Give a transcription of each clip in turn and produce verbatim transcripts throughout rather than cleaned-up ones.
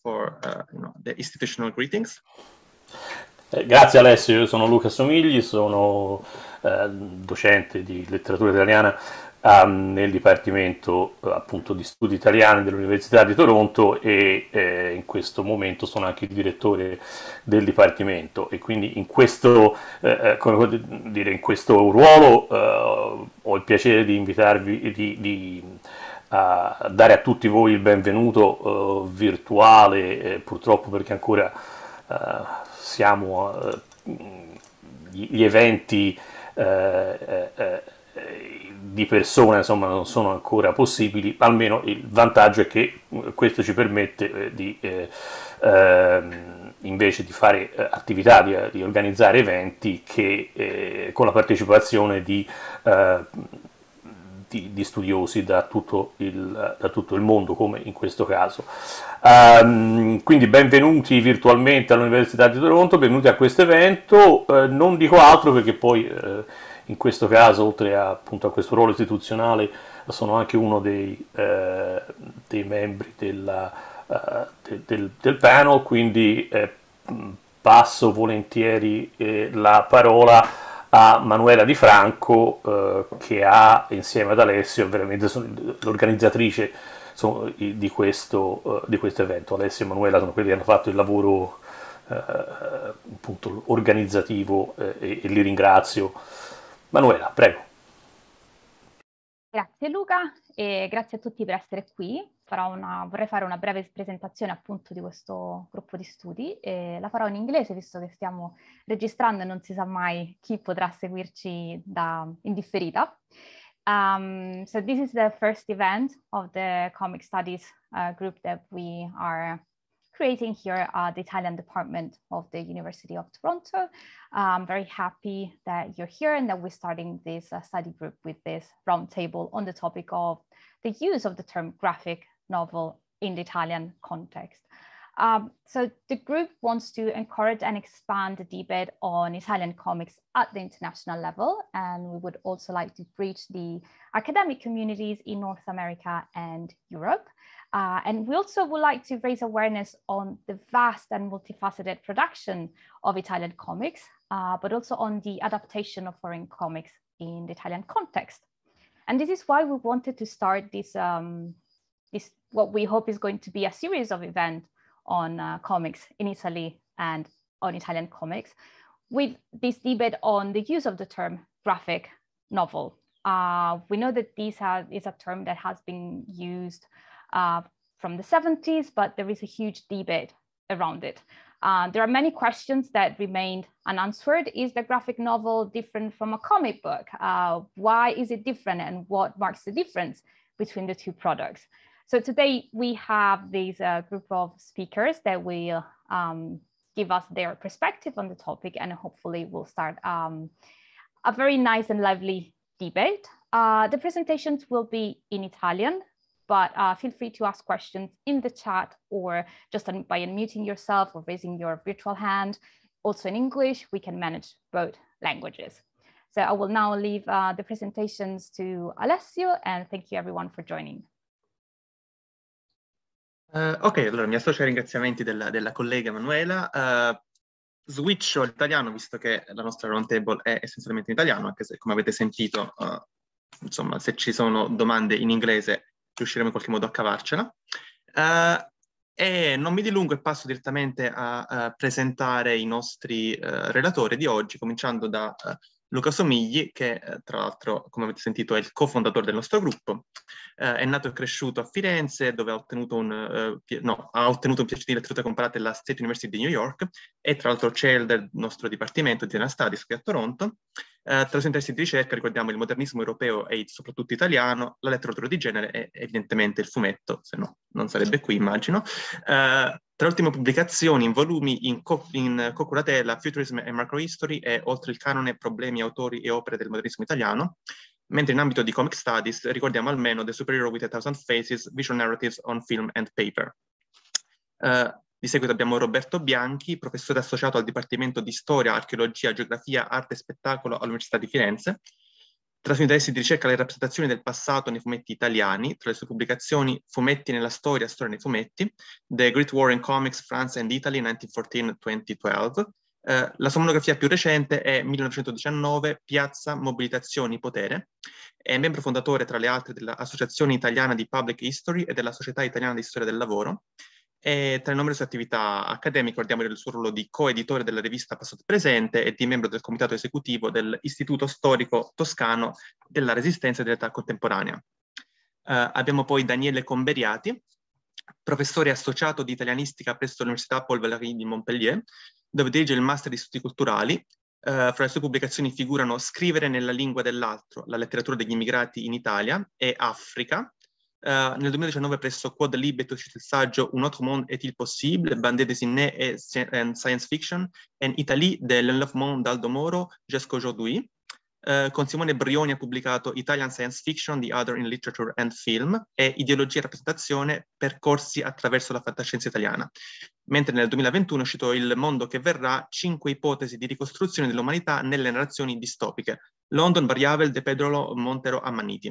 for uh, you know, the institutional greetings. Eh, grazie Alessio, io sono Luca Somigli, sono eh, docente di letteratura italiana um, nel Dipartimento eh, appunto di Studi Italiani dell'Università di Toronto e eh, in questo momento sono anche il direttore del Dipartimento e quindi in questo, eh, come potete dire, in questo ruolo eh, ho il piacere di invitarvi, di, di uh, dare a tutti voi il benvenuto uh, virtuale, eh, purtroppo perché ancora uh, siamo uh, gli, gli eventi uh, uh, di persona insomma non sono ancora possibili, almeno il vantaggio è che questo ci permette uh, di uh, uh, invece di fare uh, attività, di, di organizzare eventi che uh, con la partecipazione di uh, Di, di studiosi da tutto, il, da tutto il mondo, come in questo caso. Um, quindi benvenuti virtualmente all'Università di Toronto, benvenuti a questo evento. Uh, non dico altro perché poi uh, in questo caso, oltre a, appunto, a questo ruolo istituzionale, sono anche uno dei, uh, dei membri della, uh, de, del, del panel, quindi uh, passo volentieri eh, la parola a Manuela Di Franco, eh, che ha insieme ad Alessio veramente l'organizzatrice di questo, uh, di questo evento. Alessio e Manuela sono quelli che hanno fatto il lavoro uh, appunto organizzativo uh, e, e li ringrazio. Manuela, prego. Grazie Luca e grazie a tutti per essere qui. Farò una, vorrei fare una breve presentazione appunto di questo gruppo di studi e la farò in inglese visto che stiamo registrando e non si sa mai chi potrà seguirci da indifferita. Um, so this is the first event of the Comic Studies uh, group that we are creating here at the Italian department of the University of Toronto. I'm very happy that you're here and that we're starting this uh, study group with this roundtable on the topic of the use of the term graphic novel in the Italian context. Um, so the group wants to encourage and expand the debate on Italian comics at the international level, and we would also like to reach the academic communities in North America and Europe. Uh, and we also would like to raise awareness on the vast and multifaceted production of Italian comics, uh, but also on the adaptation of foreign comics in the Italian context. And this is why we wanted to start this, um, this what we hope is going to be a series of events on uh, comics in Italy and on Italian comics, with this debate on the use of the term graphic novel. Uh, we know that this has, is a term that has been used uh, from the seventies, but there is a huge debate around it. Uh, there are many questions that remained unanswered. Is the graphic novel different from a comic book? Uh, why is it different, and what marks the difference between the two products? So today we have this uh, group of speakers that will um, give us their perspective on the topic, and hopefully we'll start um, a very nice and lively debate. Uh, the presentations will be in Italian, but uh, feel free to ask questions in the chat or just un by unmuting yourself or raising your virtual hand. Also in English, we can manage both languages. So I will now leave uh, the presentations to Alessio, and thank you everyone for joining. Uh, ok, allora mi associo ai ringraziamenti della, della collega Emanuela. Uh, switcho all'italiano, visto che la nostra roundtable è essenzialmente in italiano, anche se, come avete sentito, uh, insomma, se ci sono domande in inglese riusciremo in qualche modo a cavarcela. Uh, e non mi dilungo e passo direttamente a, a presentare i nostri uh, relatori di oggi, cominciando da uh, Luca Somigli, che eh, tra l'altro, come avete sentito, è il cofondatore del nostro gruppo. Eh, è nato e cresciuto a Firenze, dove ha ottenuto un, uh, no, ha ottenuto un P H D in letteratura comparata alla State University di New York, e tra l'altro chair del nostro dipartimento di Italian Studies qui a Toronto. Eh, tra i suoi interessi di ricerca ricordiamo il modernismo europeo e soprattutto italiano, la letteratura di genere e evidentemente il fumetto, se no non sarebbe qui, immagino. Eh, Tra le ultime pubblicazioni in volumi in, co in co-curatela, Futurism e Macrohistory, e oltre il canone problemi, autori e opere del modernismo italiano, mentre in ambito di comic studies ricordiamo almeno The Superhero with a Thousand Faces, Visual Narratives on Film and Paper. Uh, di seguito abbiamo Roberto Bianchi, professore associato al Dipartimento di Storia, Archeologia, Geografia, Arte e Spettacolo all'Università di Firenze. trasferito interessi di ricerca alle rappresentazioni del passato nei fumetti italiani, tra le sue pubblicazioni Fumetti nella storia, storia nei fumetti, The Great War in Comics, France and Italy, nineteen fourteen to twenty twelve. Uh, la sua monografia più recente è millenovecentodiciannove, Piazza, Mobilitazioni, Potere. È membro fondatore, tra le altre, dell'Associazione Italiana di Public History e della Società Italiana di Storia del Lavoro. E tra le numerose attività accademiche guardiamo il suo ruolo di coeditore della rivista Passato e Presente e di membro del comitato esecutivo dell'Istituto Storico Toscano della Resistenza e dell'Età Contemporanea. Uh, abbiamo poi Daniele Comberiati, professore associato di italianistica presso l'Università Paul Valéry di Montpellier, dove dirige il Master di Studi Culturali. Uh, fra le sue pubblicazioni figurano Scrivere nella lingua dell'altro, la letteratura degli immigrati in Italia e Africa. Uh, nel duemiladiciannove presso Quod Libet è uscito il saggio Un autre monde est-il possible, bande dessinée et science fiction, en Italie de l'enlèvement d'Aldo Moro jusqu'aujourd'hui. Uh, con Simone Brioni ha pubblicato Italian Science Fiction, The Other in Literature and Film e Ideologia e rappresentazione, percorsi attraverso la fantascienza italiana. Mentre nel duemilaventuno è uscito Il mondo che verrà, cinque ipotesi di ricostruzione dell'umanità nelle narrazioni distopiche. London, Variable, De Pedro, Montero, Ammanniti.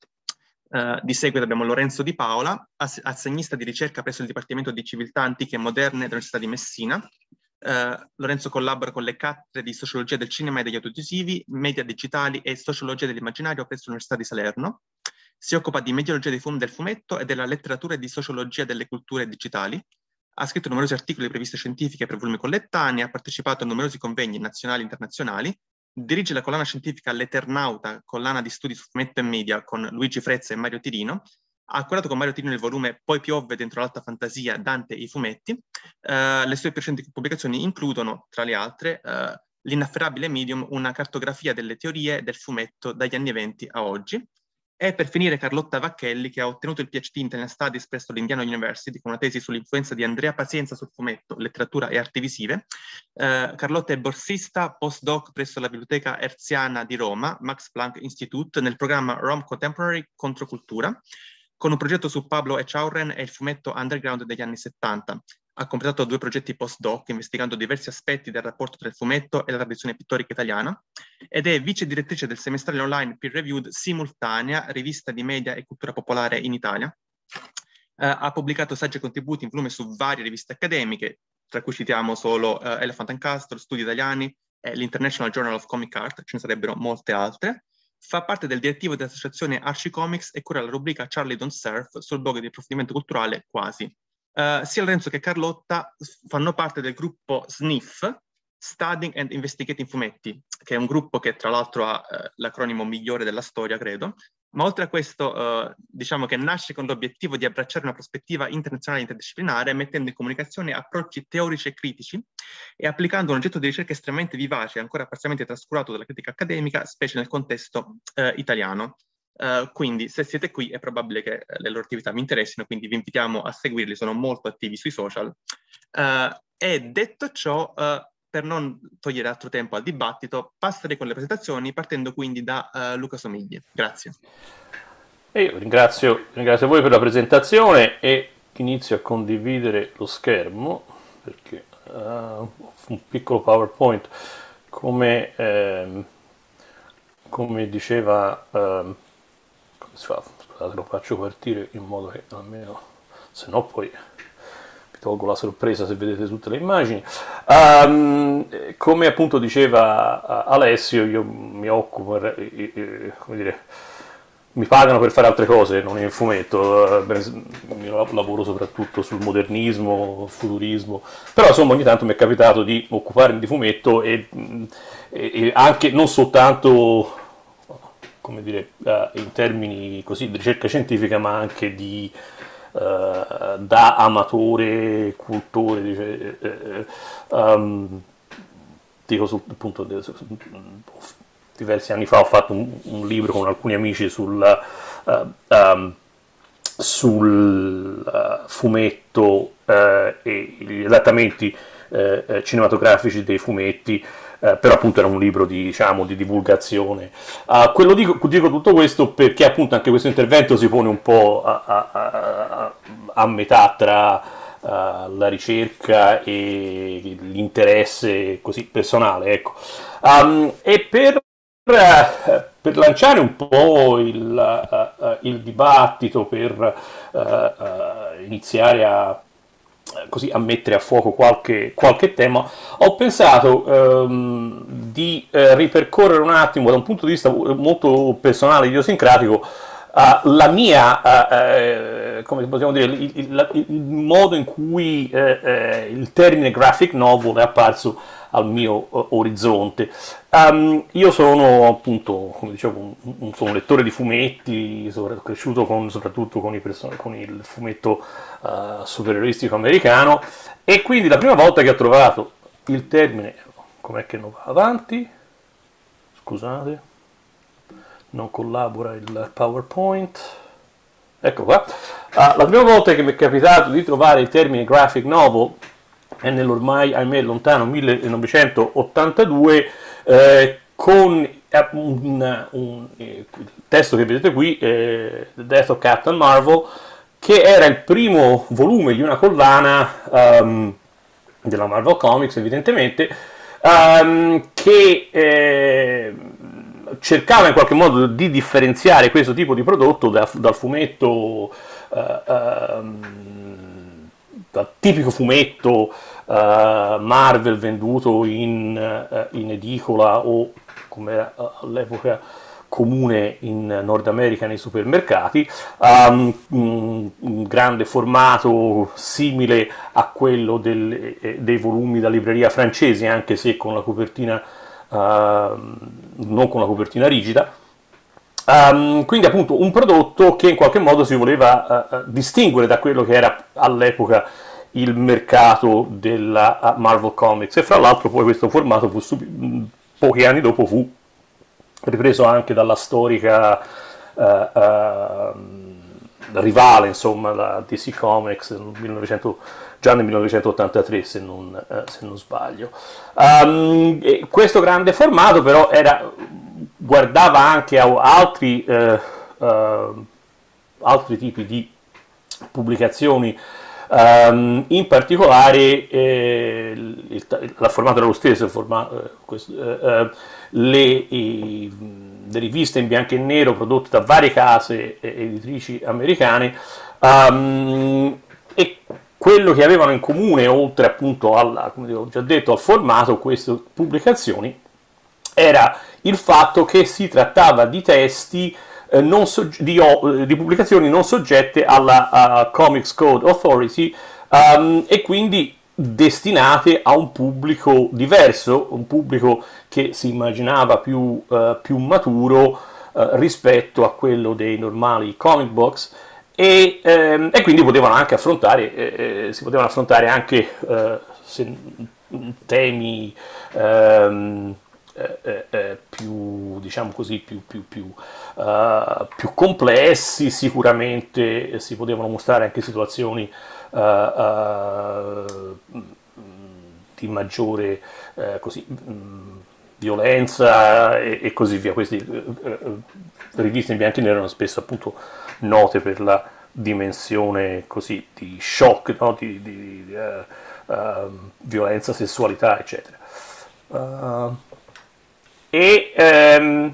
Uh, di seguito abbiamo Lorenzo Di Paola, ass- assegnista di ricerca presso il Dipartimento di Civiltà Antiche e Moderne dell'Università di Messina. Uh, Lorenzo collabora con le cattedre di Sociologia del Cinema e degli Audiovisivi, Media Digitali e Sociologia dell'Immaginario presso l'Università di Salerno. Si occupa di mediologia dei fum- del fumetto e della letteratura e di sociologia delle culture digitali. Ha scritto numerosi articoli di riviste scientifiche per volumi collettanei, ha partecipato a numerosi convegni nazionali e internazionali. Dirige la collana scientifica L'Eternauta, collana di studi su fumetto e media con Luigi Frezza e Mario Tirino. Ha curato con Mario Tirino il volume Poi piove dentro l'alta fantasia, Dante e i fumetti. Uh, le sue precedenti pubblicazioni includono, tra le altre, uh, L'inafferrabile Medium, una cartografia delle teorie del fumetto dagli anni venti a oggi. E per finire Carlotta Vacchelli, che ha ottenuto il P H D in Italian Studies presso l'Indiana University con una tesi sull'influenza di Andrea Pazienza sul fumetto, letteratura e arti visive. Uh, Carlotta è borsista postdoc presso la Biblioteca Hertziana di Roma, Max Planck Institute, nel programma Rome Contemporary Controcultura, con un progetto su Pablo Echaurren e il fumetto underground degli anni settanta. Ha completato due progetti postdoc investigando diversi aspetti del rapporto tra il fumetto e la tradizione pittorica italiana ed è vice direttrice del semestrale online peer reviewed Simultanea, rivista di media e cultura popolare in Italia. Uh, ha pubblicato saggi e contributi in volume su varie riviste accademiche, tra cui citiamo solo uh, Elephant and Castle, Studi Italiani e l'International Journal of Comic Art, ce ne sarebbero molte altre. Fa parte del direttivo dell'associazione Archie Comics e cura la rubrica Charlie Don't Surf sul blog di approfondimento culturale Quasi. Uh, sia Lorenzo che Carlotta fanno parte del gruppo S N I F, Studying and Investigating Fumetti, che è un gruppo che tra l'altro ha uh, l'acronimo migliore della storia, credo, ma oltre a questo uh, diciamo che nasce con l'obiettivo di abbracciare una prospettiva internazionale e interdisciplinare, mettendo in comunicazione approcci teorici e critici e applicando un oggetto di ricerca estremamente vivace e ancora parzialmente trascurato dalla critica accademica, specie nel contesto uh, italiano. Uh, quindi se siete qui è probabile che le loro attività vi interessino, quindi vi invitiamo a seguirli, sono molto attivi sui social. Uh, e detto ciò, uh, per non togliere altro tempo al dibattito, passerei con le presentazioni partendo quindi da uh, Luca Somigli. Grazie. E io ringrazio, ringrazio voi per la presentazione e inizio a condividere lo schermo perché uh, un piccolo PowerPoint come, ehm, come diceva... Ehm, si fa, scusate, lo faccio partire in modo che almeno, se no poi vi tolgo la sorpresa se vedete tutte le immagini. Um, come appunto diceva Alessio, io mi occupo, eh, eh, come dire, mi pagano per fare altre cose, non in fumetto, io lavoro soprattutto sul modernismo, futurismo, però insomma ogni tanto mi è capitato di occuparmi di fumetto e, e, e anche non soltanto, come dire, uh, in termini così di ricerca scientifica, ma anche di uh, da amatore, cultore, dice, eh, um, dico sul, appunto, diversi anni fa ho fatto un, un libro con alcuni amici sul, uh, um, sul uh, fumetto uh, e gli adattamenti uh, cinematografici dei fumetti. Eh, però appunto era un libro di, diciamo, di divulgazione. Uh, quello dico, dico tutto questo perché appunto anche questo intervento si pone un po' a, a, a, a metà tra uh, la ricerca e l'interesse così personale, ecco. Um, e per, uh, per lanciare un po' il, uh, uh, il dibattito, per uh, uh, iniziare a, così, a mettere a fuoco qualche, qualche tema, ho pensato um, di uh, ripercorrere un attimo da un punto di vista molto personale, idiosincratico, uh, la mia, uh, uh, come possiamo dire, il, il, il modo in cui uh, uh, il termine graphic novel è apparso al mio uh, orizzonte. Um, io sono appunto, come dicevo, un, un, sono un lettore di fumetti, sono cresciuto con, soprattutto con, i person- con il fumetto uh, supereroistico americano, e quindi la prima volta che ho trovato il termine, com'è che non va avanti? Scusate, non collabora il PowerPoint. Ecco qua. Uh, la prima volta che mi è capitato di trovare il termine graphic novel è nell'ormai, ahimè, lontano millenovecentottantadue, eh, con eh, un, un eh, testo che vedete qui, eh, The Death of Captain Marvel, che era il primo volume di una collana um, della Marvel Comics, evidentemente, um, che eh, cercava in qualche modo di differenziare questo tipo di prodotto da, dal fumetto, uh, um, dal tipico fumetto uh, Marvel venduto in, uh, in edicola o, come era all'epoca comune in Nord America nei supermercati, um, un, un grande formato simile a quello del, eh, dei volumi da libreria francesi, anche se con la copertina uh, non con la copertina rigida. Um, quindi appunto un prodotto che in qualche modo si voleva uh, distinguere da quello che era all'epoca il mercato della uh, Marvel Comics, e fra l'altro poi questo formato fu sub- pochi anni dopo fu ripreso anche dalla storica uh, uh, rivale, insomma, la D C Comics nel millenovecento, già nel millenovecentottantatré, se non, uh, se non sbaglio. Um, e questo grande formato però era, guardava anche a altri, uh, uh, altri tipi di pubblicazioni. Um, in particolare eh, il, il, il formato era lo stesso, il formato, eh, questo, eh, eh, le, i, le riviste in bianco e nero prodotte da varie case editrici americane, um, e quello che avevano in comune, oltre appunto al, come ho già detto, al formato, queste pubblicazioni, era il fatto che si trattava di testi Eh, non sogge- di, oh, di pubblicazioni non soggette alla uh, Comics Code Authority, um, e quindi destinate a un pubblico diverso, un pubblico che si immaginava più, uh, più maturo uh, rispetto a quello dei normali comic books, e, ehm, e quindi potevano anche affrontare, eh, si potevano affrontare anche uh, se, temi ehm, Eh, eh, più, diciamo così, più, più, più, uh, più complessi. Sicuramente si potevano mostrare anche situazioni uh, uh, di maggiore uh, così, um, violenza e, e così via. Queste uh, uh, riviste in bianco e nero erano spesso appunto note per la dimensione così di shock, no? di, di, di uh, uh, violenza, sessualità, eccetera. Uh, E, ehm,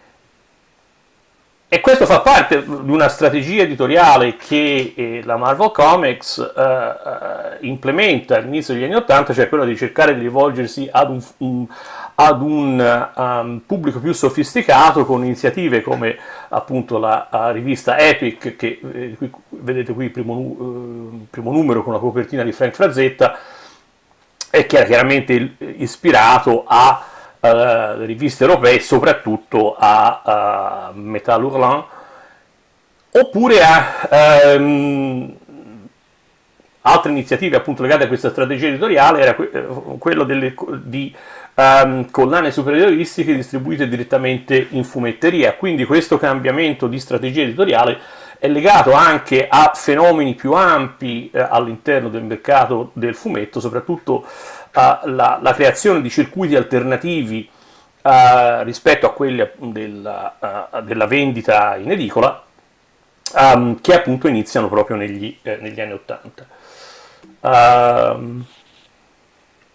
e questo fa parte di una strategia editoriale che eh, la Marvel Comics eh, eh, implementa all'inizio degli anni Ottanta, cioè quella di cercare di rivolgersi ad un, un, ad un um, pubblico più sofisticato, con iniziative come appunto la, la rivista Epic, che eh, qui, vedete qui il primo, uh, primo numero con la copertina di Frank Frazetta, e che era chiaramente ispirato a Uh, riviste europee, soprattutto a uh, Metal Hurlant, oppure a um, altre iniziative appunto legate a questa strategia editoriale. Era que- quello delle, di um, collane superioristiche distribuite direttamente in fumetteria. Quindi questo cambiamento di strategia editoriale è legato anche a fenomeni più ampi eh, all'interno del mercato del fumetto, soprattutto La, la creazione di circuiti alternativi uh, rispetto a quelli della, uh, della vendita in edicola, um, che appunto iniziano proprio negli, eh, negli anni Ottanta. Um,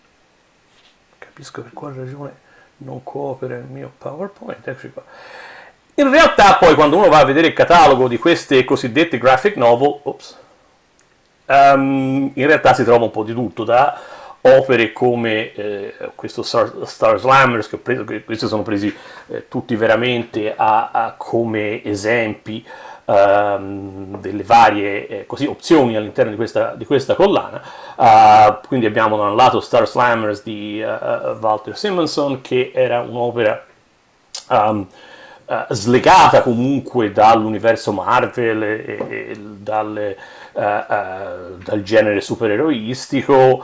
capisco per quale ragione non coopera il mio PowerPoint, eccoci qua. In realtà poi quando uno va a vedere il catalogo di queste cosiddette graphic novel, ops, um, in realtà si trova un po' di tutto, da opere come eh, questo Star, Star Slammers, che, preso, che questi sono presi eh, tutti veramente a, a come esempi um, delle varie eh, così, opzioni all'interno di questa, di questa collana. Uh, quindi abbiamo da un lato Star Slammers di uh, Walter Simonson, che era un'opera um, uh, slegata comunque dall'universo Marvel e, e dalle, uh, uh, dal genere supereroistico.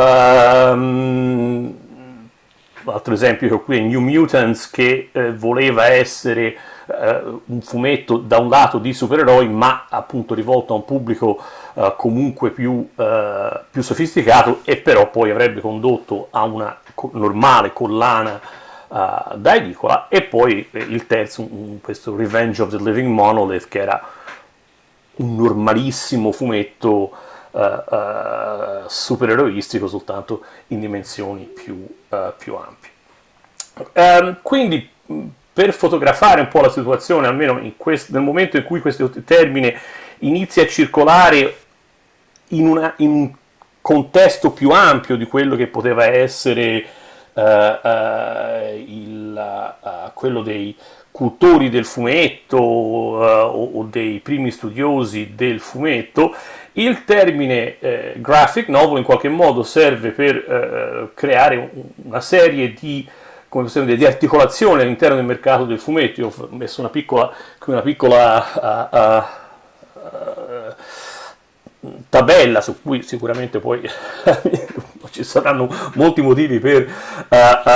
Um, altro esempio che ho qui è New Mutants, che eh, voleva essere eh, un fumetto da un lato di supereroi, ma appunto rivolto a un pubblico eh, comunque più, eh, più sofisticato, e però poi avrebbe condotto a una co- normale collana eh, da edicola. E poi eh, il terzo, un, questo Revenge of the Living Monolith, che era un normalissimo fumetto Uh, uh, supereroistico, soltanto in dimensioni più, uh, più ampie. Um, quindi per fotografare un po' la situazione, almeno in questo, nel momento in cui questo termine inizia a circolare in, una, in un contesto più ampio di quello che poteva essere uh, uh, il, uh, quello dei cultori del fumetto uh, o, o dei primi studiosi del fumetto, il termine eh, graphic novel in qualche modo serve per eh, creare una serie di, come possiamo dire, di articolazioni all'interno del mercato del fumetto. Io ho messo una piccola, una piccola uh, uh, uh, tabella su cui sicuramente poi ci saranno molti motivi per uh,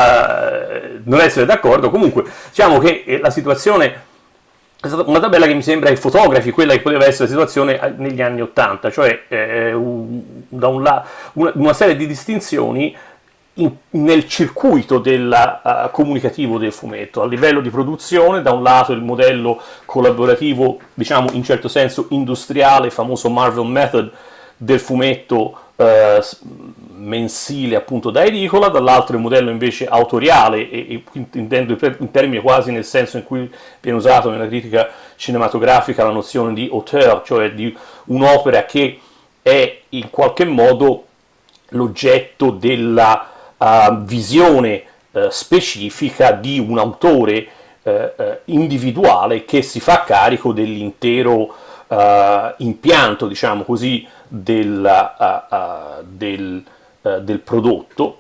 uh, non essere d'accordo. Comunque diciamo che la situazione è stata una tabella che mi sembra che fotografi quella che poteva essere la situazione negli anni Ottanta, cioè eh, un, da un la, una, una serie di distinzioni in, nel circuito del uh, comunicativo del fumetto, a livello di produzione. Da un lato il modello collaborativo, diciamo in certo senso industriale, il famoso Marvel Method del fumetto Uh, mensile appunto da edicola, dall'altro il modello invece autoriale, e, e intendo in termini quasi nel senso in cui viene usato nella critica cinematografica la nozione di auteur, cioè di un'opera che è in qualche modo l'oggetto della uh, visione uh, specifica di un autore uh, uh, individuale che si fa carico dell'intero uh, impianto, diciamo così, Del, uh, uh, del, uh, del prodotto.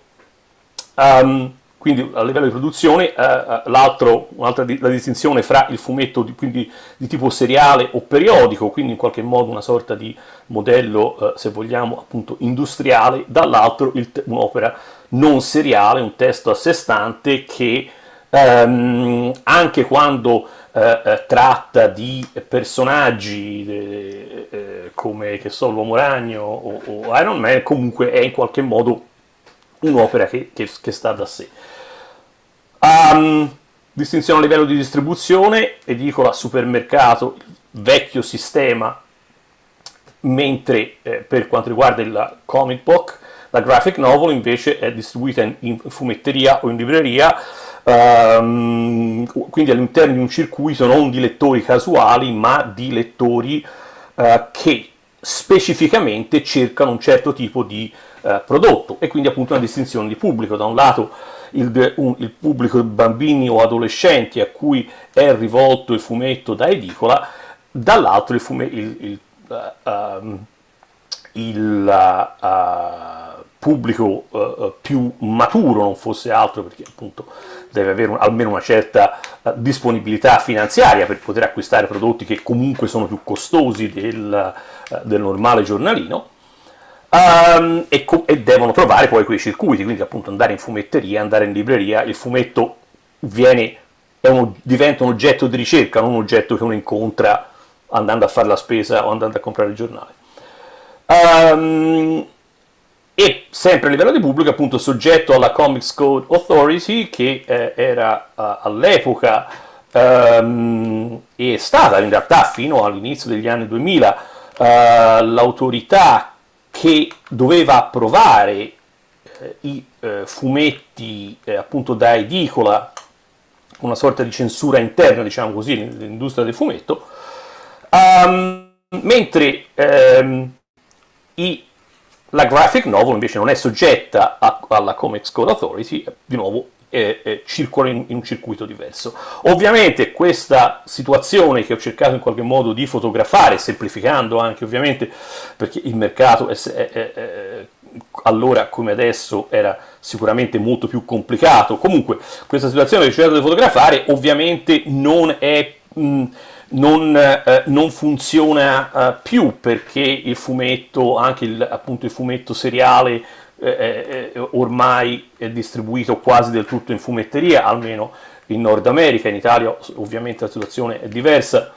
Um, quindi a livello di produzione uh, uh, l'altro, un'altra di, la distinzione fra il fumetto di, quindi, di tipo seriale o periodico, quindi in qualche modo una sorta di modello uh, se vogliamo appunto industriale, dall'altro il, un'opera non seriale, un testo a sé stante che um, anche quando Uh, uh, tratta di personaggi eh, eh, come, che so, l'Uomo Ragno o, o Iron Man, comunque è in qualche modo un'opera che, che, che sta da sé. Um, distinzione a livello di distribuzione: edicola, supermercato, vecchio sistema, mentre eh, per quanto riguarda il comic book, la graphic novel invece è distribuita in, in fumetteria o in libreria. Um, quindi all'interno di un circuito non di lettori casuali, ma di lettori uh, che specificamente cercano un certo tipo di uh, prodotto, e quindi appunto una distinzione di pubblico: da un lato il, un, il pubblico di bambini o adolescenti a cui è rivolto il fumetto da edicola, dall'altro il, fume, il, il, uh, um, il uh, pubblico uh, più maturo, non fosse altro perché appunto deve avere un, almeno una certa uh, disponibilità finanziaria per poter acquistare prodotti che comunque sono più costosi del, uh, del normale giornalino, um, e, co- e devono trovare poi quei circuiti, quindi appunto andare in fumetteria, andare in libreria. Il fumetto viene, è uno, diventa un oggetto di ricerca, non un oggetto che uno incontra andando a fare la spesa o andando a comprare il giornale. Um, e sempre a livello di pubblico, appunto soggetto alla Comics Code Authority, che eh, era uh, all'epoca um, e è stata in realtà fino all'inizio degli anni duemila uh, l'autorità che doveva approvare eh, i eh, fumetti eh, appunto da edicola una sorta di censura interna, diciamo così, nell'industria del fumetto, um, mentre um, i, la graphic novel invece non è soggetta a, alla Comics Code Authority, di nuovo eh, eh, circola in, in un circuito diverso. Ovviamente questa situazione che ho cercato in qualche modo di fotografare, semplificando anche ovviamente, perché il mercato è, è, è, è, allora come adesso era sicuramente molto più complicato, comunque questa situazione che ho cercato di fotografare ovviamente non è... Mh, Non, eh, non funziona eh, più, perché il fumetto, anche il, appunto il fumetto seriale eh, eh, ormai è distribuito quasi del tutto in fumetteria, almeno in Nord America. In Italia ovviamente la situazione è diversa,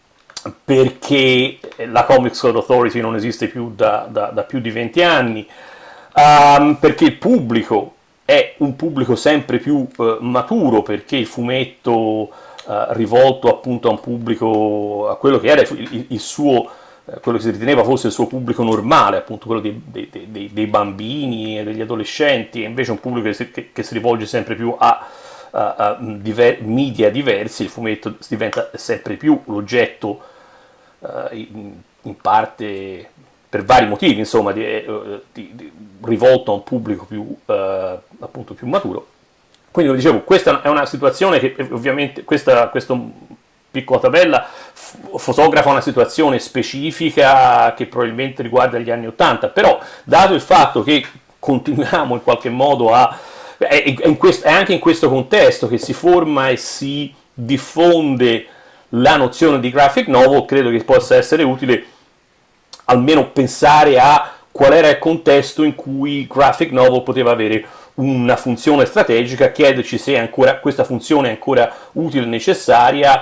perché la Comics Code Authority non esiste più da, da, da più di venti anni, um, perché il pubblico è un pubblico sempre più uh, maturo, perché il fumetto Uh, rivolto appunto a un pubblico, a quello che era il, il suo, uh, quello che si riteneva fosse il suo pubblico normale, appunto quello dei, dei, dei, dei bambini e degli adolescenti, e invece un pubblico che si, che, che si rivolge sempre più a, a, a diver, media diversi. Il fumetto diventa sempre più l'oggetto, uh, in, in parte per vari motivi, insomma, di, uh, di, di, rivolto a un pubblico più, uh, appunto più maturo. Quindi, come dicevo, questa è una situazione che ovviamente, questa, questa piccola tabella fotografa una situazione specifica che probabilmente riguarda gli anni Ottanta, però dato il fatto che continuiamo in qualche modo a... È, in questo, è anche in questo contesto che si forma e si diffonde la nozione di graphic novel, credo che possa essere utile almeno pensare a qual era il contesto in cui graphic novel poteva avere una funzione strategica, chiederci se ancora, questa funzione è ancora utile e necessaria,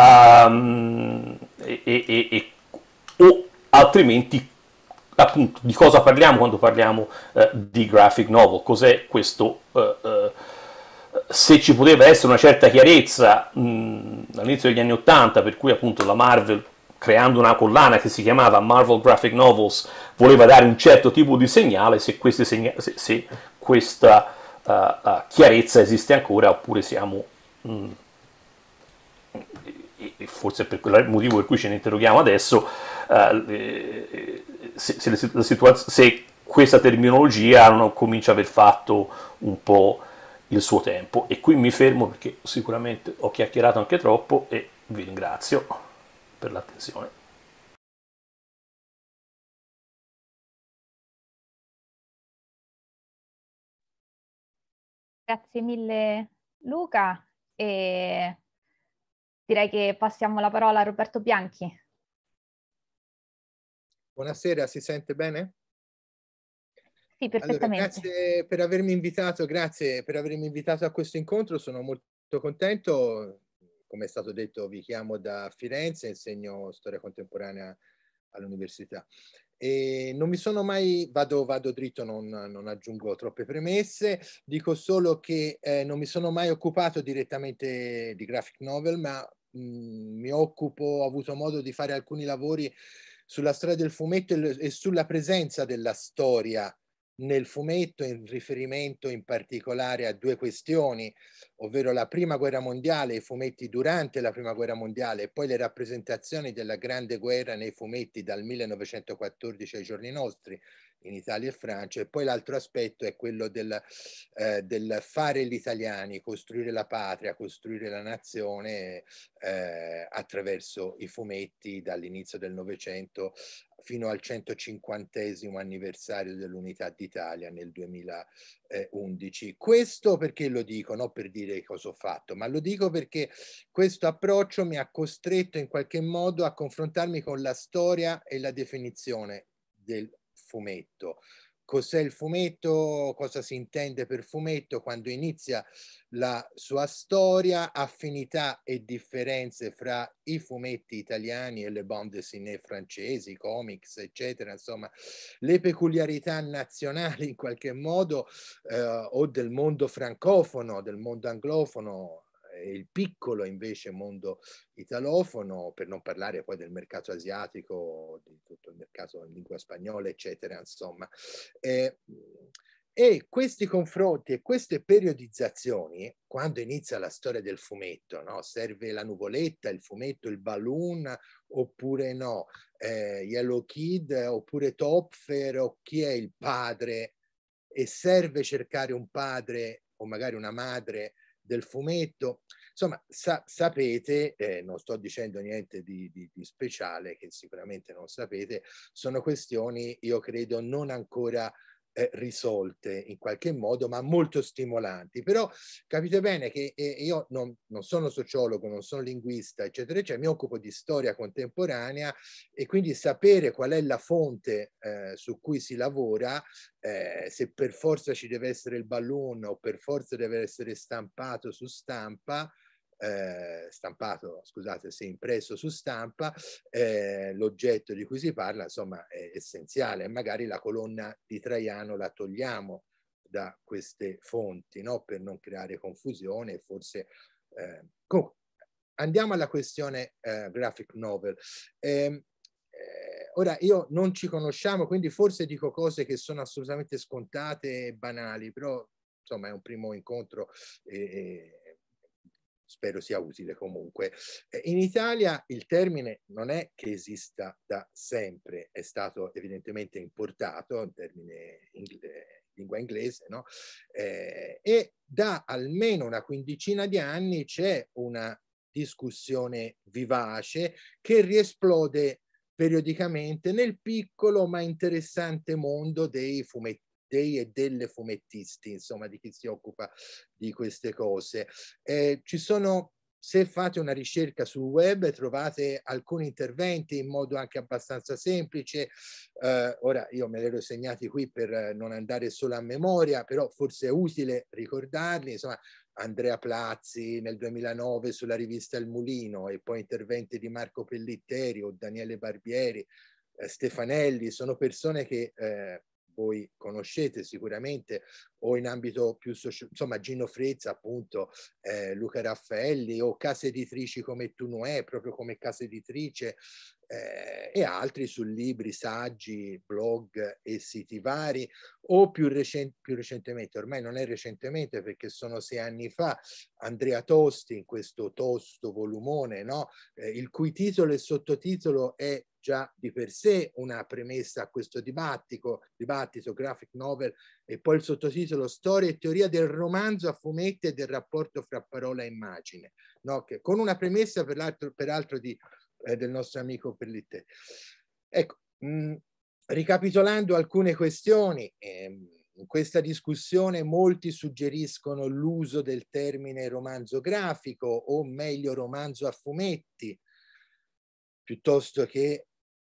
um, e, e, e, o altrimenti appunto di cosa parliamo quando parliamo uh, di graphic novel, cos'è questo, uh, uh, se ci poteva essere una certa chiarezza mh, all'inizio degli anni Ottanta, per cui appunto la Marvel, creando una collana che si chiamava Marvel Graphic Novels, voleva dare un certo tipo di segnale, se, questi segna- se, se questa uh, uh, chiarezza esiste ancora, oppure siamo, mh, e forse è per quel motivo per cui ce ne interroghiamo adesso, uh, se, se, la situaz- se questa terminologia non comincia a aver fatto un po' il suo tempo. E qui mi fermo, perché sicuramente ho chiacchierato anche troppo, e vi ringrazio per l'attenzione. Grazie mille Luca, e direi che passiamo la parola a Roberto Bianchi. Buonasera, si sente bene? Sì, perfettamente. Allora, grazie per avermi invitato, grazie per avermi invitato a questo incontro, sono molto contento. Come è stato detto, vi chiamo da Firenze, insegno storia contemporanea all'università. E non mi sono mai, vado, vado dritto, non, non aggiungo troppe premesse, dico solo che eh, non mi sono mai occupato direttamente di graphic novel, ma mh, mi occupo, ho avuto modo di fare alcuni lavori sulla storia del fumetto e, e sulla presenza della storia nel fumetto, in riferimento in particolare a due questioni, ovvero la Prima Guerra Mondiale, i fumetti durante la Prima Guerra Mondiale, e poi le rappresentazioni della Grande Guerra nei fumetti dal millenovecentoquattordici ai giorni nostri, in Italia e Francia. E poi l'altro aspetto è quello del, eh, del fare gli italiani, costruire la patria, costruire la nazione eh, attraverso i fumetti dall'inizio del Novecento fino al centocinquantesimo anniversario dell'Unità d'Italia nel duemilaundici. Questo perché lo dico? Non per dire cosa ho fatto, ma lo dico perché questo approccio mi ha costretto in qualche modo a confrontarmi con la storia e la definizione del fumetto. Cos'è il fumetto? Cosa si intende per fumetto? Quando inizia la sua storia, affinità e differenze fra i fumetti italiani e le bande dessinée francesi, comics, eccetera, insomma, le peculiarità nazionali in qualche modo eh, o del mondo francofono, del mondo anglofono, e il piccolo invece mondo italofono, per non parlare poi del mercato asiatico, di tutto il mercato in lingua spagnola, eccetera, insomma. Eh, E questi confronti e queste periodizzazioni, quando inizia la storia del fumetto, no? Serve la nuvoletta, il fumetto, il balloon, oppure no, eh, Yellow Kid, oppure Topfer, o chi è il padre, e serve cercare un padre o magari una madre del fumetto. Insomma, sa sapete, eh, non sto dicendo niente di, di, di speciale, che sicuramente non sapete, sono questioni, io credo, non ancora Eh, risolte in qualche modo, ma molto stimolanti. Però capite bene che eh, io non, non sono sociologo, non sono linguista, eccetera, eccetera, mi occupo di storia contemporanea, e quindi sapere qual è la fonte eh, su cui si lavora, eh, se per forza ci deve essere il balloon o per forza deve essere stampato su stampa, Eh, stampato, scusate, se impresso su stampa, eh, l'oggetto di cui si parla, insomma, è essenziale. Magari la colonna di Traiano la togliamo da queste fonti, no? Per non creare confusione, forse. Eh, comunque, andiamo alla questione eh, graphic novel. Eh, eh, ora, io non ci conosciamo, quindi forse dico cose che sono assolutamente scontate e banali, però insomma è un primo incontro e, e spero sia utile comunque. In Italia il termine non è che esista da sempre, è stato evidentemente importato, un termine in lingua inglese, no? Eh, e da almeno una quindicina di anni c'è una discussione vivace che riesplode periodicamente nel piccolo ma interessante mondo dei fumetti e delle fumettisti, insomma, di chi si occupa di queste cose. Eh, ci sono, se fate una ricerca sul web, trovate alcuni interventi in modo anche abbastanza semplice. Eh, ora io me li ero segnati qui per non andare solo a memoria, però forse è utile ricordarli. Insomma, Andrea Plazzi nel duemilanove sulla rivista Il Mulino, e poi interventi di Marco Pellitteri o Daniele Barbieri, eh, Stefanelli, sono persone che eh, voi conoscete sicuramente, o in ambito più sociale, insomma Gino Frezza, appunto, eh, Luca Raffaelli, o case editrici come Tunue, proprio come casa editrice, eh, e altri su libri, saggi, blog e siti vari, o più, recent più recentemente, ormai non è recentemente perché sono sei anni fa, Andrea Tosti in questo tosto volumone, no? Eh, il cui titolo e sottotitolo è già di per sé una premessa a questo dibattito, dibattito graphic novel, e poi il sottotitolo Storia e teoria del romanzo a fumetti e del rapporto fra parola e immagine, no? Che, con una premessa peraltro, peraltro di, eh, del nostro amico Pellitteri. Ecco, mh, ricapitolando alcune questioni, ehm, in questa discussione molti suggeriscono l'uso del termine romanzo grafico, o meglio romanzo a fumetti, piuttosto che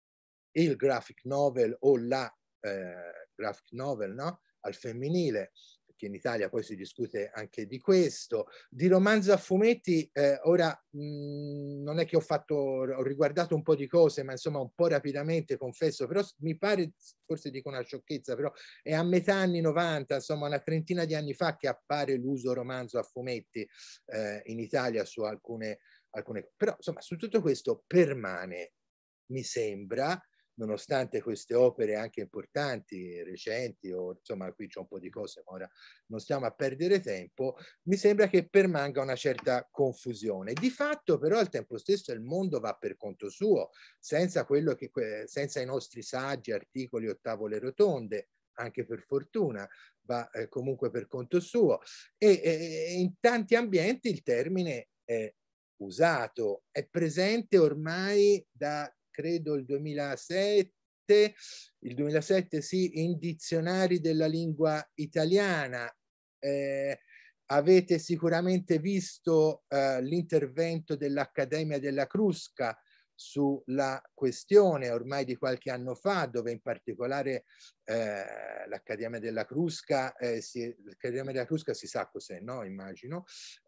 il graphic novel o la eh, graphic novel, no? Al femminile, perché in Italia poi si discute anche di questo. Di romanzo a fumetti, eh, ora mh, non è che ho fatto, ho riguardato un po' di cose, ma insomma un po' rapidamente, confesso, però mi pare, forse dico una sciocchezza, però è a metà anni novanta, insomma una trentina di anni fa, che appare l'uso romanzo a fumetti eh, in Italia su alcune, alcune, però insomma su tutto questo permane, mi sembra, nonostante queste opere anche importanti, recenti, o insomma qui c'è un po' di cose, ma ora non stiamo a perdere tempo, mi sembra che permanga una certa confusione. Di fatto però al tempo stesso il mondo va per conto suo, senza, quello che, senza i nostri saggi, articoli o tavole rotonde, anche per fortuna, va eh, comunque per conto suo, e, e in tanti ambienti il termine è usato, è presente ormai da credo il duemilasette, il duemilasette sì, in dizionari della lingua italiana. Eh, avete sicuramente visto eh, l'intervento dell'Accademia della Crusca sulla questione ormai di qualche anno fa, dove in particolare eh, l'Accademia della Crusca, eh, si, l'Accademia della Crusca si sa cos'è, no? Immagino,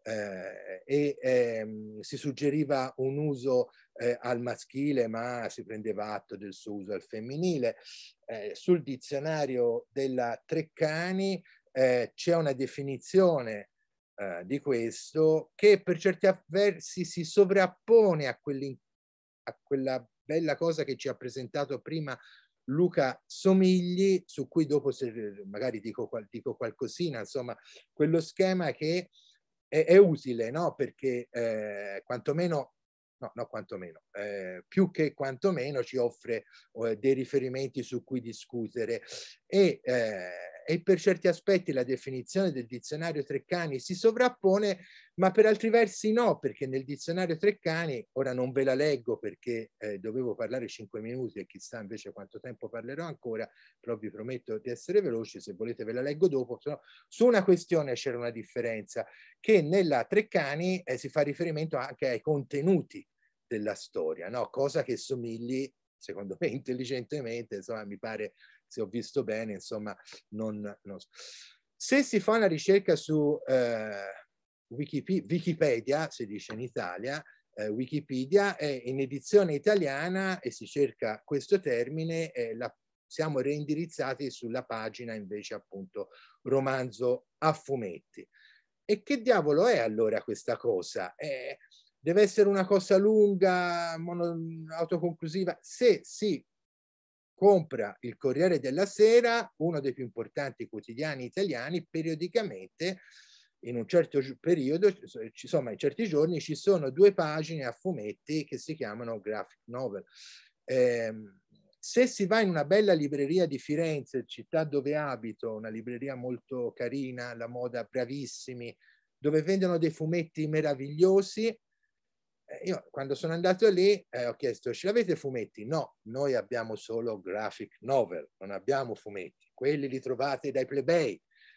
eh, e ehm, si suggeriva un uso eh, al maschile, ma si prendeva atto del suo uso al femminile. Eh, sul dizionario della Treccani eh, c'è una definizione eh, di questo che per certi versi si sovrappone a, a quella bella cosa che ci ha presentato prima Luca Somigli, su cui dopo se magari dico, dico qualcosina, insomma, quello schema che è, è utile, no? Perché eh, quantomeno, no, no, quantomeno, eh, più che quantomeno ci offre eh, dei riferimenti su cui discutere e, eh, e per certi aspetti la definizione del dizionario Treccani si sovrappone, ma per altri versi no, perché nel dizionario Treccani, ora non ve la leggo perché eh, dovevo parlare cinque minuti e chissà invece quanto tempo parlerò ancora, però vi prometto di essere veloce, se volete ve la leggo dopo. No, su una questione c'era una differenza, che nella Treccani eh, si fa riferimento anche ai contenuti della storia, no? Cosa che Somigli, secondo me intelligentemente, insomma, mi pare, se ho visto bene, insomma, non, non so. Se si fa una ricerca su eh, Wikipedia, Wikipedia, si dice in Italia, eh, Wikipedia è in edizione italiana e si cerca questo termine, eh, la, siamo reindirizzati sulla pagina invece appunto romanzo a fumetti. E che diavolo è allora questa cosa? Eh, deve essere una cosa lunga, mono, autoconclusiva? Se si compra il Corriere della Sera, uno dei più importanti quotidiani italiani, periodicamente, in un certo periodo, insomma in certi giorni, ci sono due pagine a fumetti che si chiamano graphic novel. Eh, se si va in una bella libreria di Firenze, città dove abito, una libreria molto carina, alla moda, bravissimi, dove vendono dei fumetti meravigliosi, io quando sono andato lì eh, ho chiesto: ce l'avete fumetti? No, noi abbiamo solo graphic novel, non abbiamo fumetti, quelli li trovate dai plebei.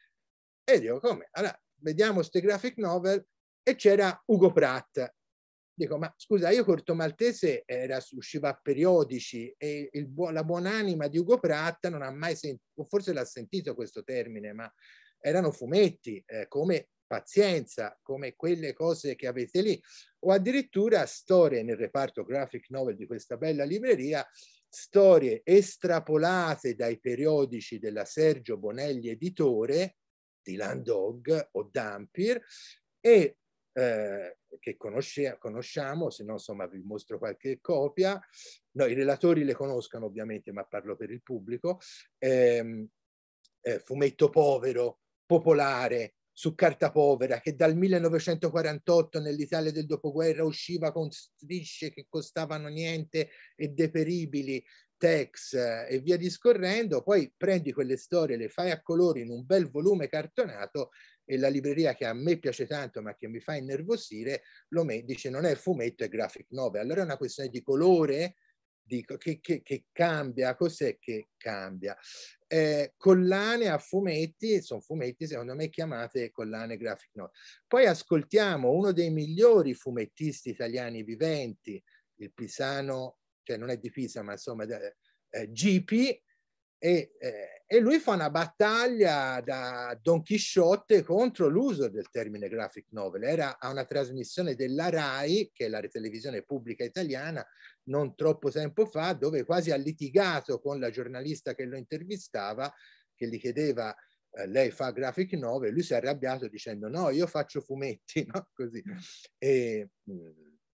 E dico: come? Allora vediamo queste graphic novel, e c'era Ugo Pratt. Dico: ma scusa, io Corto Maltese era, usciva a periodici e il, la buonanima di Ugo Pratt non ha mai sentito, forse l'ha sentito questo termine, ma erano fumetti eh, come Pazienza, come quelle cose che avete lì, o addirittura storie nel reparto graphic novel di questa bella libreria, storie estrapolate dai periodici della Sergio Bonelli editore, di Landog o Dampir, e eh, che conosce, conosciamo, se no insomma vi mostro qualche copia. No, i relatori le conoscono ovviamente, ma parlo per il pubblico. Eh, eh, fumetto povero, popolare, su carta povera, che dal millenovecentoquarantotto nell'Italia del dopoguerra usciva con strisce che costavano niente e deperibili, Tex e via discorrendo. Poi prendi quelle storie, le fai a colori in un bel volume cartonato e la libreria, che a me piace tanto ma che mi fa innervosire, lo me, dice non è fumetto, è graphic novel. Allora è una questione di colore, dico, che, che, che cambia. Cos'è che cambia? Eh, collane a fumetti, sono fumetti secondo me chiamate collane graphic novel. Poi ascoltiamo uno dei migliori fumettisti italiani viventi, il pisano, cioè non è di Pisa ma insomma eh, G P, e, eh, e lui fa una battaglia da Don Chisciotte contro l'uso del termine graphic novel. Era a una trasmissione della RAI, che è la televisione pubblica italiana, non troppo tempo fa, dove quasi ha litigato con la giornalista che lo intervistava, che gli chiedeva eh, lei fa graphic novel, lui si è arrabbiato dicendo no, io faccio fumetti, no? Così. E, mh,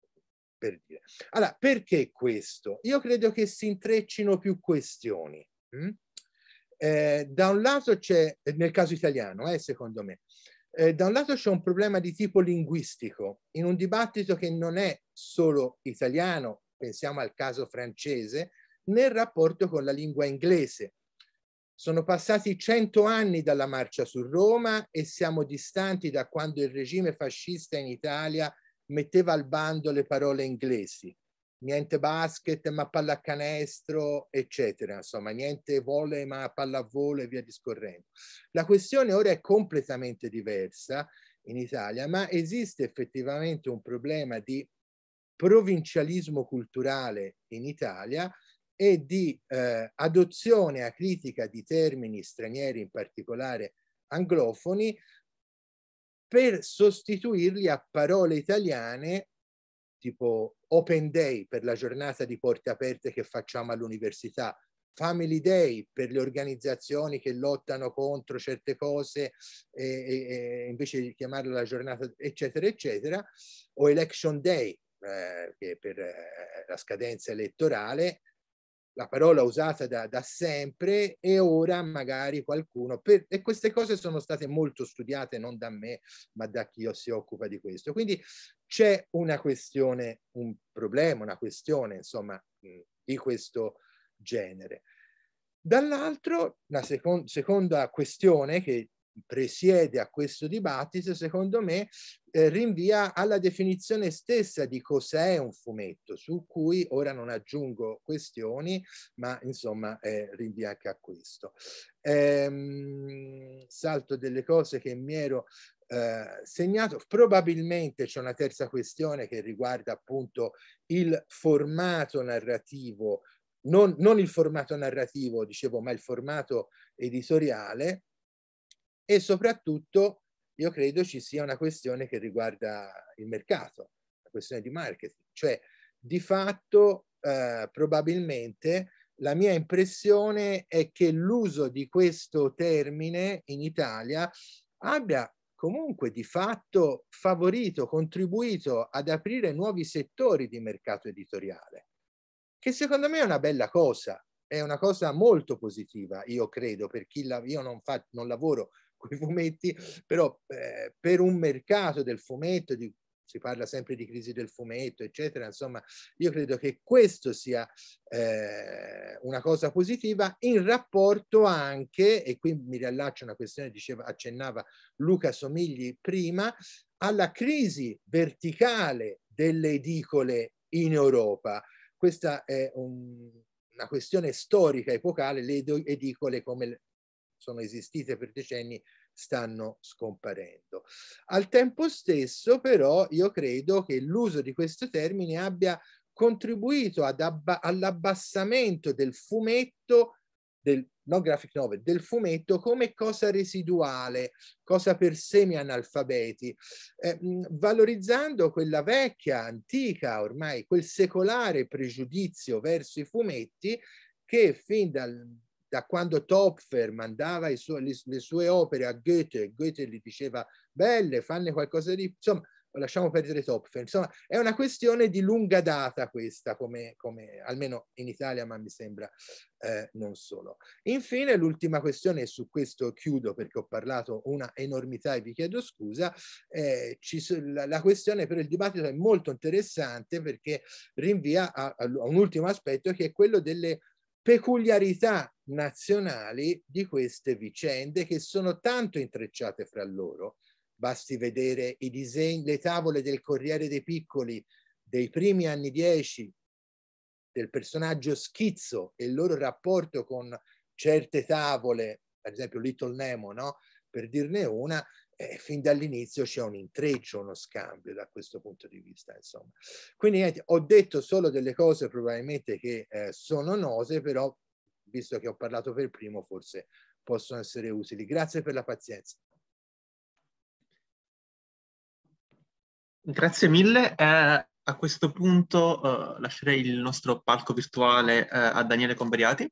per dire. Allora, perché questo? Io credo che si intreccino più questioni. Mm? Eh, da un lato c'è, nel caso italiano, eh, secondo me, eh, da un lato c'è un problema di tipo linguistico, in un dibattito che non è solo italiano, pensiamo al caso francese, nel rapporto con la lingua inglese. Sono passati cento anni dalla marcia su Roma e siamo distanti da quando il regime fascista in Italia metteva al bando le parole inglesi. Niente basket ma pallacanestro, eccetera. Insomma, niente volley ma pallavolo e via discorrendo. La questione ora è completamente diversa in Italia, ma esiste effettivamente un problema di provincialismo culturale in Italia e di eh, adozione acritica di termini stranieri, in particolare anglofoni, per sostituirli a parole italiane, tipo Open Day per la giornata di porte aperte che facciamo all'università, Family Day per le organizzazioni che lottano contro certe cose e, e, e invece di chiamarla la giornata, eccetera, eccetera, o Election Day eh, che per eh, la scadenza elettorale, la parola usata da, da sempre, e ora magari qualcuno, per, e queste cose sono state molto studiate non da me ma da chi si occupa di questo, quindi c'è una questione, un problema, una questione insomma di questo genere. Dall'altro, la second seconda questione che presiede a questo dibattito, secondo me, eh, rinvia alla definizione stessa di cos'è un fumetto, su cui ora non aggiungo questioni, ma insomma eh, rinvia anche a questo. Ehm, salto delle cose che mi ero eh, segnato. Probabilmente c'è una terza questione che riguarda appunto il formato narrativo, non, non il formato narrativo, dicevo, ma il formato editoriale. E soprattutto io credo ci sia una questione che riguarda il mercato, la questione di marketing, cioè di fatto eh, probabilmente la mia impressione è che l'uso di questo termine in Italia abbia comunque di fatto favorito, contribuito ad aprire nuovi settori di mercato editoriale, che secondo me è una bella cosa, è una cosa molto positiva, io credo, per chi la, io non, fa, non lavoro con i fumetti, però eh, per un mercato del fumetto, di, si parla sempre di crisi del fumetto, eccetera, insomma, io credo che questo sia eh, una cosa positiva in rapporto anche, e qui mi riallaccio a una questione, diceva, accennava Luca Somigli prima, alla crisi verticale delle edicole in Europa. Questa è un, una questione storica, epocale, le edicole come sono esistite per decenni stanno scomparendo. Al tempo stesso però io credo che l'uso di questo termine abbia contribuito all'abbassamento del fumetto, del non graphic novel, del fumetto come cosa residuale, cosa per semi-analfabeti, eh, valorizzando quella vecchia, antica, ormai quel secolare pregiudizio verso i fumetti che fin dal da quando Topfer mandava i suoi, le, le sue opere a Goethe, Goethe gli diceva belle, fanne qualcosa di... insomma, lasciamo perdere Topfer. Insomma, è una questione di lunga data questa, come, come almeno in Italia, ma mi sembra eh, non solo. Infine, l'ultima questione, e su questo chiudo perché ho parlato una enormità e vi chiedo scusa, eh, ci, la, la questione per il dibattito è molto interessante perché rinvia a, a un ultimo aspetto, che è quello delle peculiarità nazionali di queste vicende, che sono tanto intrecciate fra loro. Basti vedere i disegni, le tavole del Corriere dei Piccoli dei primi anni dieci, del personaggio Schizzo e il loro rapporto con certe tavole, ad esempio Little Nemo, no? Per dirne una, eh, fin dall'inizio c'è un intreccio, uno scambio da questo punto di vista, insomma. Quindi eh, ho detto solo delle cose probabilmente che eh, sono note, però visto che ho parlato per primo forse possono essere utili. Grazie per la pazienza. Grazie mille. Eh, a questo punto eh, lascerei il nostro palco virtuale eh, a Daniele Comberiati.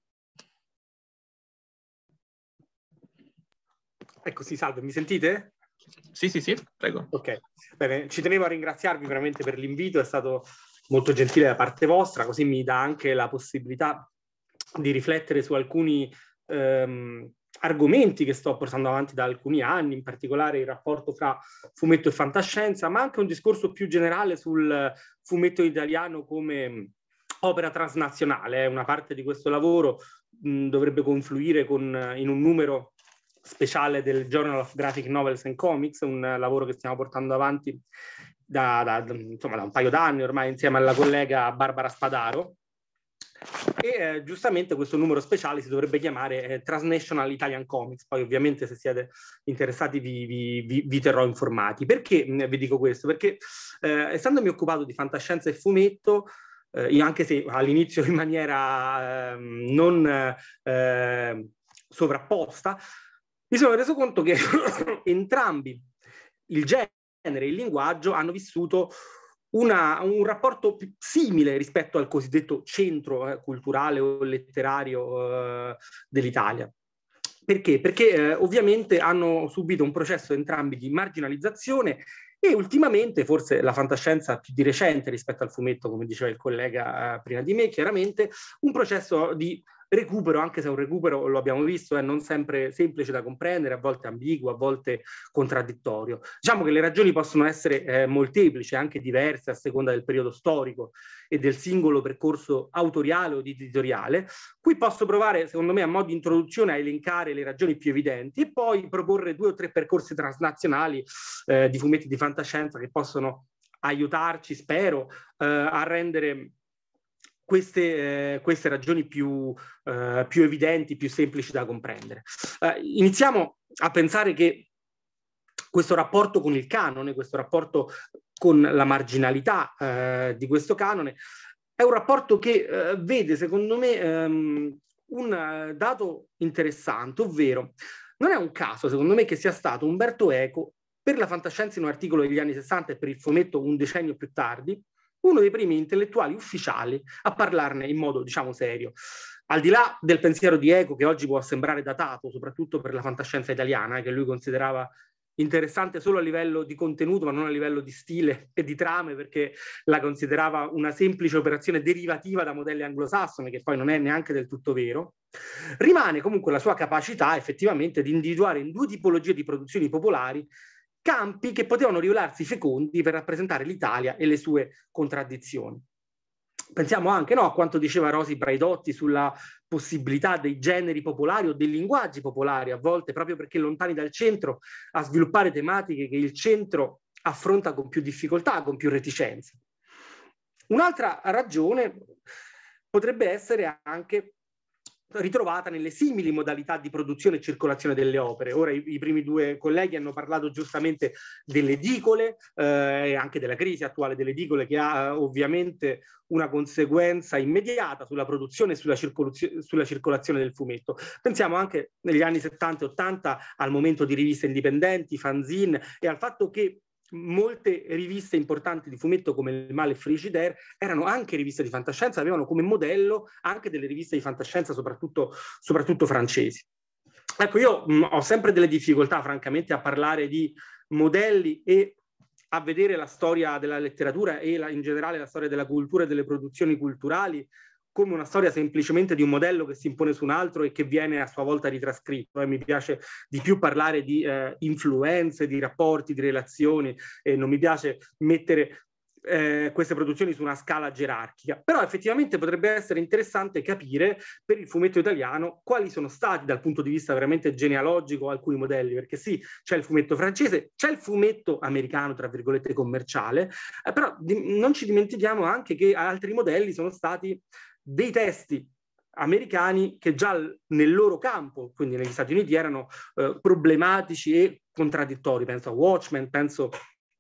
Ecco, sì, salve, mi sentite? Sì, sì, sì, prego. Ok, bene, ci tenevo a ringraziarvi veramente per l'invito, è stato molto gentile da parte vostra, così mi dà anche la possibilità di riflettere su alcuni ehm, argomenti che sto portando avanti da alcuni anni, in particolare il rapporto fra fumetto e fantascienza, ma anche un discorso più generale sul fumetto italiano come opera transnazionale. Una parte di questo lavoro mh, dovrebbe confluire con, in un numero speciale del Journal of Graphic Novels and Comics, un lavoro che stiamo portando avanti da, da, insomma, da un paio d'anni ormai insieme alla collega Barbara Spadaro. E eh, giustamente questo numero speciale si dovrebbe chiamare eh, Transnational Italian Comics. Poi ovviamente se siete interessati vi, vi, vi, vi terrò informati. Perché mh, vi dico questo? Perché eh, essendomi occupato di fantascienza e fumetto, eh, io anche se all'inizio in maniera eh, non eh, sovrapposta, mi sono reso conto che entrambi, il genere e il linguaggio, hanno vissuto una, un rapporto simile rispetto al cosiddetto centro eh, culturale o letterario eh, dell'Italia. Perché? Perché eh, ovviamente hanno subito un processo entrambi di marginalizzazione e ultimamente, forse la fantascienza più di recente rispetto al fumetto, come diceva il collega eh, prima di me, chiaramente, un processo di recupero, anche se un recupero, lo abbiamo visto, è non sempre semplice da comprendere, a volte ambiguo, a volte contraddittorio. Diciamo che le ragioni possono essere eh, molteplici, anche diverse a seconda del periodo storico e del singolo percorso autoriale o editoriale. Qui posso provare, secondo me, a mo' di introduzione a elencare le ragioni più evidenti e poi proporre due o tre percorsi transnazionali eh, di fumetti di fantascienza che possono aiutarci, spero, eh, a rendere Queste, eh, queste ragioni più, eh, più evidenti, più semplici da comprendere. Eh, iniziamo a pensare che questo rapporto con il canone, questo rapporto con la marginalità eh, di questo canone, è un rapporto che eh, vede, secondo me, ehm, un dato interessante, ovvero non è un caso, secondo me, che sia stato Umberto Eco, per la fantascienza in un articolo degli anni sessanta e per il fumetto un decennio più tardi, uno dei primi intellettuali ufficiali a parlarne in modo, diciamo, serio. Al di là del pensiero di Eco, che oggi può sembrare datato, soprattutto per la fantascienza italiana, che lui considerava interessante solo a livello di contenuto, ma non a livello di stile e di trame, perché la considerava una semplice operazione derivativa da modelli anglosassoni, che poi non è neanche del tutto vero, rimane comunque la sua capacità effettivamente di individuare in due tipologie di produzioni popolari campi che potevano rivelarsi fecondi per rappresentare l'Italia e le sue contraddizioni. Pensiamo anche, no, a quanto diceva Rosi Braidotti sulla possibilità dei generi popolari o dei linguaggi popolari, a volte proprio perché lontani dal centro, a sviluppare tematiche che il centro affronta con più difficoltà, con più reticenza. Un'altra ragione potrebbe essere anche ritrovata nelle simili modalità di produzione e circolazione delle opere. Ora i, i primi due colleghi hanno parlato giustamente delle edicole eh, e anche della crisi attuale delle edicole, che ha eh, ovviamente una conseguenza immediata sulla produzione e sulla, sulla circolazione del fumetto. Pensiamo anche negli anni settanta e ottanta al momento di riviste indipendenti, fanzine, e al fatto che molte riviste importanti di fumetto come il Male e Frigidaire erano anche riviste di fantascienza, avevano come modello anche delle riviste di fantascienza, soprattutto, soprattutto francesi. Ecco, io mh, ho sempre delle difficoltà, francamente, a parlare di modelli e a vedere la storia della letteratura e la, in generale la storia della cultura e delle produzioni culturali come una storia semplicemente di un modello che si impone su un altro e che viene a sua volta ritrascritto. Eh, mi piace di più parlare di eh, influenze, di rapporti, di relazioni, e non mi piace mettere eh, queste produzioni su una scala gerarchica. Però effettivamente potrebbe essere interessante capire per il fumetto italiano quali sono stati dal punto di vista veramente genealogico alcuni modelli, perché sì, c'è il fumetto francese, c'è il fumetto americano, tra virgolette, commerciale, eh, però di, non ci dimentichiamo anche che altri modelli sono stati dei testi americani che già nel loro campo, quindi negli Stati Uniti, erano eh, problematici e contraddittori. Penso a Watchmen, penso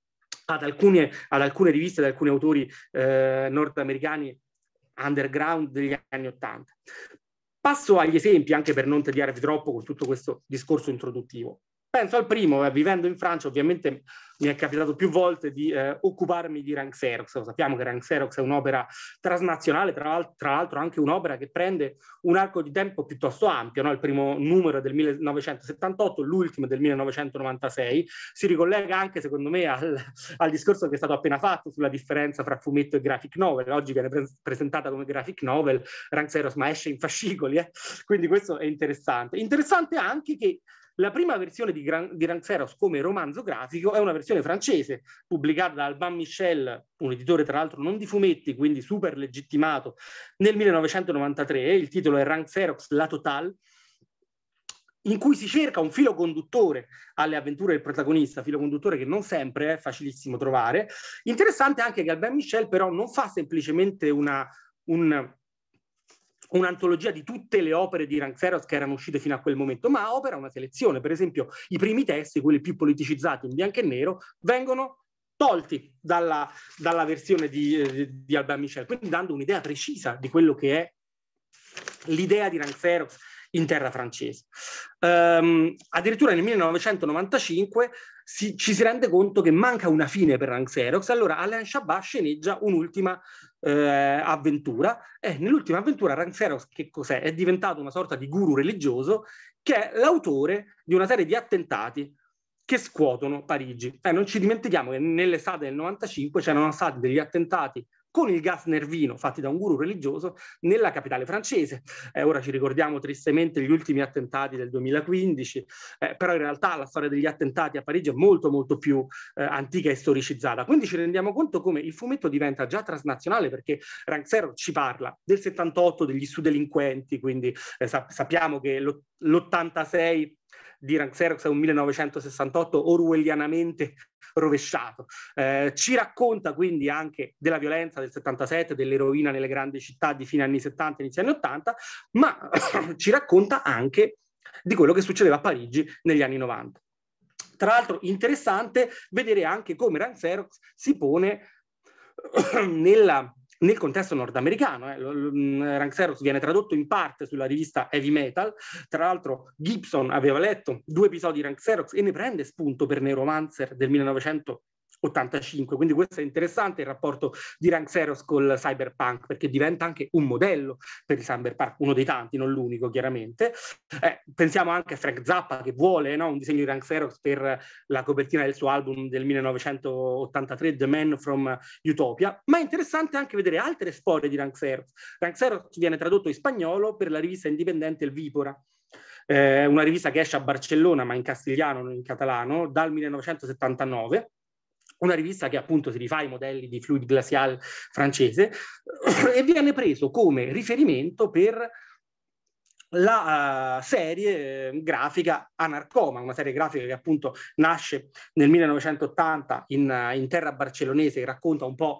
ad alcune, ad alcune riviste, ad alcuni autori eh, nordamericani underground degli anni Ottanta. Passo agli esempi, anche per non tediarvi troppo con tutto questo discorso introduttivo. Penso al primo, eh, vivendo in Francia, ovviamente mi è capitato più volte di eh, occuparmi di Rank Xerox. Sappiamo che Rank Xerox è un'opera transnazionale, tra, tra l'altro anche un'opera che prende un arco di tempo piuttosto ampio, no? Il primo numero è del millenovecentosettantotto, l'ultimo è del millenovecentonovantasei, si ricollega anche secondo me al, al discorso che è stato appena fatto sulla differenza fra fumetto e graphic novel. Oggi viene pre presentata come graphic novel Rank Xerox, ma esce in fascicoli, eh? Quindi questo è interessante. Interessante anche che la prima versione di, Gran, di Rank Xerox come romanzo grafico è una versione francese, pubblicata da Albin Michel, un editore tra l'altro non di fumetti, quindi super legittimato, nel millenovecentonovantatré. Il titolo è Rank Xerox La Totale, in cui si cerca un filo conduttore alle avventure del protagonista, filo conduttore che non sempre è facilissimo trovare. Interessante anche che Albin Michel però non fa semplicemente una... un un'antologia di tutte le opere di Rank Xerox che erano uscite fino a quel momento, ma opera una selezione. Per esempio, i primi testi, quelli più politicizzati in bianco e nero, vengono tolti dalla, dalla versione di, di Albin Michel, quindi dando un'idea precisa di quello che è l'idea di Rank Xerox in terra francese. Um, addirittura nel millenovecentonovantacinque si, ci si rende conto che manca una fine per Rank Xerox, allora Alain Chabat sceneggia un'ultima eh, avventura. E nell'ultima avventura Rank Xerox che cos'è? È diventato una sorta di guru religioso che è l'autore di una serie di attentati che scuotono Parigi. Eh, non ci dimentichiamo che nell'estate del novantacinque c'erano stati degli attentati con il gas nervino fatti da un guru religioso nella capitale francese. Eh, ora ci ricordiamo tristemente gli ultimi attentati del duemilaquindici, eh, però in realtà la storia degli attentati a Parigi è molto molto più eh, antica e storicizzata. Quindi ci rendiamo conto come il fumetto diventa già transnazionale, perché Rank Xerox ci parla del settantotto, degli studelinquenti, quindi eh, sap- sappiamo che l'ottantasei di Rank Xerox è un millenovecentosessantotto orwellianamente rovesciato. Eh, ci racconta quindi anche della violenza del settantasette, dell'eroina nelle grandi città di fine anni settanta, inizio anni ottanta, ma ci racconta anche di quello che succedeva a Parigi negli anni novanta. Tra l'altro interessante vedere anche come Rank Xerox si pone nella nel contesto nordamericano. eh. Rank Xerox viene tradotto in parte sulla rivista Heavy Metal. Tra l'altro Gibson aveva letto due episodi di Rank Xerox e ne prende spunto per Neuromancer del millenovecentottantacinque, quindi questo è interessante, il rapporto di Rank Xerox col cyberpunk, perché diventa anche un modello per il cyberpunk, uno dei tanti, non l'unico chiaramente. Eh, pensiamo anche a Frank Zappa che vuole no, un disegno di Rank Xerox per la copertina del suo album del millenovecentottantatré, The Man from Utopia, ma è interessante anche vedere altre storie di Rank Xerox. Rank Xerox viene tradotto in spagnolo per la rivista indipendente El Víbora, eh, una rivista che esce a Barcellona ma in castigliano, non in catalano, dal millenovecentosettantanove, una rivista che appunto si rifà ai modelli di Fluid Glacial francese e viene preso come riferimento per la uh, serie eh, grafica Anarcoma, una serie grafica che appunto nasce nel millenovecentottanta in, uh, in terra barcellonese, che racconta un po'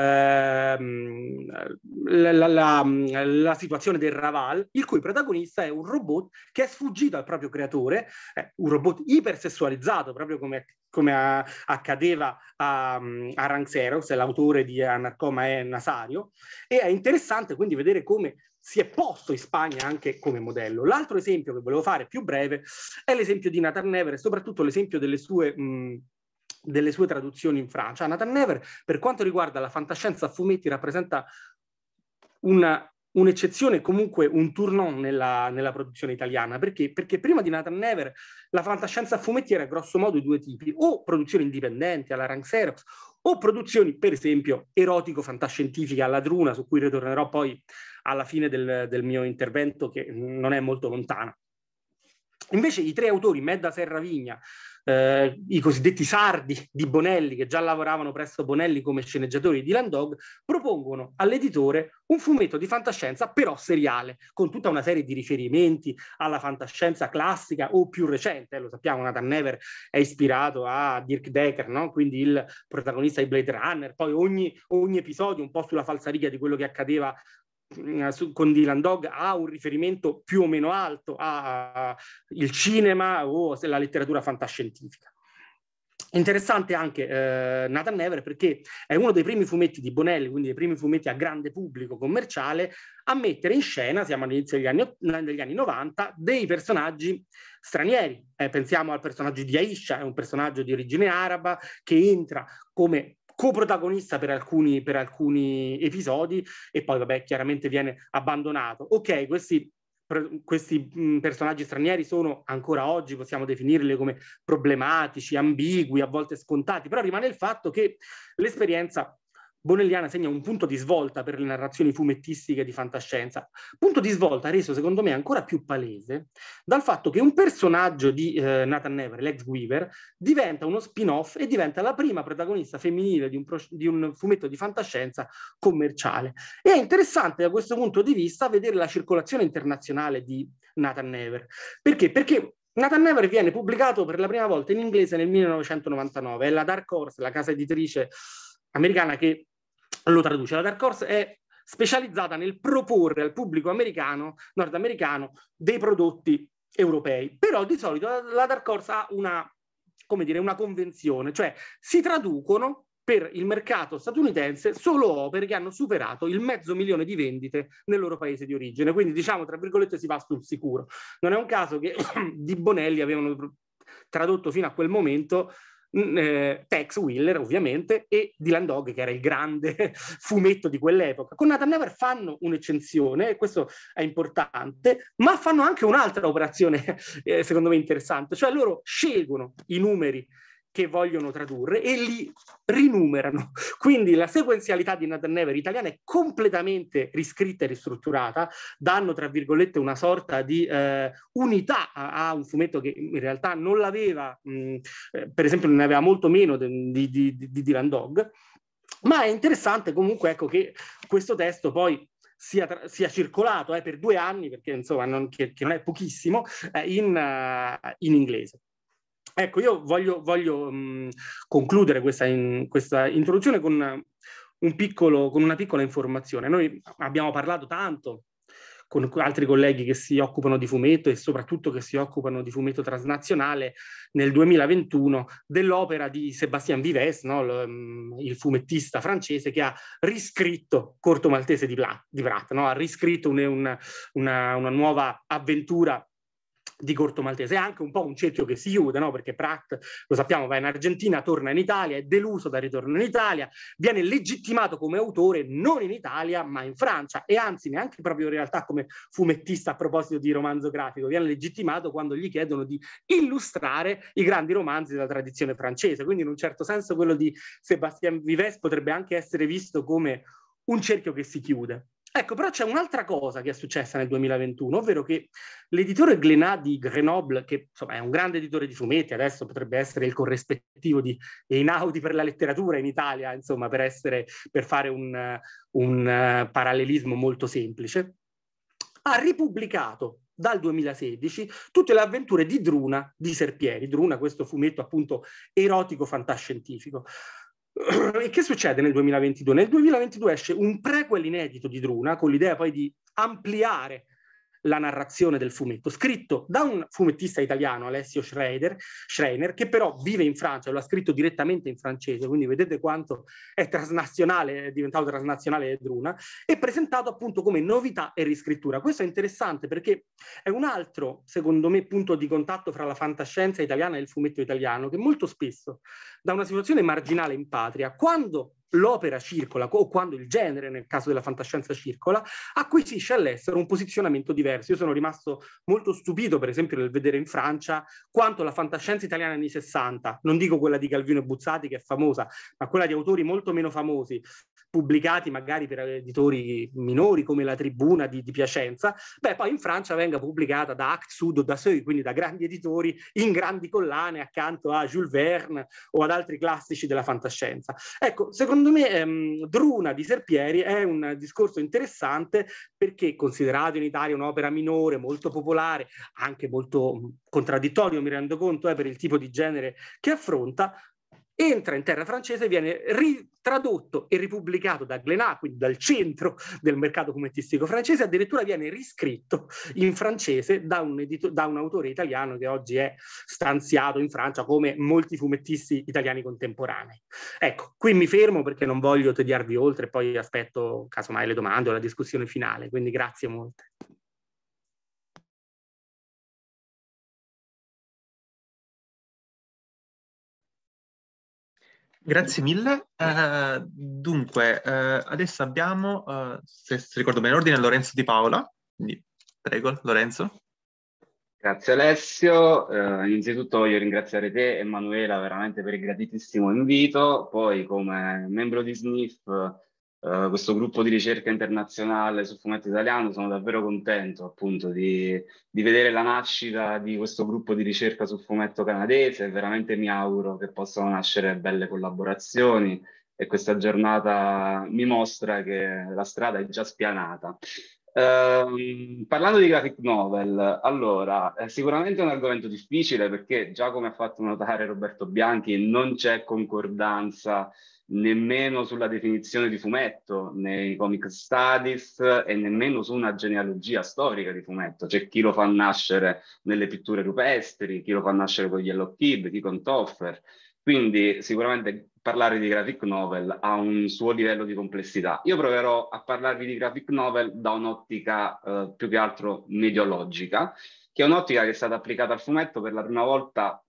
ehm, la, la, la, la situazione del Raval, il cui protagonista è un robot che è sfuggito al proprio creatore, eh, un robot ipersessualizzato, proprio come, come a, accadeva a, a Rank Xerox, l'autore di Anarcoma è Nasario, e è interessante quindi vedere come si è posto in Spagna anche come modello. L'altro esempio che volevo fare, più breve, è l'esempio di Nathan Never e soprattutto l'esempio delle sue, mh, delle sue traduzioni in Francia. Nathan Never, per quanto riguarda la fantascienza a fumetti, rappresenta una, un'eccezione, comunque un tournant nella, nella produzione italiana. Perché? Perché prima di Nathan Never la fantascienza a fumetti era grosso modo di due tipi: o produzioni indipendenti alla Rank Xerox, o produzioni, per esempio, erotico-fantascientifiche alla Druna, su cui ritornerò poi alla fine del, del mio intervento, che non è molto lontana. Invece i tre autori, Medda Serravigna, eh, i cosiddetti sardi di Bonelli, che già lavoravano presso Bonelli come sceneggiatori di Dylan Dog, propongono all'editore un fumetto di fantascienza però seriale, con tutta una serie di riferimenti alla fantascienza classica o più recente. Eh, lo sappiamo, Nathan Never è ispirato a Dirk Decker, no? Quindi il protagonista di Blade Runner, poi ogni, ogni episodio un po' sulla falsariga di quello che accadeva con Dylan Dog ha un riferimento più o meno alto al cinema o alla letteratura fantascientifica. Interessante anche eh, Nathan Never perché è uno dei primi fumetti di Bonelli, quindi dei primi fumetti a grande pubblico commerciale, a mettere in scena, siamo all'inizio degli anni, degli anni novanta, dei personaggi stranieri. Eh, pensiamo al personaggio di Aisha, è un personaggio di origine araba che entra come coprotagonista per alcuni, per alcuni episodi e poi vabbè chiaramente viene abbandonato. Ok, questi, questi mh, personaggi stranieri sono ancora oggi, possiamo definirli come problematici, ambigui, a volte scontati, però rimane il fatto che l'esperienza bonelliana segna un punto di svolta per le narrazioni fumettistiche di fantascienza. Punto di svolta reso secondo me ancora più palese dal fatto che un personaggio di eh, Nathan Never, l'ex Weaver, diventa uno spin-off e diventa la prima protagonista femminile di un, pro- di un fumetto di fantascienza commerciale. E è interessante da questo punto di vista vedere la circolazione internazionale di Nathan Never. Perché? Perché Nathan Never viene pubblicato per la prima volta in inglese nel millenovecentonovantanove, è la Dark Horse, la casa editrice americana che lo traduce. La Dark Horse è specializzata nel proporre al pubblico americano, nordamericano, dei prodotti europei. Però di solito la Dark Horse ha una, come dire, una convenzione, cioè si traducono per il mercato statunitense solo opere che hanno superato il mezzo milione di vendite nel loro paese di origine. Quindi diciamo, tra virgolette, si va sul sicuro. Non è un caso che di Bonelli avevano tradotto fino a quel momento eh, Tex Willer ovviamente e Dylan Dog, che era il grande fumetto di quell'epoca. Con Nathan Never fanno un'eccezione, e questo è importante, ma fanno anche un'altra operazione eh, secondo me interessante, cioè loro scelgono i numeri che vogliono tradurre e li rinumerano. Quindi la sequenzialità di Nathan Never italiana è completamente riscritta e ristrutturata, danno tra virgolette una sorta di eh, unità a, a un fumetto che in realtà non l'aveva, mh, eh, per esempio ne aveva molto meno di, di, di, di Dylan Dog, ma è interessante comunque, ecco, che questo testo poi sia, sia circolato eh, per due anni, perché insomma non, che, che non è pochissimo, eh, in, uh, in inglese. Ecco, io voglio, voglio mh, concludere questa, in, questa introduzione con, un piccolo, con una piccola informazione. Noi abbiamo parlato tanto con altri colleghi che si occupano di fumetto e soprattutto che si occupano di fumetto transnazionale nel duemilaventuno dell'opera di Sébastien Vives, no? il, il fumettista francese che ha riscritto Corto Maltese di, Pla, di Pratt, no? Ha riscritto un, una, una, una nuova avventura di Corto Maltese. È anche un po' un cerchio che si chiude, no? Perché Pratt, lo sappiamo, va in Argentina, torna in Italia, è deluso dal ritorno in Italia, viene legittimato come autore non in Italia ma in Francia, e anzi neanche proprio in realtà come fumettista a proposito di romanzo grafico, viene legittimato quando gli chiedono di illustrare i grandi romanzi della tradizione francese. Quindi in un certo senso quello di Sébastien Vives potrebbe anche essere visto come un cerchio che si chiude. Ecco, però c'è un'altra cosa che è successa nel duemilaventuno, ovvero che l'editore Glénat di Grenoble, che insomma è un grande editore di fumetti, adesso potrebbe essere il corrispettivo di Einaudi per la letteratura in Italia, insomma, per, essere, per fare un, un uh, parallelismo molto semplice, ha ripubblicato dal duemilasedici tutte le avventure di Druna di Serpieri. Druna, questo fumetto appunto erotico fantascientifico. E che succede nel duemilaventidue? Nel duemilaventidue esce un prequel inedito di Druna, con l'idea poi di ampliare la narrazione del fumetto, scritto da un fumettista italiano, Alessio Schreider, Schreiner, che però vive in Francia, lo ha scritto direttamente in francese, quindi vedete quanto è transnazionale, è diventato transnazionale Druna, e presentato appunto come novità e riscrittura. Questo è interessante perché è un altro, secondo me, punto di contatto fra la fantascienza italiana e il fumetto italiano, che molto spesso, da una situazione marginale in patria, quando l'opera circola, o quando il genere, nel caso della fantascienza, circola, acquisisce all'estero un posizionamento diverso. Io sono rimasto molto stupito, per esempio, nel vedere in Francia quanto la fantascienza italiana anni sessanta, non dico quella di Calvino e Buzzati, che è famosa, ma quella di autori molto meno famosi, pubblicati magari per editori minori come La Tribuna di, di Piacenza, beh, poi in Francia venga pubblicata da Actes Sud o da Seuil, quindi da grandi editori in grandi collane accanto a Jules Verne o ad altri classici della fantascienza. Ecco, secondo me ehm, Druna di Serpieri è un discorso interessante perché, considerato in Italia un'opera minore, molto popolare, anche molto contraddittorio, mi rendo conto, eh, per il tipo di genere che affronta, entra in terra francese, viene ritradotto e ripubblicato da Glénat, quindi dal centro del mercato fumettistico francese, addirittura viene riscritto in francese da un, edito- da un autore italiano che oggi è stanziato in Francia come molti fumettisti italiani contemporanei. Ecco, qui mi fermo perché non voglio tediarvi oltre, poi aspetto casomai le domande o la discussione finale, quindi grazie molte. Grazie mille. Uh, dunque, uh, adesso abbiamo, uh, se, se ricordo bene l'ordine, Lorenzo Di Paola. Quindi, prego, Lorenzo. Grazie Alessio. Uh, innanzitutto voglio ringraziare te e Manuela veramente per il gratitissimo invito. Poi, come membro di S N I F, uh, questo gruppo di ricerca internazionale sul fumetto italiano, sono davvero contento appunto di, di vedere la nascita di questo gruppo di ricerca sul fumetto canadese. Veramente mi auguro che possano nascere belle collaborazioni e questa giornata mi mostra che la strada è già spianata. Uh, parlando di graphic novel, allora, è sicuramente un argomento difficile perché già come ha fatto notare Roberto Bianchi non c'è concordanza nemmeno sulla definizione di fumetto nei comic studies e nemmeno su una genealogia storica di fumetto. C'è chi lo fa nascere nelle pitture rupestri, chi lo fa nascere con Yellow Kid, chi con Toffer. Quindi sicuramente parlare di graphic novel ha un suo livello di complessità. Io proverò a parlarvi di graphic novel da un'ottica eh, più che altro mediologica, che è un'ottica che è stata applicata al fumetto per la prima volta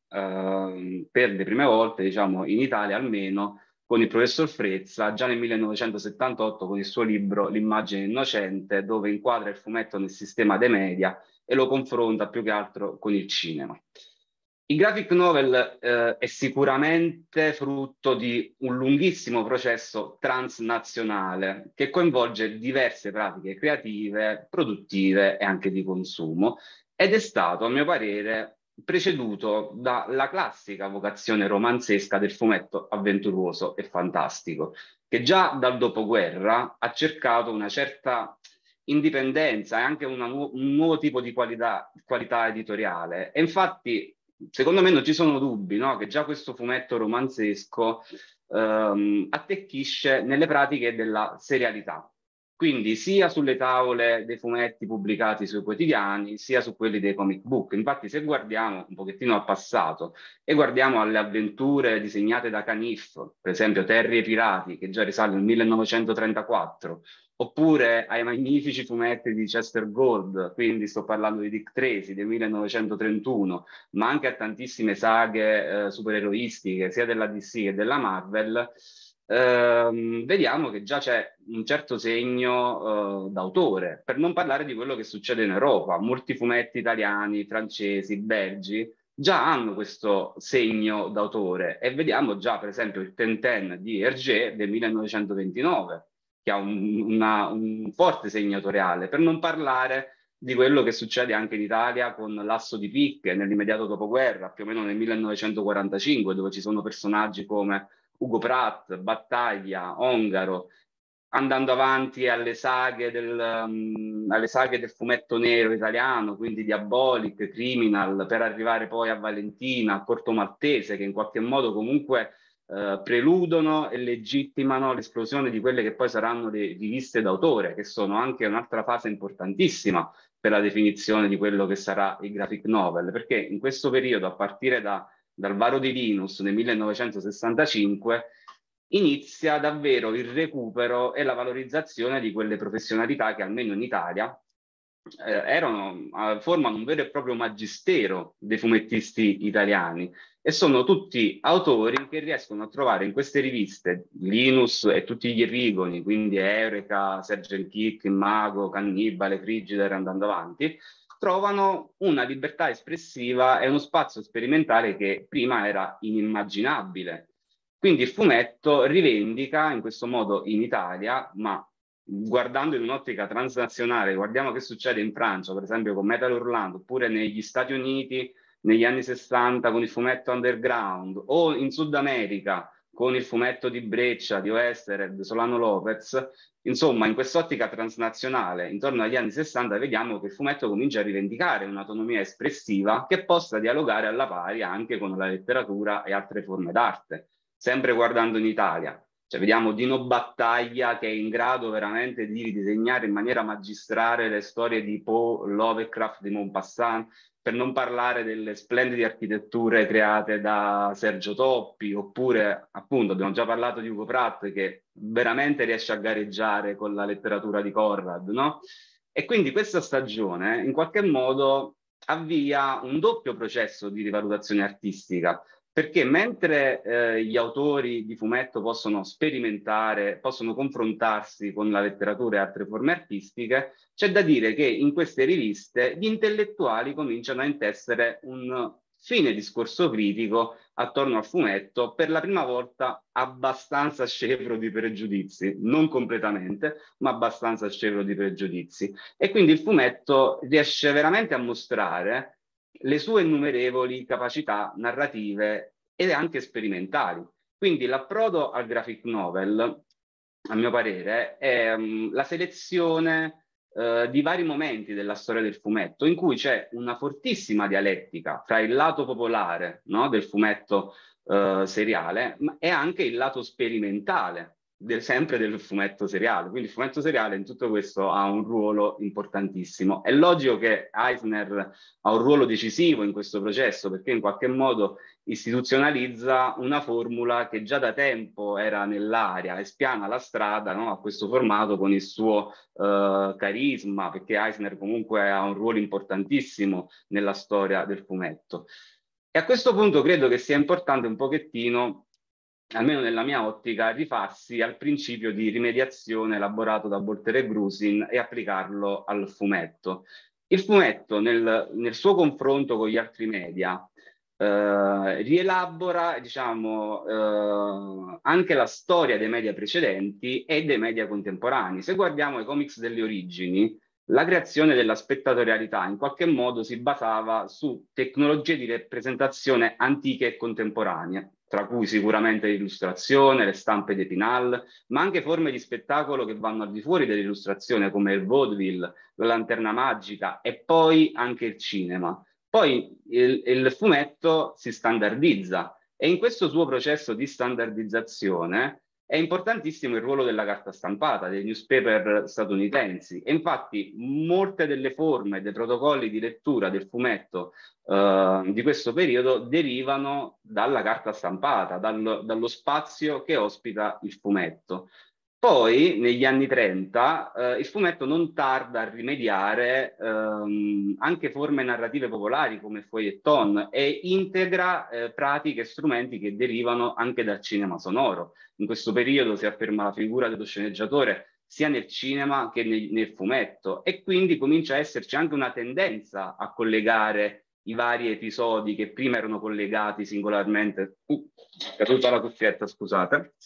eh, per le prime volte, diciamo, in Italia almeno, con il professor Frezza, già nel millenovecentosettantotto con il suo libro L'immagine innocente, dove inquadra il fumetto nel sistema dei media e lo confronta più che altro con il cinema. Il graphic novel eh, è sicuramente frutto di un lunghissimo processo transnazionale che coinvolge diverse pratiche creative, produttive e anche di consumo, ed è stato, a mio parere, preceduto dalla classica vocazione romanzesca del fumetto avventuroso e fantastico, che già dal dopoguerra ha cercato una certa indipendenza e anche una nu- un nuovo tipo di qualità, qualità editoriale. E infatti, secondo me non ci sono dubbi, no? Che già questo fumetto romanzesco ehm, attecchisce nelle pratiche della serialità. Quindi sia sulle tavole dei fumetti pubblicati sui quotidiani, sia su quelli dei comic book. Infatti, se guardiamo un pochettino al passato e guardiamo alle avventure disegnate da Caniff, per esempio Terry e i Pirati, che già risale al millenovecentotrentaquattro, oppure ai magnifici fumetti di Chester Gould, quindi sto parlando di Dick Tracy del millenovecentotrentuno, ma anche a tantissime saghe eh, supereroistiche, sia della D C che della Marvel, ehm, vediamo che già c'è un certo segno eh, d'autore, per non parlare di quello che succede in Europa. Molti fumetti italiani, francesi, belgi già hanno questo segno d'autore, e vediamo già per esempio il Tintin di Hergé del millenovecentoventinove, che ha un, una, un forte segno autoriale, per non parlare di quello che succede anche in Italia con l'Asso di Picche nell'immediato dopoguerra, più o meno nel millenovecentoquarantacinque, dove ci sono personaggi come Ugo Pratt, Battaglia, Ongaro, andando avanti alle saghe del, um, alle saghe del fumetto nero italiano, quindi Diabolic, Criminal, per arrivare poi a Valentina, a Corto Maltese, che in qualche modo comunque Uh, preludono e legittimano l'esplosione di quelle che poi saranno le riviste d'autore, che sono anche un'altra fase importantissima per la definizione di quello che sarà il graphic novel, perché in questo periodo, a partire da, dal Varo di Linus nel millenovecentosessantacinque, inizia davvero il recupero e la valorizzazione di quelle professionalità che almeno in Italia eh, erano, eh, formano un vero e proprio magistero dei fumettisti italiani, e sono tutti autori che riescono a trovare in queste riviste, Linus e tutti gli epigoni, quindi Eureka, Sergeant Kick, Mago, Cannibale, Frigidaire, andando avanti, trovano una libertà espressiva e uno spazio sperimentale che prima era inimmaginabile. Quindi il fumetto rivendica in questo modo in Italia, ma guardando in un'ottica transnazionale, guardiamo che succede in Francia, per esempio con Metal Hurlant, oppure negli Stati Uniti negli anni sessanta con il fumetto underground, o in Sud America con il fumetto di Breccia, di Oestered, Solano Lopez. Insomma, in quest'ottica transnazionale, intorno agli anni sessanta, vediamo che il fumetto comincia a rivendicare un'autonomia espressiva che possa dialogare alla pari anche con la letteratura e altre forme d'arte. Sempre guardando in Italia, cioè vediamo Dino Battaglia, che è in grado veramente di disegnare in maniera magistrale le storie di Poe, Lovecraft, di Maupassant, per non parlare delle splendide architetture create da Sergio Toppi, oppure appunto abbiamo già parlato di Ugo Pratt, che veramente riesce a gareggiare con la letteratura di Conrad, no? E quindi questa stagione in qualche modo avvia un doppio processo di rivalutazione artistica, perché mentre eh, gli autori di fumetto possono sperimentare, possono confrontarsi con la letteratura e altre forme artistiche, c'è da dire che in queste riviste gli intellettuali cominciano a intessere un fine discorso critico attorno al fumetto, per la prima volta abbastanza scevro di pregiudizi, non completamente, ma abbastanza scevro di pregiudizi. E quindi il fumetto riesce veramente a mostrare le sue innumerevoli capacità narrative ed anche sperimentali. Quindi l'approdo al graphic novel, a mio parere, è um, la selezione uh, di vari momenti della storia del fumetto, in cui c'è una fortissima dialettica tra il lato popolare, no, del fumetto uh, seriale, ma e anche il lato sperimentale, Del, sempre del fumetto seriale. Quindi il fumetto seriale in tutto questo ha un ruolo importantissimo. È logico che Eisner ha un ruolo decisivo in questo processo, perché in qualche modo istituzionalizza una formula che già da tempo era nell'aria e spiana la strada, no, a questo formato con il suo uh, carisma, perché Eisner comunque ha un ruolo importantissimo nella storia del fumetto. E a questo punto credo che sia importante un pochettino, almeno nella mia ottica, rifarsi al principio di rimediazione elaborato da Bolter e Grusin e applicarlo al fumetto. Il fumetto, nel, nel suo confronto con gli altri media, eh, rielabora, diciamo, eh, anche la storia dei media precedenti e dei media contemporanei. Se guardiamo i comics delle origini, la creazione della spettatorialità in qualche modo si basava su tecnologie di rappresentazione antiche e contemporanee, tra cui sicuramente l'illustrazione, le stampe dei pinal, ma anche forme di spettacolo che vanno al di fuori dell'illustrazione, come il vaudeville, la lanterna magica e poi anche il cinema. Poi il, il fumetto si standardizza e in questo suo processo di standardizzazione è importantissimo il ruolo della carta stampata, dei newspaper statunitensi, e infatti molte delle forme, dei protocolli di lettura del fumetto eh, di questo periodo derivano dalla carta stampata, dal, dallo spazio che ospita il fumetto. Poi, negli anni trenta, eh, il fumetto non tarda a rimediare ehm, anche forme narrative popolari come il feuilleton e integra eh, pratiche e strumenti che derivano anche dal cinema sonoro. In questo periodo si afferma la figura dello sceneggiatore sia nel cinema che nel, nel fumetto, e quindi comincia a esserci anche una tendenza a collegare i vari episodi che prima erano collegati singolarmente. Uh, è caduta la cuffietta, scusate.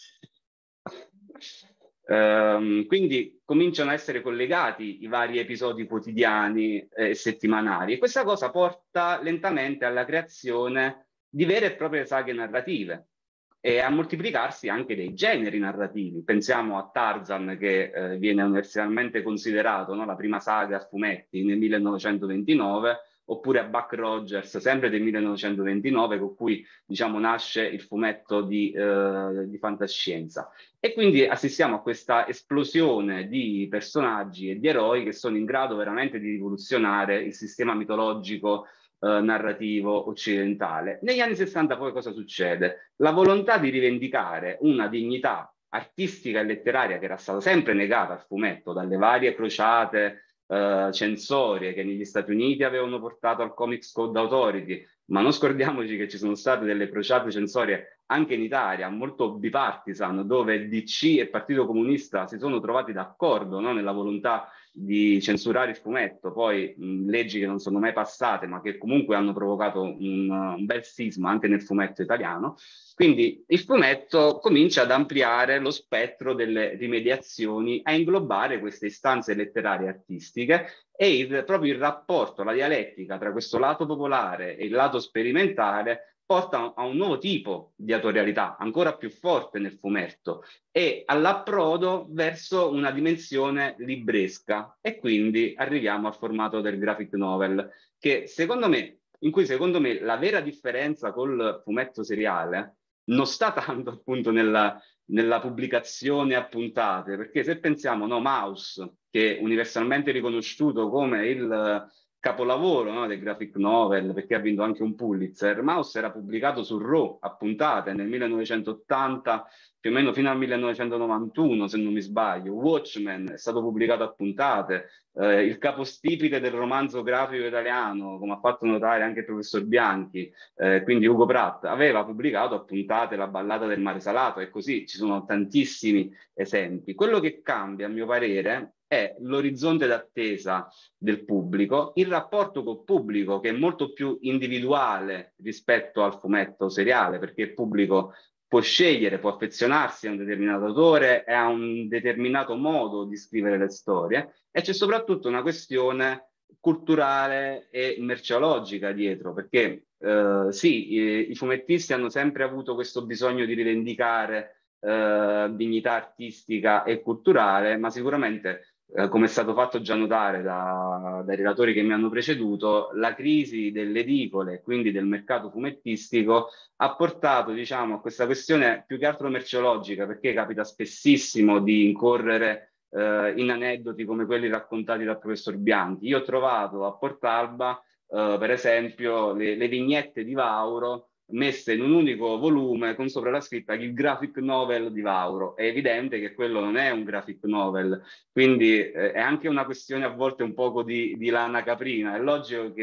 Um, quindi cominciano a essere collegati i vari episodi quotidiani e eh, settimanali, e questa cosa porta lentamente alla creazione di vere e proprie saghe narrative e a moltiplicarsi anche dei generi narrativi. Pensiamo a Tarzan, che eh, viene universalmente considerato, no, la prima saga a fumetti nel millenovecentoventinove, oppure a Buck Rogers, sempre del millenovecentoventinove, con cui, diciamo, nasce il fumetto di, eh, di fantascienza. E quindi assistiamo a questa esplosione di personaggi e di eroi che sono in grado veramente di rivoluzionare il sistema mitologico eh, narrativo occidentale. Negli anni sessanta poi cosa succede? La volontà di rivendicare una dignità artistica e letteraria che era stata sempre negata al fumetto dalle varie crociate Uh, censorie che negli Stati Uniti avevano portato al Comics Code Authority, ma non scordiamoci che ci sono state delle crociate censorie anche in Italia, molto bipartisan, dove il D C e il Partito Comunista si sono trovati d'accordo, no, nella volontà di censurare il fumetto, poi mh, leggi che non sono mai passate, ma che comunque hanno provocato un, un bel sisma anche nel fumetto italiano. Quindi il fumetto comincia ad ampliare lo spettro delle rimediazioni, a inglobare queste istanze letterarie e artistiche, e il, proprio il rapporto, la dialettica tra questo lato popolare e il lato sperimentale porta a un nuovo tipo di autorialità, ancora più forte nel fumetto, e all'approdo verso una dimensione libresca, e quindi arriviamo al formato del graphic novel, che secondo me, in cui secondo me la vera differenza col fumetto seriale non sta tanto appunto nella, nella pubblicazione a puntate, perché se pensiamo, no, Maus, che è universalmente riconosciuto come il capolavoro, no, del graphic novel, perché ha vinto anche un Pulitzer, Maus era pubblicato su Raw a puntate nel millenovecentottanta, più o meno fino al millenovecentonovantuno, se non mi sbaglio. Watchmen è stato pubblicato a puntate, eh, il capostipite del romanzo grafico italiano, come ha fatto notare anche il professor Bianchi, eh, quindi Ugo Pratt, aveva pubblicato a puntate La ballata del mare salato, e così ci sono tantissimi esempi. Quello che cambia, a mio parere, è l'orizzonte d'attesa del pubblico, il rapporto col pubblico, che è molto più individuale rispetto al fumetto seriale, perché il pubblico può scegliere, può affezionarsi a un determinato autore e a un determinato modo di scrivere le storie, e c'è soprattutto una questione culturale e merceologica dietro, perché eh, sì, i, i fumettisti hanno sempre avuto questo bisogno di rivendicare eh, dignità artistica e culturale, ma sicuramente, Eh, come è stato fatto già notare da, dai relatori che mi hanno preceduto, la crisi delle edicole, quindi del mercato fumettistico, ha portato, diciamo, a questa questione più che altro merceologica, perché capita spessissimo di incorrere eh, in aneddoti come quelli raccontati dal professor Bianchi. Io ho trovato a Portalba, eh, per esempio, le, le vignette di Vauro messe in un unico volume con sopra la scritta il graphic novel di Vauro. È evidente che quello non è un graphic novel, quindi eh, è anche una questione a volte un poco di, di lana caprina. È logico che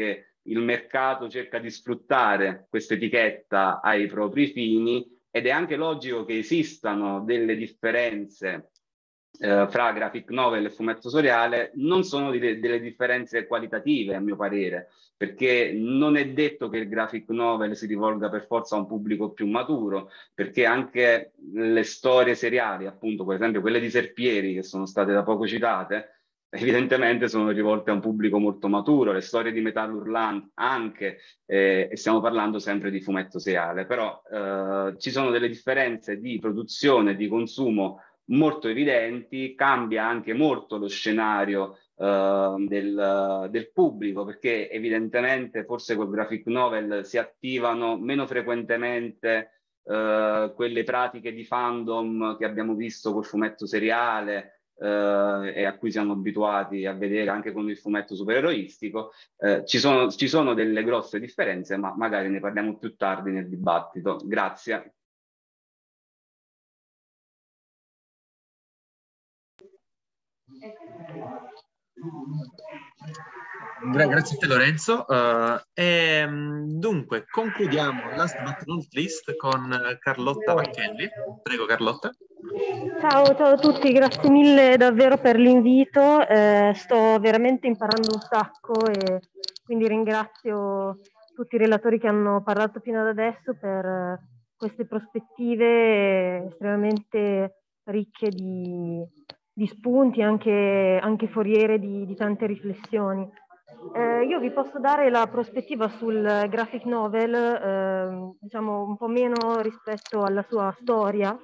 il mercato cerca di sfruttare questa etichetta ai propri fini, ed è anche logico che esistano delle differenze eh, fra graphic novel e fumetto seriale. Non sono delle, delle differenze qualitative, a mio parere, perché non è detto che il graphic novel si rivolga per forza a un pubblico più maturo, perché anche le storie seriali, appunto, per esempio quelle di Serpieri, che sono state da poco citate, evidentemente sono rivolte a un pubblico molto maturo. Le storie di Metal Hurlant anche, eh, e stiamo parlando sempre di fumetto seriale, però eh, ci sono delle differenze di produzione, di consumo molto evidenti. Cambia anche molto lo scenario eh, del, del pubblico, perché evidentemente forse col graphic novel si attivano meno frequentemente eh, quelle pratiche di fandom che abbiamo visto col fumetto seriale, Uh, e a cui siamo abituati a vedere anche con il fumetto supereroistico. Uh, ci sono, ci sono delle grosse differenze, ma magari ne parliamo più tardi nel dibattito. Grazie. Gra- grazie a te Lorenzo. Uh, e, dunque, concludiamo last but not least con Carlotta Vacchelli. Prego Carlotta. Ciao, ciao a tutti, grazie mille davvero per l'invito. Eh, sto veramente imparando un sacco e quindi ringrazio tutti i relatori che hanno parlato fino ad adesso per queste prospettive estremamente ricche di, di spunti, anche, anche foriere di, di tante riflessioni. Eh, io vi posso dare la prospettiva sul graphic novel, eh, diciamo un po' meno rispetto alla sua storia,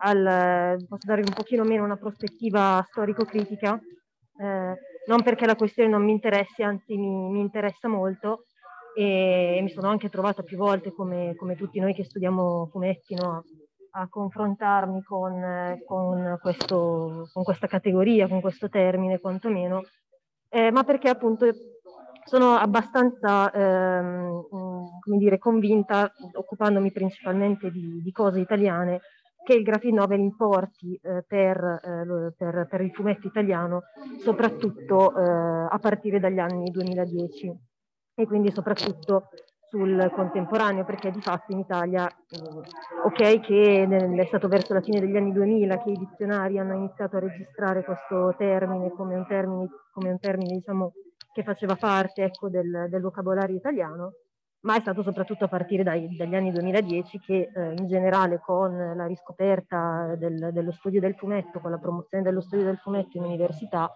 al, posso darvi un pochino meno una prospettiva storico-critica, eh, non perché la questione non mi interessi, anzi mi, mi interessa molto, e mi sono anche trovata più volte, come, come tutti noi che studiamo fumetti, no, a, a confrontarmi con, con, questo, con questa categoria, con questo termine quantomeno, eh, ma perché appunto sono abbastanza ehm, come dire, convinta, occupandomi principalmente di, di cose italiane, che il graphic novel importi eh, per, eh, per, per il fumetto italiano soprattutto eh, a partire dagli anni duemiladieci, e quindi soprattutto sul contemporaneo, perché di fatto in Italia, eh, ok che nel, è stato verso la fine degli anni duemila che i dizionari hanno iniziato a registrare questo termine come un termine, come un termine diciamo, che faceva parte, ecco, del, del vocabolario italiano, ma è stato soprattutto a partire dai, dagli anni duemiladieci che eh, in generale con la riscoperta del, dello studio del fumetto, con la promozione dello studio del fumetto in università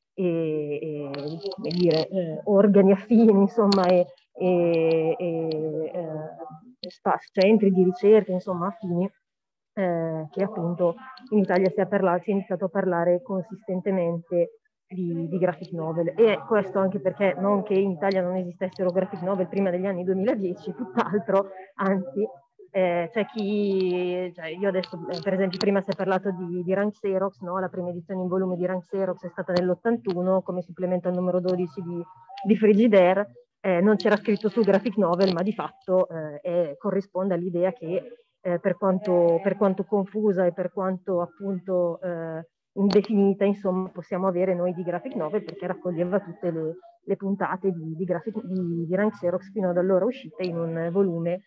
e, e come dire, eh, organi affini, insomma, e, e, e eh, centri di ricerca, insomma, affini, eh, che appunto in Italia si è, parla- si è iniziato a parlare consistentemente Di, di graphic novel, e questo anche perché non che in Italia non esistessero graphic novel prima degli anni duemiladieci, tutt'altro, anzi eh, c'è chi, cioè io adesso eh, per esempio prima si è parlato di, di Rank Xerox, no? La prima edizione in volume di Rank Xerox è stata nell'ottantuno come supplemento al numero dodici di, di Frigidaire, eh, non c'era scritto sul graphic novel, ma di fatto eh, è, corrisponde all'idea che eh, per, quanto, per quanto confusa e per quanto appunto eh, indefinita, insomma, possiamo avere noi di graphic novel, perché raccoglieva tutte le, le puntate di, di, graphic, di, di Rank Xerox fino ad allora uscite in un volume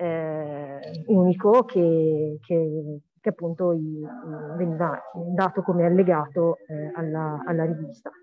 eh, unico che, che, che appunto i, veniva dato come allegato eh, alla, alla rivista.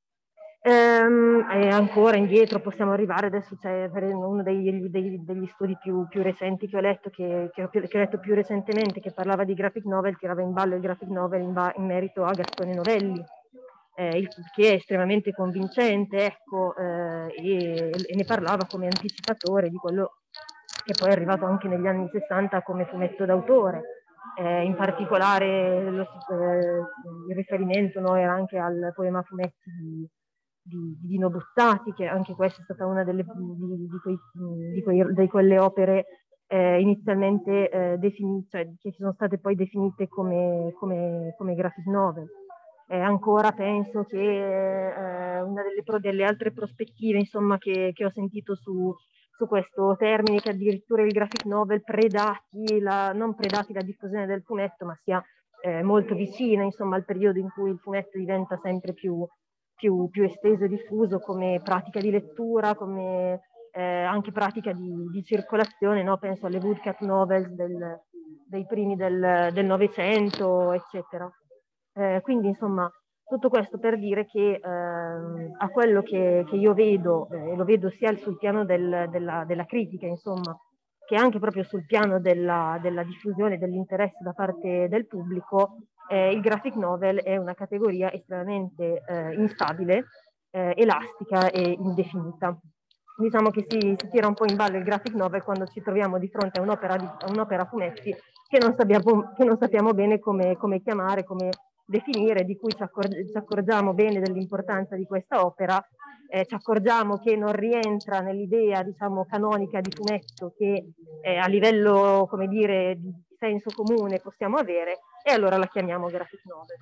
Ehm, e ancora indietro possiamo arrivare, adesso c'è uno degli, degli, degli studi più, più recenti che ho letto, che, che, ho, che ho letto più recentemente, che parlava di graphic novel, tirava in ballo il graphic novel in, ba, in merito a Gastone Novelli, eh, il, che è estremamente convincente, ecco, eh, e, e ne parlava come anticipatore di quello che poi è arrivato anche negli anni sessanta come fumetto d'autore. Eh, in particolare lo, eh, il riferimento, no, era anche al poema fumetti di Di, di Dino Buzzati, che anche questa è stata una delle, di, di, quei, di, quei, di quelle opere eh, inizialmente eh, definite, cioè che sono state poi definite come, come, come graphic novel. Eh, ancora penso che eh, una delle, delle altre prospettive, insomma, che, che ho sentito su, su questo termine, che addirittura il graphic novel predati la, non predati la diffusione del fumetto, ma sia eh, molto vicina, insomma, al periodo in cui il fumetto diventa sempre più Più, più esteso e diffuso come pratica di lettura, come eh, anche pratica di, di circolazione, no? Penso alle woodcut novels del, dei primi del, del Novecento, eccetera. Eh, quindi, insomma, tutto questo per dire che eh, a quello che, che io vedo, e eh, lo vedo sia sul piano del, della, della critica, insomma, che anche proprio sul piano della, della diffusione dell'interesse da parte del pubblico, eh, il graphic novel è una categoria estremamente eh, instabile, eh, elastica e indefinita. Diciamo che si, si tira un po' in ballo il graphic novel quando ci troviamo di fronte a un'opera, di, a un'opera fumetti che non sappiamo, che non sappiamo bene come, come chiamare, come definire, di cui ci, accor- ci accorgiamo bene dell'importanza di questa opera, eh, ci accorgiamo che non rientra nell'idea, diciamo, canonica di fumetto che eh, a livello, come dire, di senso comune possiamo avere, e allora la chiamiamo graphic novel.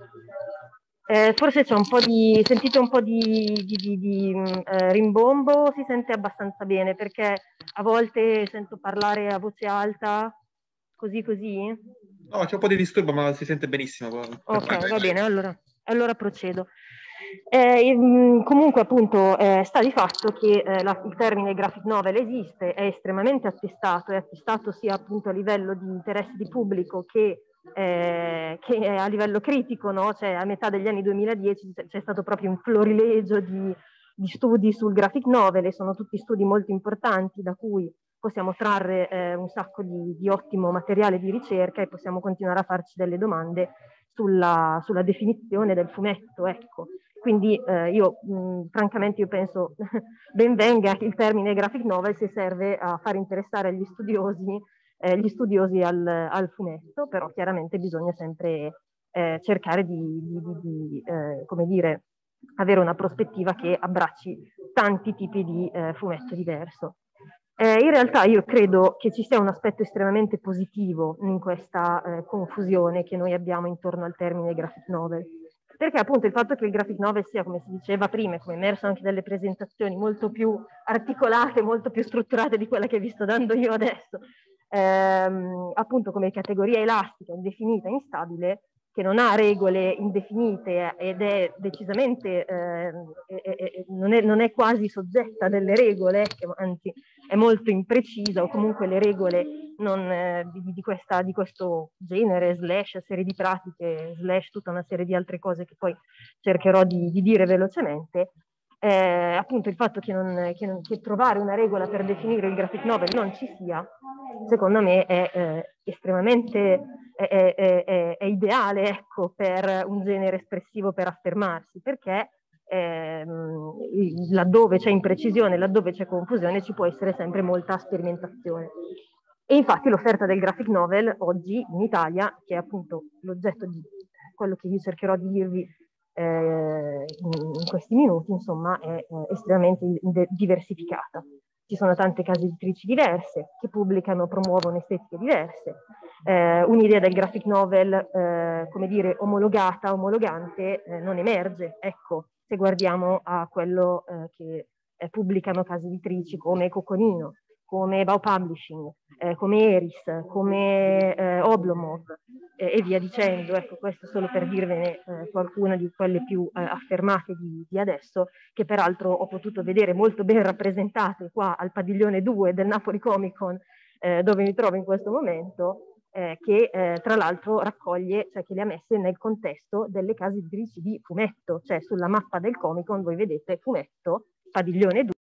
Eh, forse c'è un po' di, sentite un po' di, di, di, di eh, rimbombo, si sente abbastanza bene, perché a volte sento parlare a voce alta, così così. No, c'è un po' di disturbo, ma si sente benissimo. Ok, va bene, allora, allora procedo. Eh, comunque, appunto, eh, sta di fatto che eh, la, il termine graphic novel esiste, è estremamente attestato, è attestato sia appunto a livello di interesse di pubblico che, eh, che a livello critico, no? Cioè, a metà degli anni duemiladieci c'è stato proprio un florilegio di, di studi sul graphic novel, e sono tutti studi molto importanti da cui possiamo trarre eh, un sacco di, di ottimo materiale di ricerca, e possiamo continuare a farci delle domande sulla, sulla definizione del fumetto, ecco. Quindi eh, io, mh, francamente, io penso ben venga il termine graphic novel se serve a far interessare gli studiosi, eh, gli studiosi al, al fumetto, però chiaramente bisogna sempre eh, cercare di, di, di, di eh, come dire, avere una prospettiva che abbracci tanti tipi di eh, fumetto diverso. Eh, in realtà io credo che ci sia un aspetto estremamente positivo in questa eh, confusione che noi abbiamo intorno al termine graphic novel, perché appunto il fatto che il graphic novel sia, come si diceva prima, come emerso anche dalle presentazioni, molto più articolate, molto più strutturate di quella che vi sto dando io adesso, ehm, appunto come categoria elastica, indefinita, instabile, che non ha regole indefinite ed è decisamente, eh, è, è, non, è, non è quasi soggetta delle regole, anzi è molto imprecisa, o comunque le regole non, eh, di, di, questa, di questo genere, slash serie di pratiche, slash tutta una serie di altre cose che poi cercherò di, di dire velocemente. Eh, appunto il fatto che, non, che, non, che trovare una regola per definire il graphic novel non ci sia, secondo me è eh, estremamente è, è, è, è ideale, ecco, per un genere espressivo per affermarsi, perché ehm, laddove c'è imprecisione, laddove c'è confusione, ci può essere sempre molta sperimentazione. E infatti l'offerta del graphic novel oggi in Italia, che è appunto l'oggetto di quello che io cercherò di dirvi eh, in questi minuti, insomma, è eh, estremamente diversificata. Ci sono tante case editrici diverse che pubblicano, promuovono estetiche diverse. Eh, un'idea del graphic novel, eh, come dire, omologata, omologante, eh, non emerge. Ecco, se guardiamo a quello eh, che eh, pubblicano case editrici come Coconino, come Bao Publishing, eh, come Eris, come eh, Oblomov eh, e via dicendo. Ecco, questo solo per dirvene eh, qualcuna di quelle più eh, affermate di, di adesso, che peraltro ho potuto vedere molto ben rappresentate qua al padiglione due del Napoli Comic Con, eh, dove mi trovo in questo momento, eh, che eh, tra l'altro raccoglie, cioè che le ha messe nel contesto delle case editrici di fumetto, cioè sulla mappa del Comic Con voi vedete fumetto, padiglione due,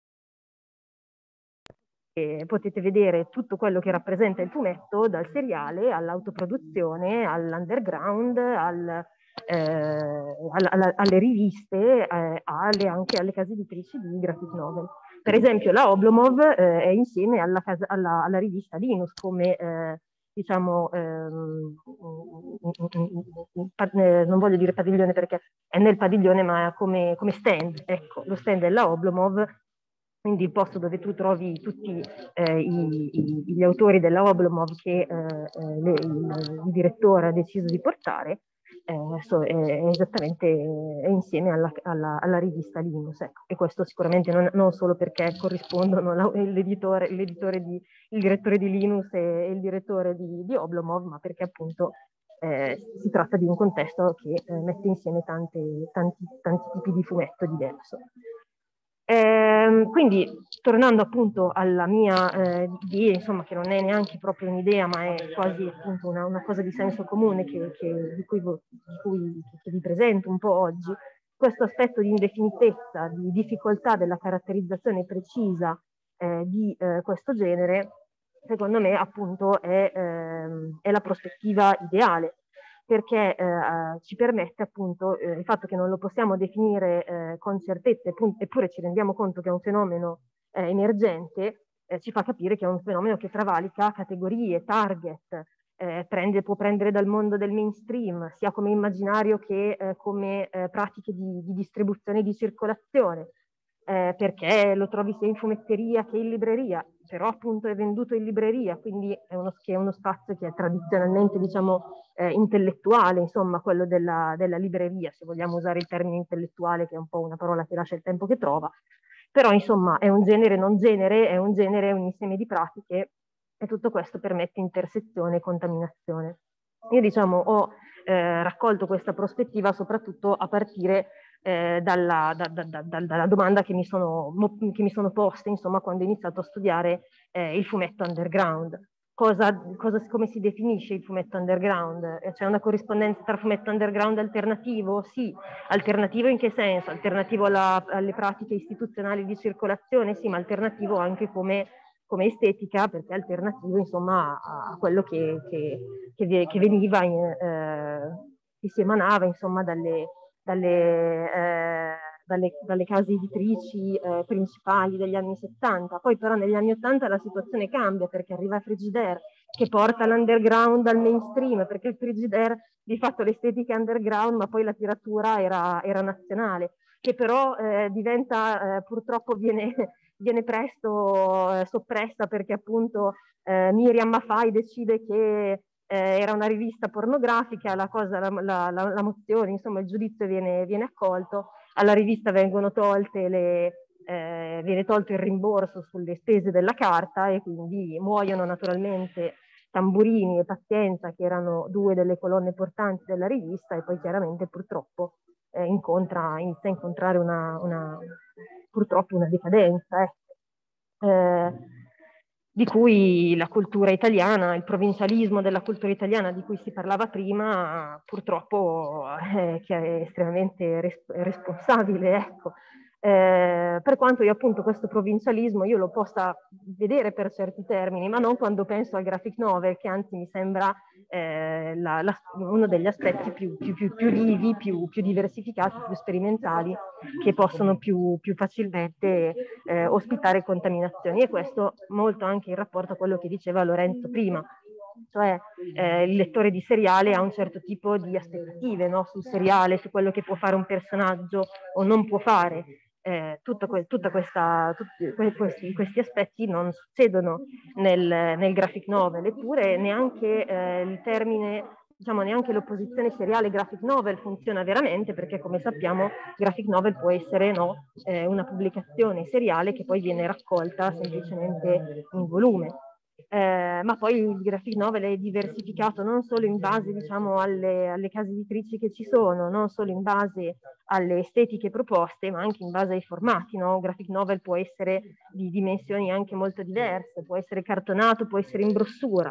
e potete vedere tutto quello che rappresenta il fumetto, dal seriale all'autoproduzione, all'underground, al, eh, alla, alle riviste, eh, alle, anche alle case editrici di graphic novel. Per esempio la Oblomov eh, è insieme alla, casa, alla, alla rivista Linus come eh, diciamo, ehm, non voglio dire padiglione perché è nel padiglione, ma come, come stand, ecco, lo stand della Oblomov, quindi il posto dove tu trovi tutti eh, i, i, gli autori della Oblomov che eh, le, il, il direttore ha deciso di portare, eh, so, è, è esattamente è insieme alla, alla, alla rivista Linus, ecco. E questo sicuramente non, non solo perché corrispondono l'editore, l'editore di, il direttore di Linus e il direttore di, di Oblomov, ma perché appunto eh, si tratta di un contesto che eh, mette insieme tante, tanti, tanti tipi di fumetto diverso. Eh, quindi, tornando appunto alla mia eh, idea, insomma, che non è neanche proprio un'idea, ma è quasi appunto una, una cosa di senso comune che, che, di cui, di cui che vi presento un po' oggi, questo aspetto di indefinitezza, di difficoltà della caratterizzazione precisa eh, di eh, questo genere, secondo me appunto è, ehm, è la prospettiva ideale, perché eh, ci permette appunto eh, il fatto che non lo possiamo definire eh, con certezza, eppure ci rendiamo conto che è un fenomeno eh, emergente, eh, ci fa capire che è un fenomeno che travalica categorie, target, eh, prende, può prendere dal mondo del mainstream, sia come immaginario che eh, come eh, pratiche di, di distribuzione e di circolazione, eh, perché lo trovi sia in fumetteria che in libreria, però appunto è venduto in libreria, quindi è uno, che è uno spazio che è tradizionalmente, diciamo, eh, intellettuale, insomma, quello della, della libreria, se vogliamo usare il termine intellettuale, che è un po' una parola che lascia il tempo che trova, però insomma è un genere non genere, è un genere, un insieme di pratiche, e tutto questo permette intersezione e contaminazione. Io, diciamo, ho eh, raccolto questa prospettiva soprattutto a partire Eh, dalla, da, da, da, dalla domanda che mi sono, che mi sono poste, insomma, quando ho iniziato a studiare eh, il fumetto underground. Cosa, cosa, come si definisce il fumetto underground? C'è una corrispondenza tra fumetto underground e alternativo? Sì. Alternativo in che senso? Alternativo alla, alle pratiche istituzionali di circolazione? Sì, ma alternativo anche come, come estetica, perché alternativo, insomma, a quello che, che, che, che veniva, in, eh, che si emanava, insomma, dalle Dalle, eh, dalle, dalle case editrici eh, principali degli anni settanta. Poi però negli anni ottanta la situazione cambia, perché arriva Frigidaire che porta l'underground al mainstream, perché il Frigidaire di fatto l'estetica è underground, ma poi la tiratura era, era nazionale, che però eh, diventa, eh, purtroppo viene, viene presto eh, soppressa, perché appunto eh, Miriam Maffei decide che Eh, era una rivista pornografica, la, cosa, la, la, la, la mozione, insomma il giudizio viene, viene accolto, alla rivista vengono tolte le, eh, viene tolto il rimborso sulle spese della carta, e quindi muoiono naturalmente Tamburini e Pazienza, che erano due delle colonne portanti della rivista, e poi chiaramente purtroppo eh, incontra, inizia a incontrare una, una, purtroppo una decadenza. Eh. Eh, di cui la cultura italiana, il provincialismo della cultura italiana di cui si parlava prima, purtroppo eh, che è estremamente res- responsabile, ecco. Eh, per quanto io appunto questo provincialismo io lo possa vedere per certi termini, ma non quando penso al graphic novel, che anzi mi sembra eh, la, la, uno degli aspetti più, più, più, più vivi, più, più diversificati, più sperimentali, che possono più, più facilmente eh, ospitare contaminazioni, e questo molto anche in rapporto a quello che diceva Lorenzo prima, cioè eh, il lettore di seriale ha un certo tipo di aspettative, no? Sul seriale, su quello che può fare un personaggio o non può fare. Eh, tutta que- tutta questa, tutti questi, questi aspetti non succedono nel, nel graphic novel, eppure neanche eh, il termine, diciamo, neanche l'opposizione seriale graphic novel funziona veramente, perché come sappiamo graphic novel può essere, no, eh, una pubblicazione seriale che poi viene raccolta semplicemente in volume. Eh, ma poi il graphic novel è diversificato non solo in base, diciamo, alle, alle case editrici che ci sono, non solo in base alle estetiche proposte, ma anche in base ai formati, no? Un graphic novel può essere di dimensioni anche molto diverse, può essere cartonato, può essere in brossura,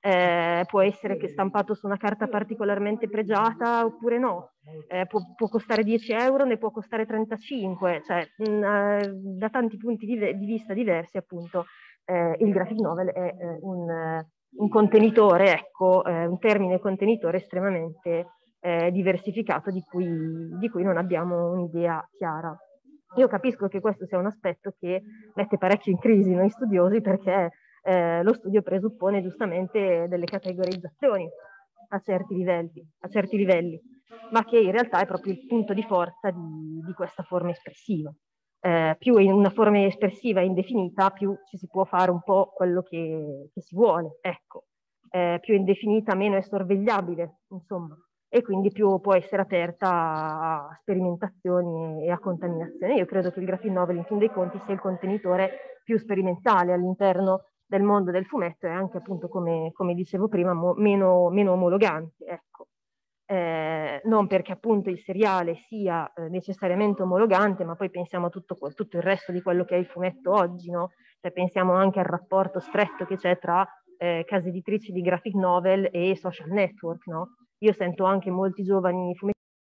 eh, può essere che stampato su una carta particolarmente pregiata oppure no, eh, può, può costare dieci euro, ne può costare trentacinque, cioè mh, da tanti punti di, di vista diversi, appunto. Eh, il graphic novel è eh, un, un contenitore, ecco, eh, un termine contenitore estremamente eh, diversificato, di cui, di cui non abbiamo un'idea chiara. Io capisco che questo sia un aspetto che mette parecchio in crisi noi studiosi, perché eh, lo studio presuppone giustamente delle categorizzazioni a certi livelli, a certi livelli, ma che in realtà è proprio il punto di forza di, di questa forma espressiva. Eh, più in una forma espressiva indefinita, più ci si può fare un po' quello che, che si vuole, ecco. Eh, più indefinita, meno è sorvegliabile, insomma, e quindi più può essere aperta a sperimentazioni e a contaminazioni. Io credo che il graphic novel, in fin dei conti, sia il contenitore più sperimentale all'interno del mondo del fumetto, e anche, appunto, come, come dicevo prima, mo, meno, meno omologante, ecco. eh, non perché appunto il seriale sia eh, necessariamente omologante, ma poi pensiamo a tutto, tutto il resto di quello che è il fumetto oggi, no? Cioè pensiamo anche al rapporto stretto che c'è tra eh, case editrici di graphic novel e social network, no? Io sento anche molti giovani fumettisti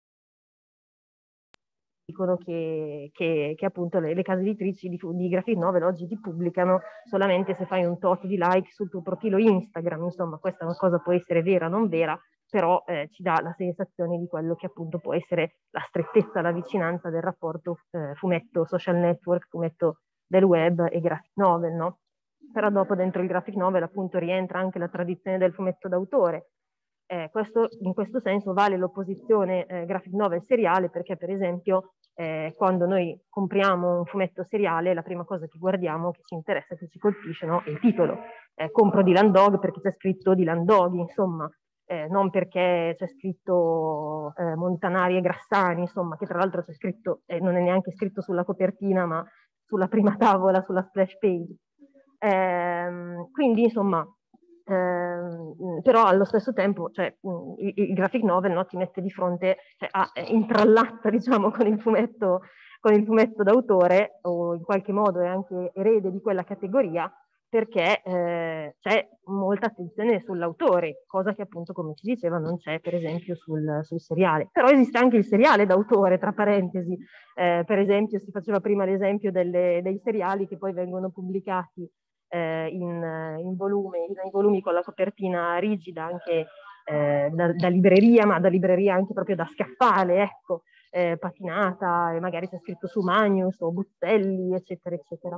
dicono che, che, che appunto le, le case editrici di, di graphic novel oggi ti pubblicano solamente se fai un tot di like sul tuo profilo Instagram. Insomma, questa è una cosa, può essere vera o non vera, però eh, ci dà la sensazione di quello che appunto può essere la strettezza, la vicinanza del rapporto eh, fumetto social network, fumetto del web e graphic novel, no? Però dopo dentro il graphic novel appunto rientra anche la tradizione del fumetto d'autore. Eh, questo, in questo senso vale l'opposizione eh, graphic novel seriale, perché per esempio eh, quando noi compriamo un fumetto seriale la prima cosa che guardiamo, che ci interessa, che ci colpisce, no? È il titolo. Eh, compro Dylan Dog perché c'è scritto Dylan Dog, insomma, eh, non perché c'è scritto eh, Montanari e Grassani, insomma, che tra l'altro c'è scritto, eh, non è neanche scritto sulla copertina, ma sulla prima tavola, sulla splash page. Eh, quindi, insomma, eh, però allo stesso tempo, cioè, il, il graphic novel, no, ti mette di fronte, cioè, a, intrallatta, diciamo, con il fumetto, con il fumetto d'autore, o in qualche modo è anche erede di quella categoria, perché eh, c'è molta attenzione sull'autore, cosa che appunto, come si diceva, non c'è per esempio sul, sul seriale. Però esiste anche il seriale d'autore, tra parentesi. Eh, per esempio, si faceva prima l'esempio delle, dei seriali che poi vengono pubblicati eh, in, in volume, nei volumi con la copertina rigida, anche eh, da, da libreria, ma da libreria anche proprio da scaffale, ecco. Eh, patinata, e magari c'è scritto su Magnus o Buzzelli, eccetera, eccetera.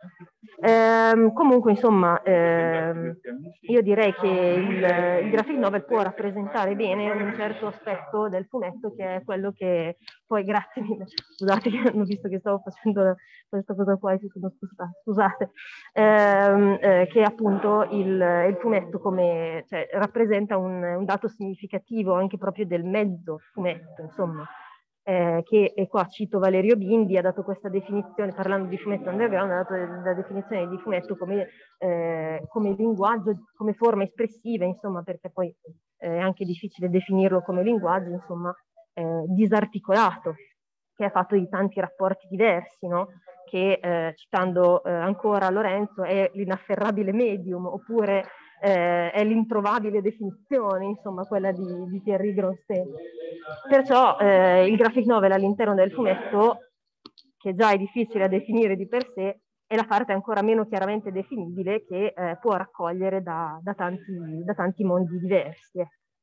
Ehm, comunque, insomma, ehm, io direi che il, il graphic novel può rappresentare bene un certo aspetto del fumetto, che è quello che poi, grazie mille, scusate, hanno visto che stavo facendo questa cosa qua e si sono spostati, scusate, ehm, eh, che appunto il, il fumetto come, cioè, rappresenta un, un dato significativo anche proprio del mezzo fumetto, insomma. Eh, che, e qua cito Valerio Bindi, ha dato questa definizione, parlando di fumetto underground, ha dato la definizione di fumetto come, eh, come linguaggio, come forma espressiva, insomma, perché poi eh, è anche difficile definirlo come linguaggio, insomma, eh, disarticolato, che è fatto di tanti rapporti diversi, no? Che, eh, citando eh, ancora Lorenzo, è l'inafferrabile medium, oppure eh, è l'introvabile definizione, insomma, quella di, di Thierry Gronstein. Perciò eh, il graphic novel all'interno del fumetto, che già è difficile da definire di per sé, è la parte ancora meno chiaramente definibile, che eh, può raccogliere da, da, tanti, da tanti mondi diversi.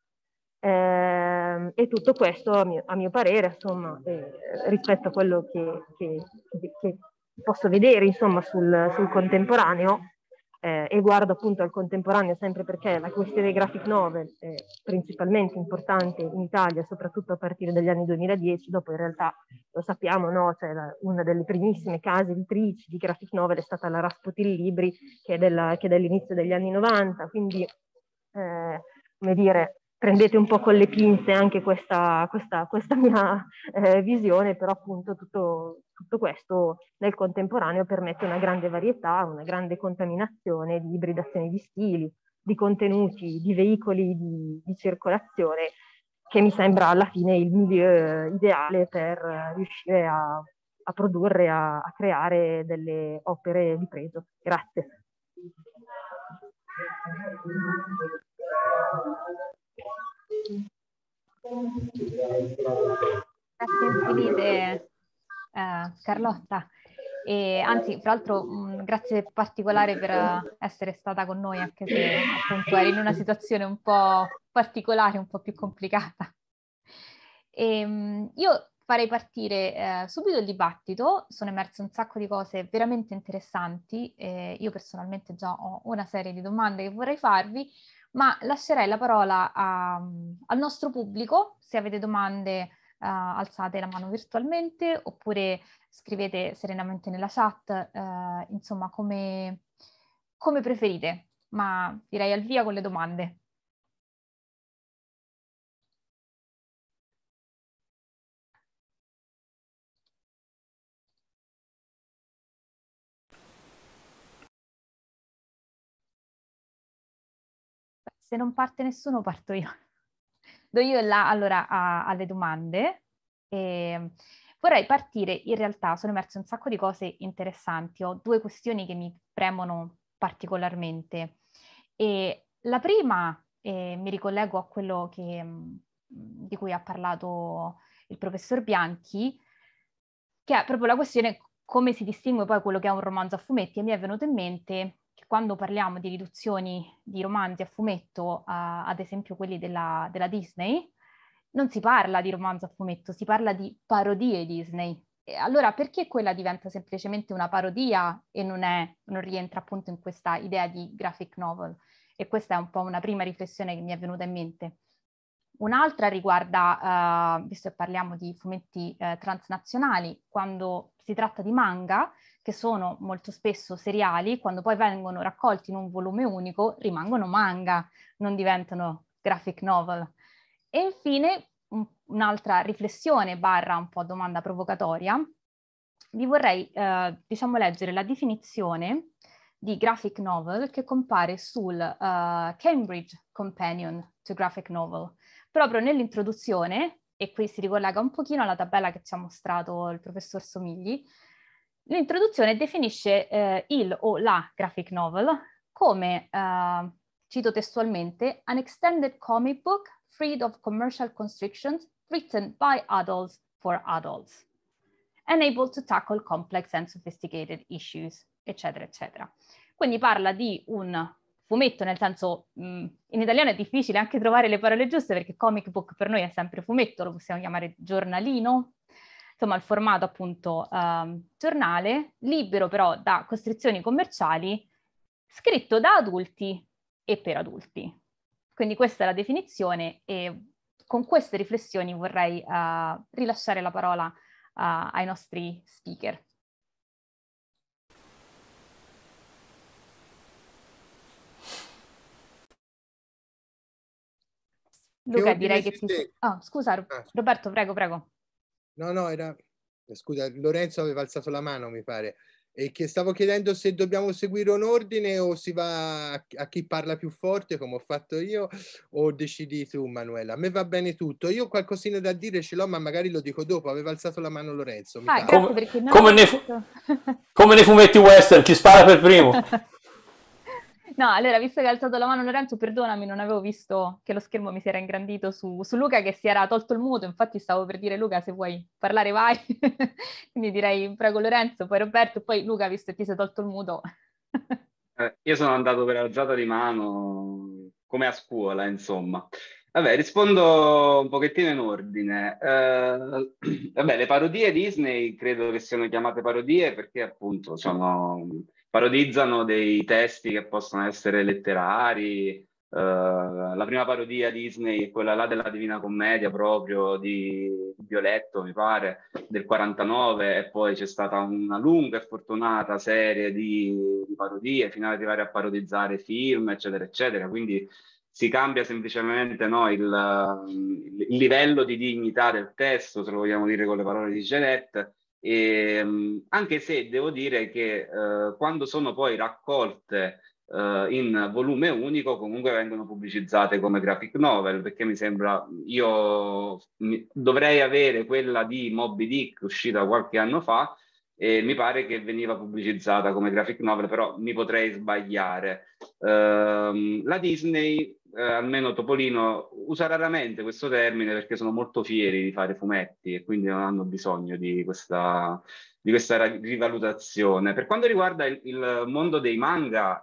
Eh, e tutto questo, a mio, a mio parere, insomma, eh, rispetto a quello che, che, che posso vedere, insomma, sul, sul contemporaneo, eh, e guardo appunto al contemporaneo sempre perché la questione graphic novel è principalmente importante in Italia, soprattutto a partire dagli anni duemiladieci. Dopo in realtà lo sappiamo, no? Cioè, la, una delle primissime case editrici di graphic novel è stata la Rasputin Libri, che è, della, che è dell'inizio degli anni novanta, quindi eh, come dire, prendete un po' con le pinze anche questa, questa, questa mia eh, visione, però appunto tutto, tutto questo nel contemporaneo permette una grande varietà, una grande contaminazione di ibridazioni di stili, di contenuti, di veicoli di, di circolazione, che mi sembra alla fine il milieu ideale per riuscire a, a produrre, a, a creare delle opere di pregio. Grazie. Grazie infinite, eh, Carlotta. E anzi, tra l'altro, mh, grazie particolare per essere stata con noi, anche se appunto eri in una situazione un po' particolare, un po' più complicata. E, mh, io farei partire eh, subito il dibattito. Sono emerse un sacco di cose veramente interessanti. Eh, io personalmente già ho una serie di domande che vorrei farvi, ma lascerei la parola a, al nostro pubblico. Se avete domande, Uh, alzate la mano virtualmente oppure scrivete serenamente nella chat, uh, insomma, come, come preferite, ma direi al via con le domande. Se non parte nessuno, parto io. do io là allora a, alle domande. E vorrei partire, in realtà sono emerse un sacco di cose interessanti, ho due questioni che mi premono particolarmente. E la prima, eh, mi ricollego a quello che, di cui ha parlato il professor Bianchi, che è proprio la questione come si distingue poi quello che è un romanzo a fumetti, e mi è venuto in mente che quando parliamo di riduzioni di romanzi a fumetto, uh, ad esempio quelli della, della Disney, non si parla di romanzo a fumetto, si parla di parodie Disney. E allora perché quella diventa semplicemente una parodia e non, è, non rientra appunto in questa idea di graphic novel? E questa è un po' una prima riflessione che mi è venuta in mente. Un'altra riguarda, uh, visto che parliamo di fumetti uh, transnazionali, quando si tratta di manga, che sono molto spesso seriali, quando poi vengono raccolti in un volume unico, rimangono manga, non diventano graphic novel. E infine, un, un'altra riflessione barra un po' domanda provocatoria, vi vorrei, uh, diciamo, leggere la definizione di graphic novel che compare sul uh, Cambridge Companion to Graphic Novel. Proprio nell'introduzione, e qui si ricollega un pochino alla tabella che ci ha mostrato il professor Somigli, l'introduzione definisce eh, il o la graphic novel come, eh, cito testualmente, an extended comic book freed of commercial constrictions written by adults for adults and able to tackle complex and sophisticated issues, eccetera, eccetera. Quindi parla di un fumetto, nel senso, mh, in italiano è difficile anche trovare le parole giuste perché comic book per noi è sempre fumetto, lo possiamo chiamare giornalino, insomma il formato appunto um, giornale, libero però da costrizioni commerciali, scritto da adulti e per adulti. Quindi questa è la definizione e con queste riflessioni vorrei uh, rilasciare la parola uh, ai nostri speaker. Luca, direi che ti... Oh, scusa, ah, Roberto, prego, prego. No, no, era... Scusa, Lorenzo aveva alzato la mano, mi pare. E che stavo chiedendo se dobbiamo seguire un ordine o si va a, a chi parla più forte, come ho fatto io, o decidi tu, Manuela. A me va bene tutto. Io qualcosina da dire ce l'ho, ma magari lo dico dopo. Aveva alzato la mano Lorenzo. Mi ah, come, perché non come, nei fu- come nei fumetti western, chi spara per primo? No, allora, visto che ha alzato la mano Lorenzo, perdonami, non avevo visto che lo schermo mi si era ingrandito su, su Luca, che si era tolto il muto, infatti stavo per dire Luca, se vuoi parlare vai, quindi direi prego Lorenzo, poi Roberto, poi Luca, visto che ti sei tolto il muto. eh, io sono andato per alzata di mano, come a scuola, insomma. Vabbè, rispondo un pochettino in ordine. Eh, vabbè, le parodie Disney credo che siano chiamate parodie perché appunto sono... parodizzano dei testi che possono essere letterari. Uh, la prima parodia Disney è quella là della Divina Commedia, proprio di Violetto, mi pare, del quarantanove, e poi c'è stata una lunga e fortunata serie di, di parodie fino ad arrivare a parodizzare film, eccetera, eccetera. Quindi si cambia semplicemente, no, il, il livello di dignità del testo, se lo vogliamo dire con le parole di Jeanette. E, anche se devo dire che eh, quando sono poi raccolte eh, in volume unico comunque vengono pubblicizzate come graphic novel, perché mi sembra, io mi, dovrei avere quella di Moby Dick uscita qualche anno fa e mi pare che veniva pubblicizzata come graphic novel, però mi potrei sbagliare. Uh, la Disney, eh, almeno Topolino, usa raramente questo termine perché sono molto fieri di fare fumetti e quindi non hanno bisogno di questa, di questa rivalutazione. Per quanto riguarda il, il mondo dei manga,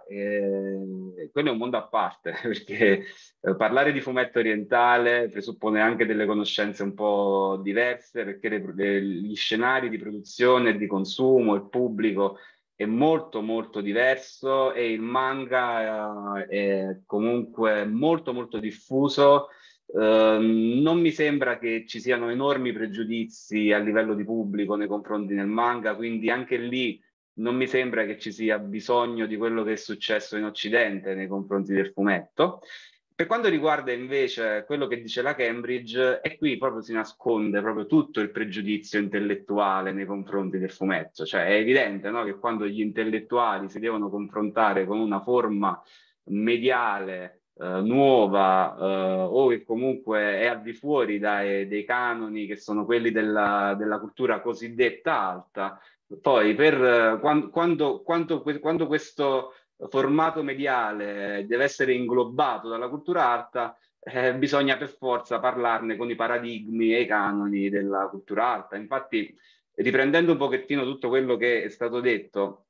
eh, quello è un mondo a parte, perché eh, parlare di fumetto orientale presuppone anche delle conoscenze un po' diverse, perché le, le, gli scenari di produzione e di consumo, il pubblico è molto molto diverso e il manga eh, è comunque molto molto diffuso. Uh, non mi sembra che ci siano enormi pregiudizi a livello di pubblico nei confronti del manga, quindi anche lì non mi sembra che ci sia bisogno di quello che è successo in Occidente nei confronti del fumetto. Per quanto riguarda invece quello che dice la Cambridge, e qui proprio si nasconde proprio tutto il pregiudizio intellettuale nei confronti del fumetto. Cioè è evidente, no, che quando gli intellettuali si devono confrontare con una forma mediale eh, nuova eh, o che comunque è al di fuori dai, dei canoni che sono quelli della, della cultura cosiddetta alta, poi per quando, quando, quando, quando questo formato mediale deve essere inglobato dalla cultura alta, eh, bisogna per forza parlarne con i paradigmi e i canoni della cultura alta. Infatti, riprendendo un pochettino tutto quello che è stato detto,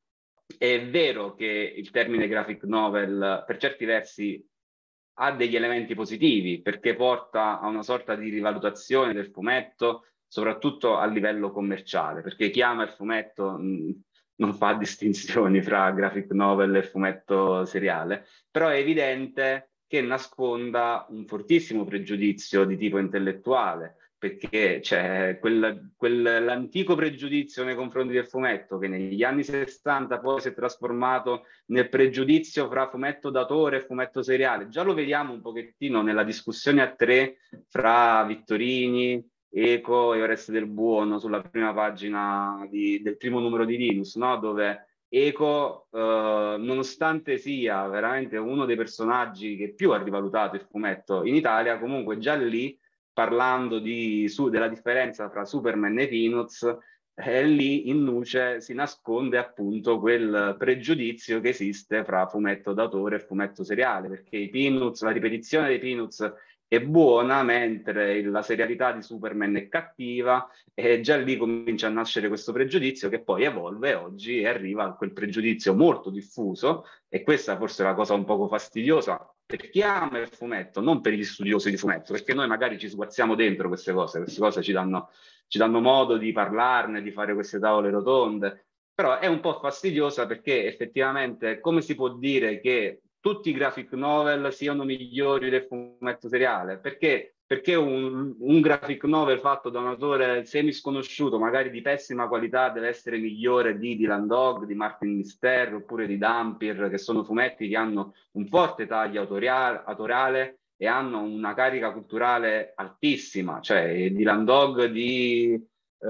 è vero che il termine graphic novel per certi versi ha degli elementi positivi, perché porta a una sorta di rivalutazione del fumetto, soprattutto a livello commerciale, perché chi ama il fumetto mh, non fa distinzioni fra graphic novel e fumetto seriale, però è evidente che nasconda un fortissimo pregiudizio di tipo intellettuale, perché c'è quel, quell'antico pregiudizio nei confronti del fumetto che negli anni sessanta poi si è trasformato nel pregiudizio fra fumetto d'autore e fumetto seriale. Già lo vediamo un pochettino nella discussione a tre fra Vittorini, Eco e Oreste del Buono sulla prima pagina di, del primo numero di Linus, no? Dove Eco, eh, nonostante sia veramente uno dei personaggi che più ha rivalutato il fumetto in Italia, comunque già lì, parlando di, su, della differenza tra Superman e Peanuts, e lì in nuce si nasconde appunto quel pregiudizio che esiste fra fumetto d'autore e fumetto seriale, perché i Peanuts, la ripetizione dei Peanuts è buona, mentre la serialità di Superman è cattiva, e già lì comincia a nascere questo pregiudizio che poi evolve oggi e arriva a quel pregiudizio molto diffuso, e questa forse è la cosa un poco fastidiosa per chi ama il fumetto, non per gli studiosi di fumetto, perché noi magari ci sguazziamo dentro queste cose, queste cose ci danno, ci danno modo di parlarne, di fare queste tavole rotonde, però è un po' fastidiosa perché effettivamente come si può dire che tutti i graphic novel siano migliori del fumetto seriale? Perché, perché un, un graphic novel fatto da un autore semi sconosciuto, magari di pessima qualità, deve essere migliore di Dylan Dog, di Martin Mister oppure di Dampir, che sono fumetti che hanno un forte taglio autoriale, autorale e hanno una carica culturale altissima, cioè Dylan Dog di,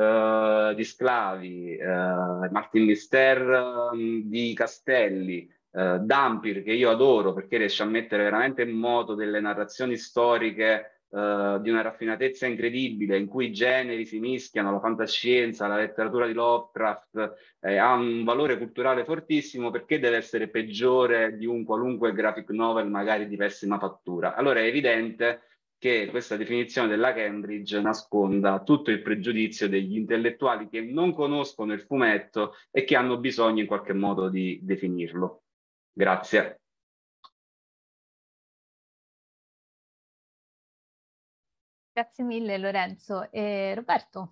uh, di Sclavi, uh, Martin Mister um, di Castelli, uh, Dampir, che io adoro perché riesce a mettere veramente in moto delle narrazioni storiche Uh, di una raffinatezza incredibile, in cui i generi si mischiano, la fantascienza, la letteratura di Lovecraft, eh, ha un valore culturale fortissimo, perché deve essere peggiore di un qualunque graphic novel magari di pessima fattura. Allora è evidente che questa definizione della Cambridge nasconda tutto il pregiudizio degli intellettuali che non conoscono il fumetto e che hanno bisogno in qualche modo di definirlo. Grazie. Grazie mille Lorenzo. E Roberto?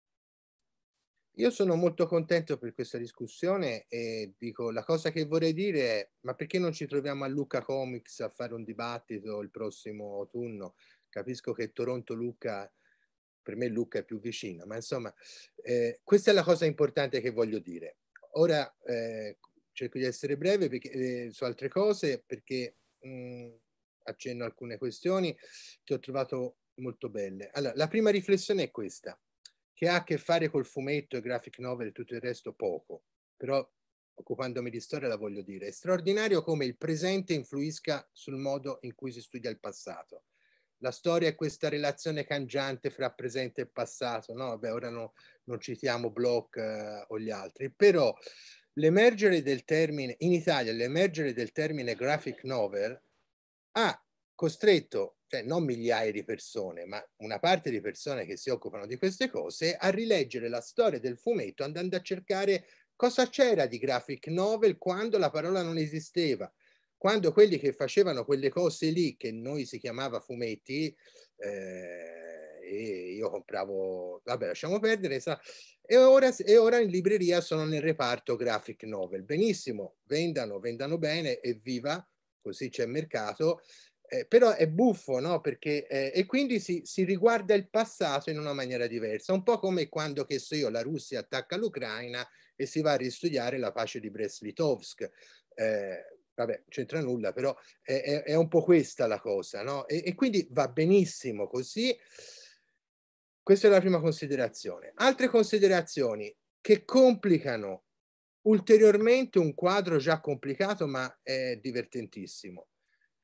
Io sono molto contento per questa discussione e dico, la cosa che vorrei dire è, ma perché non ci troviamo a Lucca Comics a fare un dibattito il prossimo autunno? Capisco che Toronto-Lucca, per me Lucca è più vicino, ma insomma, eh, questa è la cosa importante che voglio dire. Ora eh, cerco di essere breve perché, eh, su altre cose, perché mh, accenno alcune questioni che ho trovato molto belle. Allora, la prima riflessione è questa, che ha a che fare col fumetto, e graphic novel e tutto il resto poco, però occupandomi di storia la voglio dire. È straordinario come il presente influisca sul modo in cui si studia il passato. La storia è questa relazione cangiante fra presente e passato, no? Beh, ora no, non citiamo Bloch eh, o gli altri, però l'emergere del termine, in Italia l'emergere del termine graphic novel ha costretto, cioè non migliaia di persone, ma una parte di persone che si occupano di queste cose, a rileggere la storia del fumetto andando a cercare cosa c'era di graphic novel quando la parola non esisteva, quando quelli che facevano quelle cose lì, che noi si chiamava fumetti, eh, e io compravo, vabbè lasciamo perdere, sa, e, ora, e ora in libreria sono nel reparto graphic novel. Benissimo, vendano, vendano bene, evviva, così c'è mercato, eh, però è buffo, no? Perché, eh, e quindi si, si riguarda il passato in una maniera diversa, un po' come quando, che so io, la Russia attacca l'Ucraina e si va a ristudiare la pace di Brest-Litovsk. Eh, vabbè, c'entra nulla, però è, è, è un po' questa la cosa, no? E, e quindi va benissimo così. Questa è la prima considerazione. Altre considerazioni che complicano ulteriormente un quadro già complicato, ma è divertentissimo.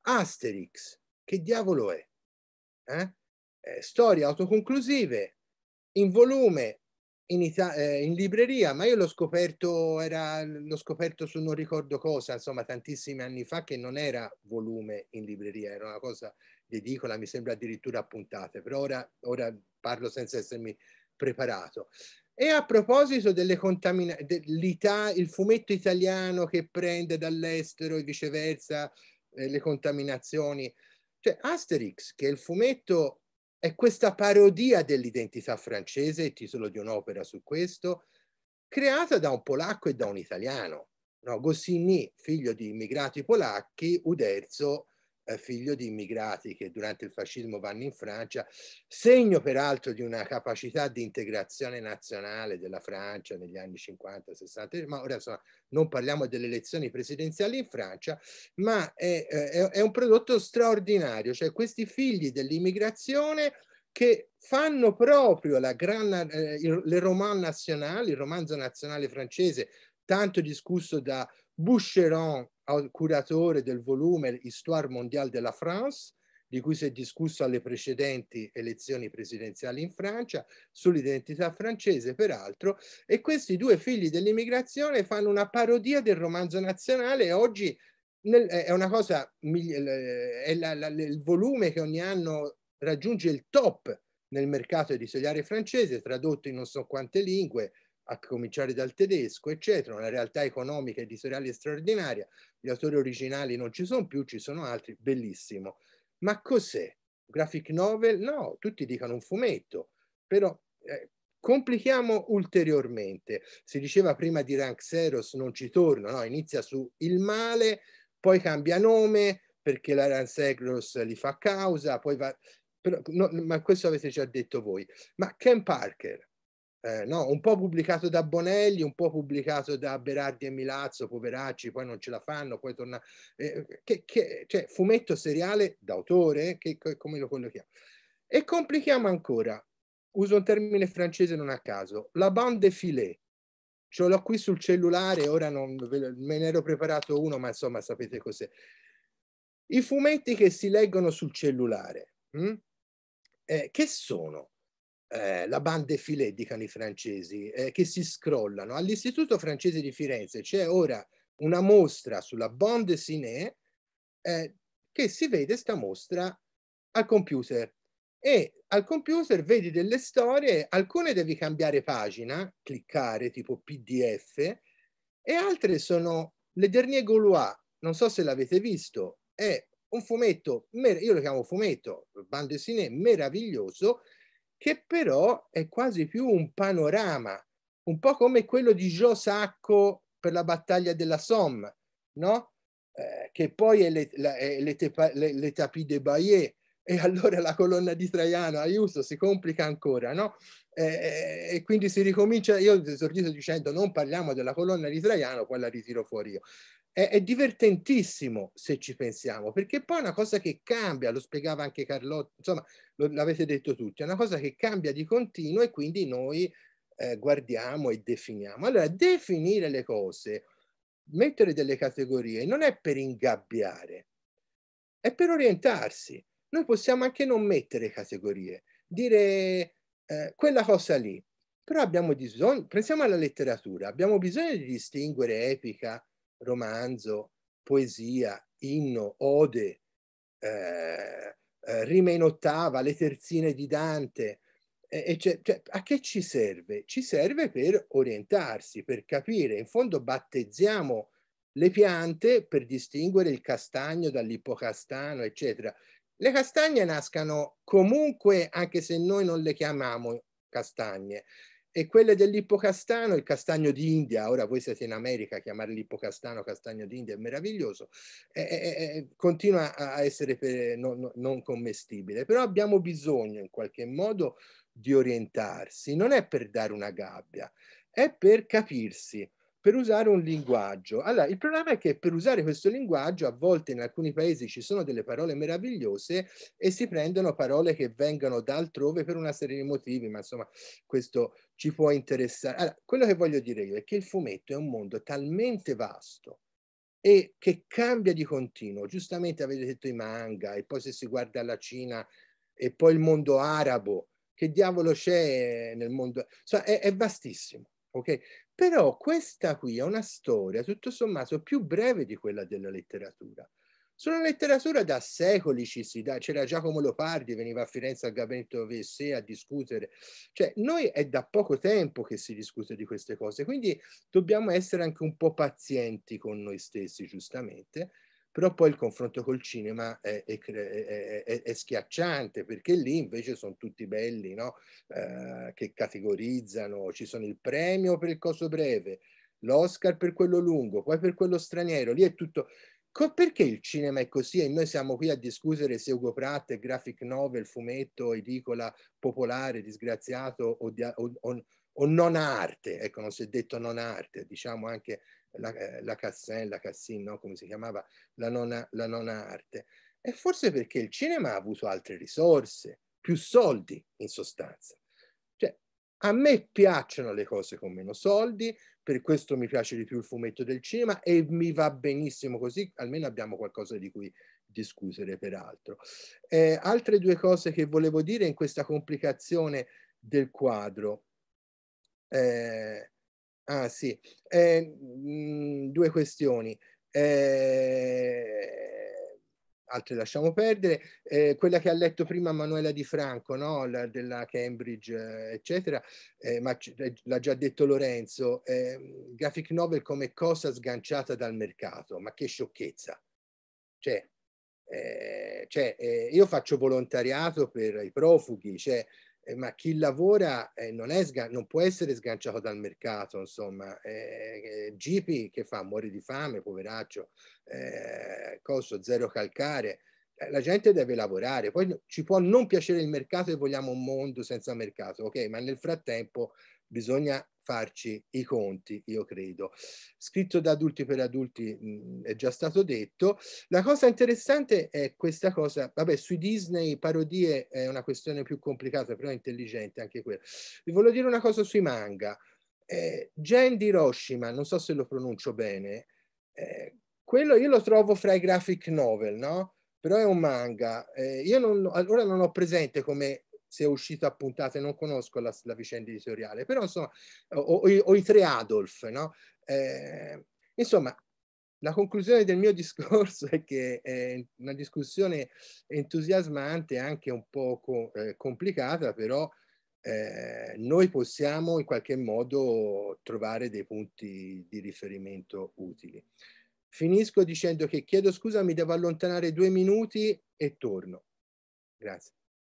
Asterix, che diavolo è? Eh? Eh, storie autoconclusive, in volume, in, Ita- eh, in libreria, ma io l'ho scoperto, era, l'ho scoperto su non ricordo cosa, insomma tantissimi anni fa, che non era volume in libreria, era una cosa di edicola, mi sembra addirittura a puntate, però ora, ora parlo senza essermi preparato. E a proposito delle contaminazioni, il fumetto italiano che prende dall'estero e viceversa eh, le contaminazioni, cioè Asterix, che è il fumetto, è questa parodia dell'identità francese, il titolo di un'opera su questo, creata da un polacco e da un italiano. No, Goscinny, figlio di immigrati polacchi, Uderzo, eh, figlio di immigrati che durante il fascismo vanno in Francia, segno peraltro di una capacità di integrazione nazionale della Francia negli anni cinquanta sessanta, ma ora insomma non parliamo delle elezioni presidenziali in Francia, ma è, è, è un prodotto straordinario, cioè questi figli dell'immigrazione che fanno proprio la gran, eh, il, le roman nazionali, il romanzo nazionale francese, tanto discusso da Boucheron, curatore del volume Histoire mondiale de la France, di cui si è discusso alle precedenti elezioni presidenziali in Francia, sull'identità francese peraltro, e questi due figli dell'immigrazione fanno una parodia del romanzo nazionale e oggi nel, è una cosa, è la, la, il volume che ogni anno raggiunge il top nel mercato editoriale francese, tradotto in non so quante lingue, a cominciare dal tedesco, eccetera, una realtà economica editoriale straordinaria, gli autori originali non ci sono più, ci sono altri, bellissimo. Ma cos'è? Graphic novel? No, tutti dicono un fumetto, però eh, complichiamo ulteriormente. Si diceva prima di Ranxeros, non ci torno, no? Inizia su il male, poi cambia nome perché la Ranxeros gli fa causa, poi va... Però, no, ma questo avete già detto voi. Ma Ken Parker, eh, no, un po' pubblicato da Bonelli, un po' pubblicato da Berardi e Milazzo, poveracci, poi non ce la fanno, poi torna... Eh, che, che, cioè, fumetto seriale d'autore, che, come lo collochiamo? E complichiamo ancora, uso un termine francese non a caso, la bande défilé. Ce l'ho qui sul cellulare, ora non, me ne ero preparato uno, ma insomma sapete cos'è. I fumetti che si leggono sul cellulare, hm? eh, che sono? Eh, la bande défilé, dicono i francesi, eh, che si scrollano. All'Istituto francese di Firenze c'è ora una mostra sulla bande dessinée eh, che si vede sta mostra al computer e al computer vedi delle storie, alcune devi cambiare pagina, cliccare tipo P D F e altre sono Le Dernier Gaulois, non so se l'avete visto, è un fumetto, io lo chiamo fumetto, bande dessinée meraviglioso, che però è quasi più un panorama, un po' come quello di Jo Sacco per la battaglia della Somme, no? Eh, che poi è le, la, è le, tepa, le, le tapis de Bayeux, e allora la colonna di Traiano, aiuto, si complica ancora, no? Eh, e quindi si ricomincia, io ho esordito dicendo non parliamo della colonna di Traiano, poi la ritiro fuori io. È, è divertentissimo se ci pensiamo, perché poi è una cosa che cambia, lo spiegava anche Carlotta, insomma, l'avete detto tutti, è una cosa che cambia di continuo e quindi noi eh, guardiamo e definiamo. Allora, definire le cose, mettere delle categorie, non è per ingabbiare, è per orientarsi. Noi possiamo anche non mettere categorie, dire eh, quella cosa lì, però abbiamo bisogno, pensiamo alla letteratura, abbiamo bisogno di distinguere epica, romanzo, poesia, inno, ode, eh, eh, rime in ottava, le terzine di Dante. E cioè, cioè, a che ci serve? Ci serve per orientarsi, per capire. In fondo battezziamo le piante per distinguere il castagno dall'ippocastano, eccetera. Le castagne nascano comunque, anche se noi non le chiamiamo castagne. E quelle dell'ippocastano, il castagno d'India, ora voi siete in America, chiamare l'ippocastano castagno d'India è meraviglioso, eh, eh, continua a essere per, non, non commestibile, però abbiamo bisogno in qualche modo di orientarsi, non è per dare una gabbia, è per capirsi, per usare un linguaggio. Allora, il problema è che per usare questo linguaggio a volte in alcuni paesi ci sono delle parole meravigliose e si prendono parole che vengono da altrove per una serie di motivi, ma insomma questo ci può interessare. Allora, quello che voglio dire io è che il fumetto è un mondo talmente vasto, e che cambia di continuo. Giustamente avete detto i manga, e poi se si guarda la Cina e poi il mondo arabo, che diavolo c'è nel mondo? Insomma, è, è vastissimo, ok? Però questa qui è una storia tutto sommato più breve di quella della letteratura. Sulla letteratura da secoli ci si dà, c'era Giacomo Leopardi, veniva a Firenze al Gabinetto Vessé a discutere. Cioè, noi è da poco tempo che si discute di queste cose, quindi dobbiamo essere anche un po' pazienti con noi stessi, giustamente, però poi il confronto col cinema è, è, è, è, è schiacciante, perché lì invece sono tutti belli, no? Eh, che categorizzano, ci sono il premio per il coso breve, l'Oscar per quello lungo, poi per quello straniero, lì è tutto... Perché il cinema è così e noi siamo qui a discutere se Ugo Pratt è graphic novel, fumetto, edicola, popolare, disgraziato o, di, o, o, o non arte? Ecco, non si è detto non arte, diciamo anche la, la Cassin, la Cassin, no? Come si chiamava? La non, la non arte. E forse perché il cinema ha avuto altre risorse, più soldi in sostanza. Cioè, a me piacciono le cose con meno soldi, per questo mi piace di più il fumetto del cinema e mi va benissimo così, almeno abbiamo qualcosa di cui discutere peraltro. Eh, altre due cose che volevo dire in questa complicazione del quadro. Eh, ah sì, eh, mh, due questioni. Eh, altre lasciamo perdere, eh, quella che ha letto prima Manuela Di Franco, no? La, della Cambridge, eh, eccetera, eh, ma l'ha già detto Lorenzo, eh, graphic novel come cosa sganciata dal mercato, ma che sciocchezza. Cioè, eh, cioè eh, io faccio volontariato per i profughi, cioè, eh, ma chi lavora eh, non, è non può essere sganciato dal mercato, insomma. Eh, Gipi che fa? Muore di fame, poveraccio, eh, coso, zero calcare. Eh, la gente deve lavorare, poi ci può non piacere il mercato e vogliamo un mondo senza mercato, ok? Ma nel frattempo bisogna farci i conti, io credo. Scritto da adulti per adulti mh, è già stato detto. La cosa interessante è questa cosa, vabbè, sui Disney parodie è una questione più complicata, però è intelligente anche quella. Vi voglio dire una cosa sui manga. Eh, Gen di Hiroshima, non so se lo pronuncio bene, eh, quello io lo trovo fra i graphic novel, no? Però è un manga. Eh, io non, allora non ho presente come se è uscito a puntate, non conosco la, la vicenda editoriale, però insomma, o, o, o i tre Adolf, no? Eh, insomma, la conclusione del mio discorso è che è una discussione entusiasmante, anche un po' eh, complicata, però eh, noi possiamo in qualche modo trovare dei punti di riferimento utili. Finisco dicendo che chiedo scusa, mi devo allontanare due minuti e torno. Grazie.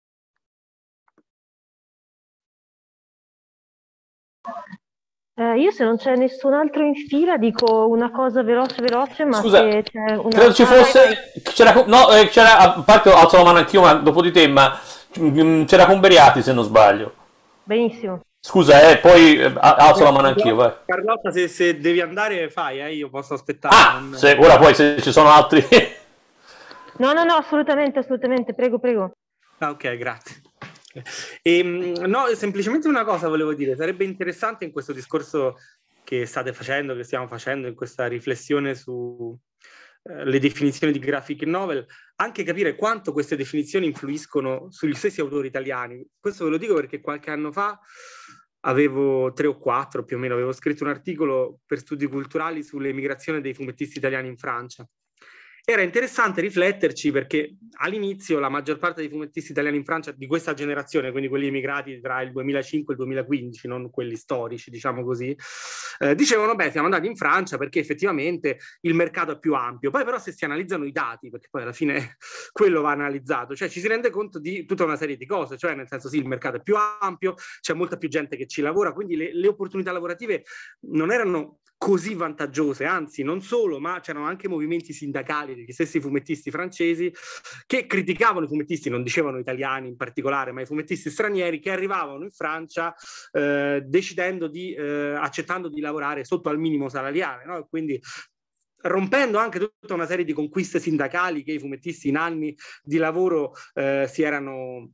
Eh, io se non c'è nessun altro in fila dico una cosa veloce veloce, ma Scusa, se c'è una... credo ci fosse... C'era, no, eh, c'era, a parte alzo la mano anch'io, ma dopo di te, ma c'era Converiati se non sbaglio. Benissimo. Scusa, eh, poi alzo la mano anch'io, vai. Carlotta, se, se devi andare fai, eh, io posso aspettare. Ah, non... se, ora poi se ci sono altri... No, no, no, assolutamente, assolutamente, prego, prego. Ah, ok, grazie. E, no, semplicemente una cosa volevo dire, sarebbe interessante in questo discorso che state facendo, che stiamo facendo, in questa riflessione su eh, le definizioni di graphic novel, anche capire quanto queste definizioni influiscono sugli stessi autori italiani. Questo ve lo dico perché qualche anno fa avevo tre o quattro più o meno, avevo scritto un articolo per Studi Culturali sull'emigrazione dei fumettisti italiani in Francia. Era interessante rifletterci perché all'inizio la maggior parte dei fumettisti italiani in Francia di questa generazione, quindi quelli emigrati tra il duemilacinque e il duemilaquindici, non quelli storici, diciamo così, eh, dicevano, beh, siamo andati in Francia perché effettivamente il mercato è più ampio. Poi però se si analizzano i dati, perché poi alla fine quello va analizzato, cioè ci si rende conto di tutta una serie di cose, cioè nel senso sì, il mercato è più ampio, c'è molta più gente che ci lavora, quindi le, le opportunità lavorative non erano così vantaggiose, anzi non solo, ma c'erano anche movimenti sindacali degli stessi fumettisti francesi che criticavano i fumettisti, non dicevano italiani in particolare, ma i fumettisti stranieri che arrivavano in Francia eh, decidendo di, eh, accettando di lavorare sotto al minimo salariale, no? Quindi rompendo anche tutta una serie di conquiste sindacali che i fumettisti in anni di lavoro eh, si erano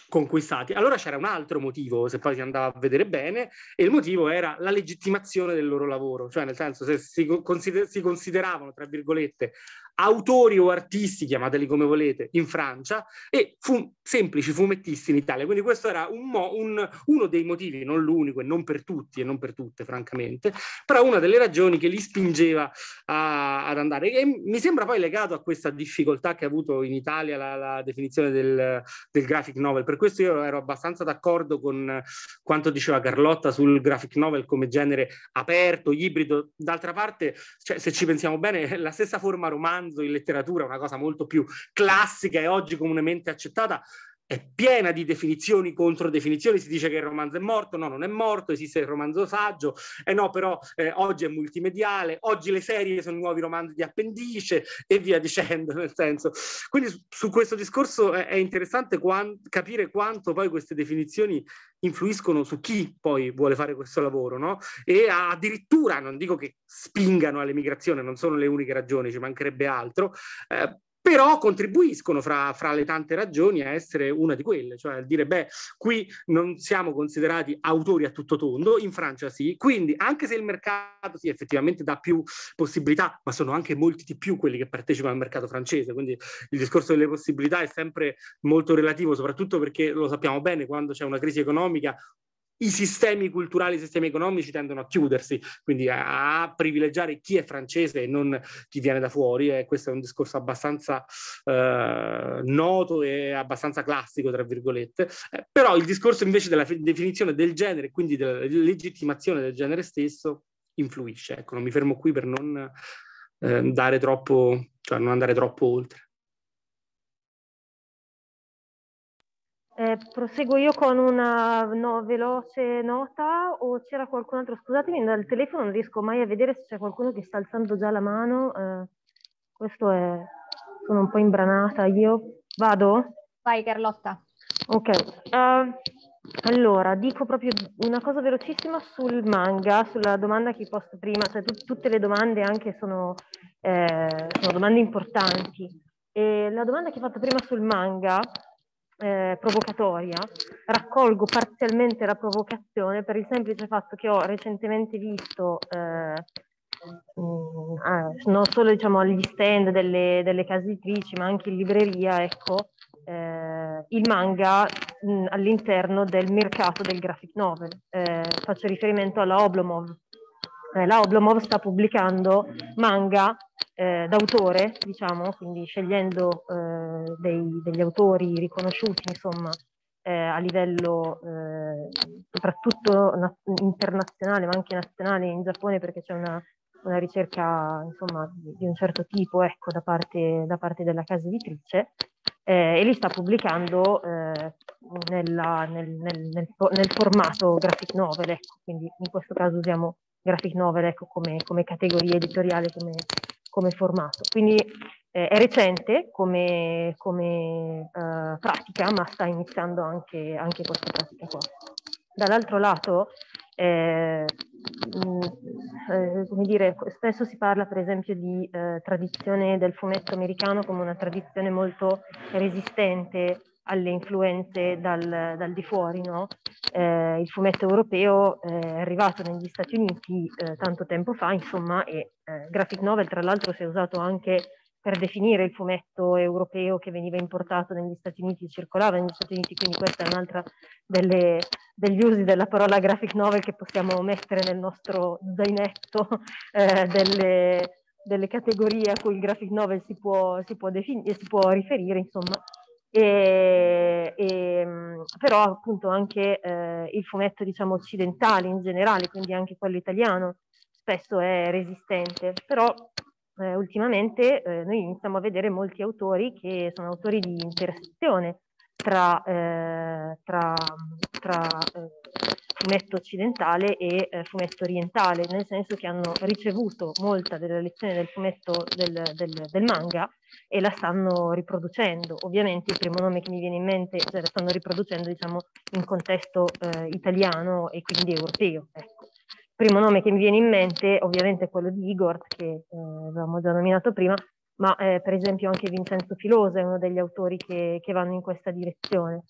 conquistati. Allora c'era un altro motivo, se poi si andava a vedere bene, e il motivo era la legittimazione del loro lavoro, cioè nel senso se si, consider- si consideravano, tra virgolette, autori o artisti, chiamateli come volete, in Francia, e fu- semplici fumettisti in Italia. Quindi questo era un mo- un, uno dei motivi, non l'unico e non per tutti e non per tutte, francamente, però una delle ragioni che li spingeva a, ad andare. E mi sembra poi legato a questa difficoltà che ha avuto in Italia la, la definizione del, del graphic novel. Per questo io ero abbastanza d'accordo con quanto diceva Carlotta sul graphic novel come genere aperto, ibrido. D'altra parte, cioè, se ci pensiamo bene, la stessa forma romanzo in letteratura, una cosa molto più classica e oggi comunemente accettata, è piena di definizioni contro definizioni. Si dice che il romanzo è morto, no, non è morto, esiste il romanzo saggio, eh no, però eh, oggi è multimediale, oggi le serie sono nuovi romanzi di appendice e via dicendo, nel senso. Quindi su, su questo discorso è, è interessante quan- capire quanto poi queste definizioni influiscono su chi poi vuole fare questo lavoro, no? E addirittura, non dico che spingano all'emigrazione, non sono le uniche ragioni, ci mancherebbe altro, eh, però contribuiscono fra, fra le tante ragioni a essere una di quelle, cioè a dire, beh, qui non siamo considerati autori a tutto tondo, in Francia sì, quindi anche se il mercato sì effettivamente dà più possibilità, ma sono anche molti di più quelli che partecipano al mercato francese, quindi il discorso delle possibilità è sempre molto relativo, soprattutto perché lo sappiamo bene, quando c'è una crisi economica i sistemi culturali, i sistemi economici tendono a chiudersi, quindi a, a privilegiare chi è francese e non chi viene da fuori, e questo è un discorso abbastanza eh, noto e abbastanza classico, tra virgolette. Eh, però il discorso invece della definizione del genere, quindi della legittimazione del genere stesso, influisce. Ecco, non mi fermo qui per non eh, dare troppo, cioè non andare troppo oltre. Eh, proseguo io con una no, veloce nota, o c'era qualcun altro? Scusatemi, dal telefono non riesco mai a vedere se c'è qualcuno che sta alzando già la mano. Eh, questo è... sono un po' imbranata io. Vado? Vai Carlotta. Ok. Uh, allora, dico proprio una cosa velocissima sul manga, sulla domanda che hai posto prima, cioè tu, tutte le domande anche sono, eh, sono domande importanti. E la domanda che hai fatto prima sul manga, eh, provocatoria, raccolgo parzialmente la provocazione per il semplice fatto che ho recentemente visto eh, mh, ah, non solo diciamo agli stand delle, delle case editrici ma anche in libreria, ecco, eh, il manga mh, all'interno del mercato del graphic novel. Eh, faccio riferimento alla Oblomov. Eh, la Oblomov sta pubblicando manga eh, d'autore, diciamo, quindi scegliendo eh, dei, degli autori riconosciuti, insomma, eh, a livello eh, soprattutto na- internazionale, ma anche nazionale in Giappone, perché c'è una, una ricerca, insomma, di, di un certo tipo, ecco, da parte, da parte della casa editrice, eh, e li sta pubblicando eh, nella, nel, nel, nel, nel formato graphic novel, ecco, quindi in questo caso usiamo graphic novel, ecco, come, come categoria editoriale, come, come formato. Quindi eh, è recente come, come uh, pratica, ma sta iniziando anche, anche questa pratica qua. Dall'altro lato, eh, mh, eh, come dire, spesso si parla per esempio di eh, tradizione del fumetto americano come una tradizione molto resistente alle influenze dal, dal di fuori, no? Eh, il fumetto europeo eh, è arrivato negli Stati Uniti eh, tanto tempo fa, insomma, e eh, graphic novel tra l'altro si è usato anche per definire il fumetto europeo che veniva importato negli Stati Uniti, circolava negli Stati Uniti, quindi questa è un'altra delle, degli usi della parola graphic novel che possiamo mettere nel nostro zainetto eh, delle, delle categorie a cui il graphic novel si può, si può, definire, si può riferire, insomma. E, e, però appunto anche eh, il fumetto diciamo occidentale in generale, quindi anche quello italiano, spesso è resistente, però eh, ultimamente eh, noi iniziamo a vedere molti autori che sono autori di intersezione tra, eh, tra, tra eh, fumetto occidentale e eh, fumetto orientale, nel senso che hanno ricevuto molta della lezione del fumetto del, del, del manga e la stanno riproducendo. Ovviamente il primo nome che mi viene in mente, cioè la stanno riproducendo diciamo in contesto eh, italiano e quindi europeo, ecco. Il primo nome che mi viene in mente ovviamente è quello di Igor, che eh, avevamo già nominato prima, ma eh, per esempio anche Vincenzo Filosa è uno degli autori che, che vanno in questa direzione.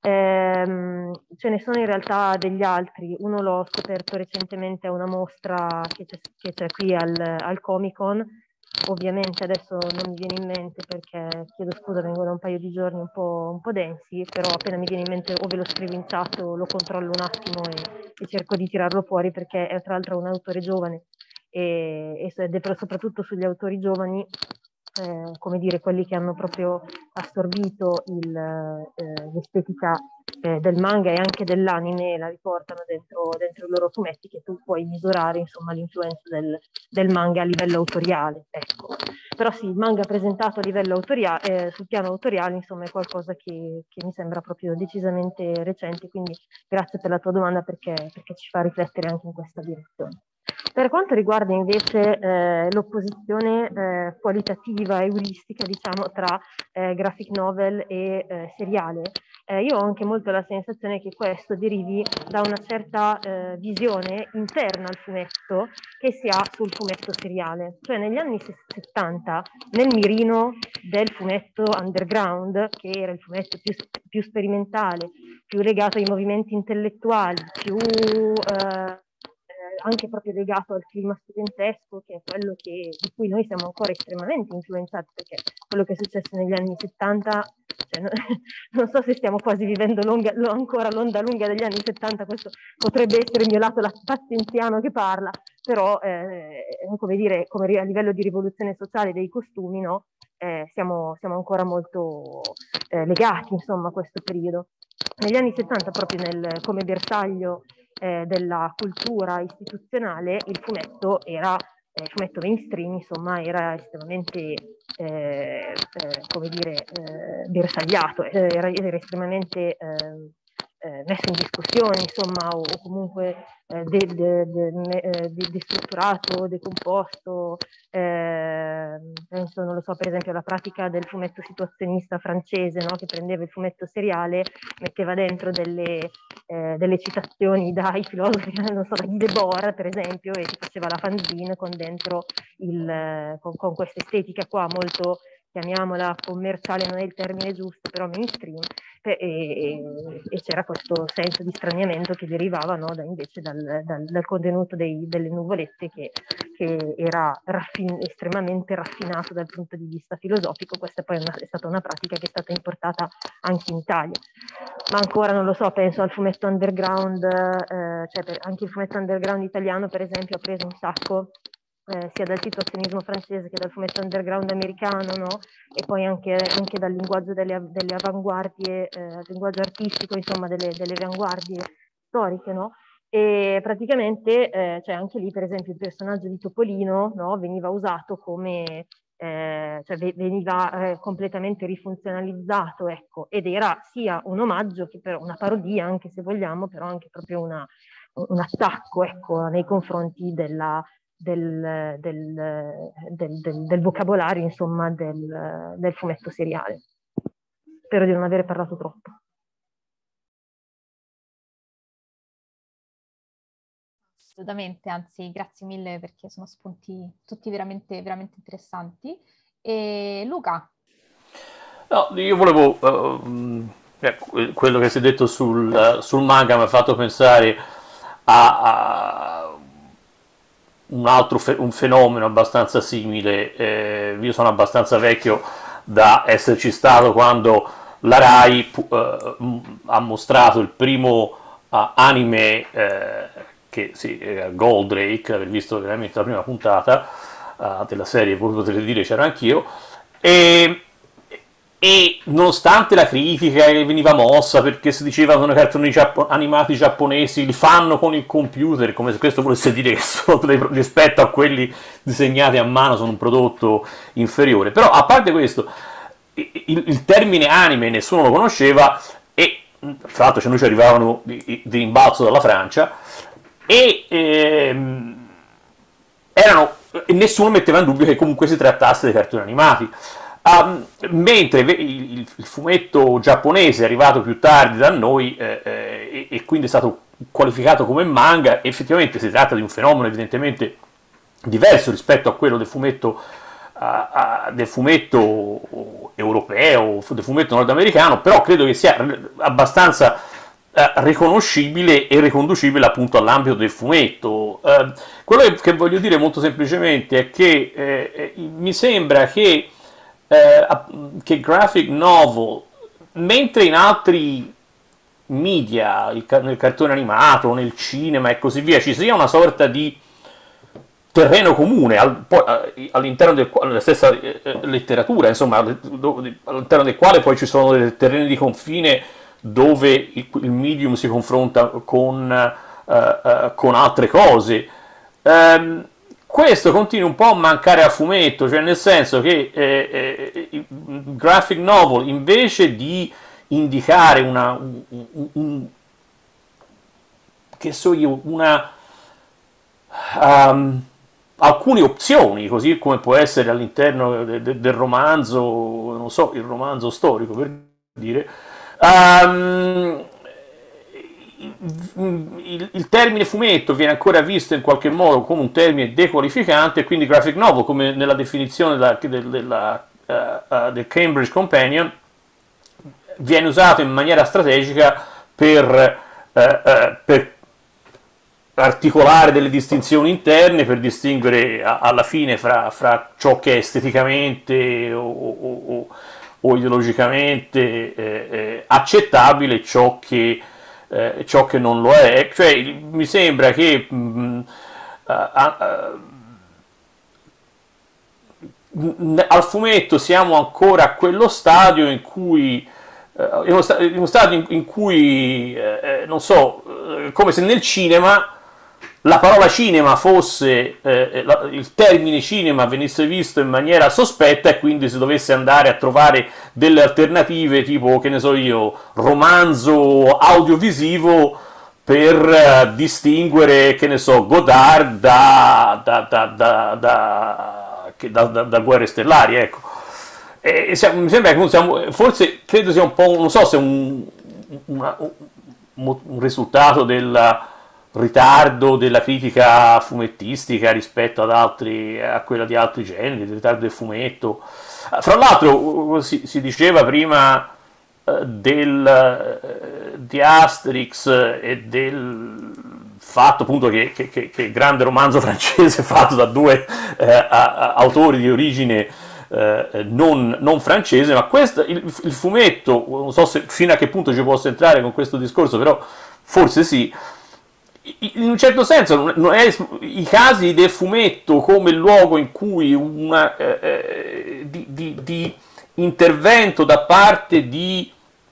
Ehm, ce ne sono in realtà degli altri, uno l'ho scoperto recentemente a una mostra che c'è, che c'è qui al, al Comic Con. Ovviamente adesso non mi viene in mente perché, chiedo scusa, vengo da un paio di giorni un po', un po' densi, però appena mi viene in mente o ve lo scrivo in chat o lo controllo un attimo e, e cerco di tirarlo fuori, perché è tra l'altro un autore giovane e, e soprattutto sugli autori giovani, eh, come dire, quelli che hanno proprio assorbito il, eh, l'estetica eh, del manga e anche dell'anime e la riportano dentro, dentro i loro fumetti, che tu puoi misurare insomma l'influenza del, del manga a livello autoriale, ecco. Però sì, il manga presentato a livello autoriale, eh, sul piano autoriale, insomma, è qualcosa che, che mi sembra proprio decisamente recente, quindi grazie per la tua domanda, perché, perché ci fa riflettere anche in questa direzione. Per quanto riguarda invece eh, l'opposizione eh, qualitativa e euristica, diciamo, tra eh, graphic novel e eh, seriale, eh, io ho anche molto la sensazione che questo derivi da una certa eh, visione interna al fumetto che si ha sul fumetto seriale. Cioè negli anni settanta, nel mirino del fumetto underground, che era il fumetto più, più sperimentale, più legato ai movimenti intellettuali, più... Eh, anche proprio legato al clima studentesco, che è quello che, di cui noi siamo ancora estremamente influenzati, perché quello che è successo negli anni settanta, cioè, no, non so se stiamo quasi vivendo longa, ancora l'onda lunga degli anni settanta, questo potrebbe essere il mio lato pazienziano che parla, però eh, come dire, come a livello di rivoluzione sociale dei costumi, no? eh, siamo, siamo ancora molto eh, legati insomma a questo periodo. Negli anni settanta, proprio nel, come bersaglio Eh, della cultura istituzionale, il fumetto era, eh, il fumetto mainstream, insomma, era estremamente, eh, eh, come dire, eh, bersagliato, eh, era, era estremamente eh, eh, messo in discussione, insomma, o, o comunque eh, de, de, de, de, de, destrutturato, decomposto. Eh, penso, non lo so, per esempio alla pratica del fumetto situazionista francese, no? Che prendeva il fumetto seriale, metteva dentro delle, eh, delle citazioni dai filosofi, non so, da Guy Debord per esempio, e si faceva la fanzine con dentro il, con, con questa estetica qua molto, chiamiamola commerciale, non è il termine giusto, però mainstream, e, e, e c'era questo senso di straniamento che derivava, no, da, invece dal, dal, dal contenuto dei, delle nuvolette, che, che era raffin- estremamente raffinato dal punto di vista filosofico. Questa poi è, una, è stata una pratica che è stata importata anche in Italia. Ma ancora non lo so, penso al fumetto underground, eh, cioè per, anche il fumetto underground italiano per esempio ha preso un sacco Eh, sia dal situazionismo francese che dal fumetto underground americano, no? E poi anche, anche dal linguaggio delle, delle avanguardie, eh, linguaggio artistico, insomma, delle, delle avanguardie storiche, no? E praticamente, eh, cioè anche lì, per esempio, il personaggio di Topolino, no? Veniva usato come, eh, cioè veniva eh, completamente rifunzionalizzato, ecco, ed era sia un omaggio che però una parodia, anche se vogliamo, però anche proprio una, un attacco, ecco, nei confronti della Del, del, del, del, del vocabolario, insomma, del, del fumetto seriale. Spero di non aver parlato troppo. Assolutamente, anzi, grazie mille, perché sono spunti tutti veramente, veramente interessanti. E Luca? No, io volevo... Uh, eh, quello che si è detto sul, uh, sul manga mi ha fatto pensare a... a un altro fe- un fenomeno abbastanza simile. Eh, io sono abbastanza vecchio da esserci stato quando la Rai eh, ha mostrato il primo uh, anime eh, che sì, eh, Goldrake, aver visto veramente la prima puntata uh, della serie, voi potete dire c'ero anch'io, e E nonostante la critica che veniva mossa perché si diceva che sono cartoni giappo- animati giapponesi, li fanno con il computer, come se questo volesse dire che sono, rispetto a quelli disegnati a mano, sono un prodotto inferiore. Però a parte questo, il, il termine anime nessuno lo conosceva, e tra l'altro cioè, noi ci arrivavano di, di rimbalzo dalla Francia, e ehm, erano, e nessuno metteva in dubbio che comunque si trattasse di cartoni animati. Um, mentre il, il fumetto giapponese è arrivato più tardi da noi eh, eh, e quindi è stato qualificato come manga, effettivamente si tratta di un fenomeno evidentemente diverso rispetto a quello del fumetto, uh, uh, del fumetto europeo, del fumetto nordamericano, però credo che sia abbastanza eh, riconoscibile e riconducibile appunto all'ambito del fumetto. Eh, quello che, che voglio dire molto semplicemente è che eh, mi sembra che, eh, che graphic novel, mentre in altri media, il, nel cartone animato, nel cinema e così via, ci sia una sorta di terreno comune al, poi, all'interno del quale la stessa eh, letteratura, insomma, all'interno del quale poi ci sono dei terreni di confine dove il, il medium si confronta con, eh, eh, con altre cose. Um, questo continua un po' a mancare al fumetto, cioè nel senso che eh, eh, il graphic novel, invece di indicare una un, un, un, che so io, una um, alcune opzioni, così come può essere all'interno de, de, del romanzo, non so, il romanzo storico per dire, um, il, il termine fumetto viene ancora visto in qualche modo come un termine dequalificante, quindi graphic novel, come nella definizione della, della, uh, uh, del Cambridge Companion, viene usato in maniera strategica per, uh, uh, per articolare delle distinzioni interne, per distinguere a, alla fine fra, fra ciò che è esteticamente o, o, o, o ideologicamente eh, eh, accettabile e ciò che, eh, ciò che non lo è. Cioè, mi sembra che mh, uh, uh, uh, al fumetto siamo ancora a quello stadio in cui uh, in, uno sta- in uno stadio in, in cui uh, non so, uh, come se nel cinema la parola cinema fosse, eh, la, il termine cinema venisse visto in maniera sospetta e quindi si dovesse andare a trovare delle alternative tipo, che ne so io, romanzo audiovisivo per eh, distinguere, che ne so, Godard da, da, da, da, da, che, da, da, da Guerre Stellari, ecco. E, e, mi sembra che siamo, forse credo sia un po', non so se un, una, un, un risultato del ritardo della critica fumettistica rispetto ad altri, a quella di altri generi, il ritardo del fumetto. Fra l'altro si, si diceva prima eh, del, eh, di Asterix e del fatto appunto che, che, che, che il grande romanzo francese fatto da due eh, a, a, autori di origine eh, non, non francese, ma questo, il, il fumetto, non so se, fino a che punto ci posso entrare con questo discorso, però forse sì, in un certo senso non è, i casi del fumetto come luogo in cui una eh, di, di, di intervento da parte di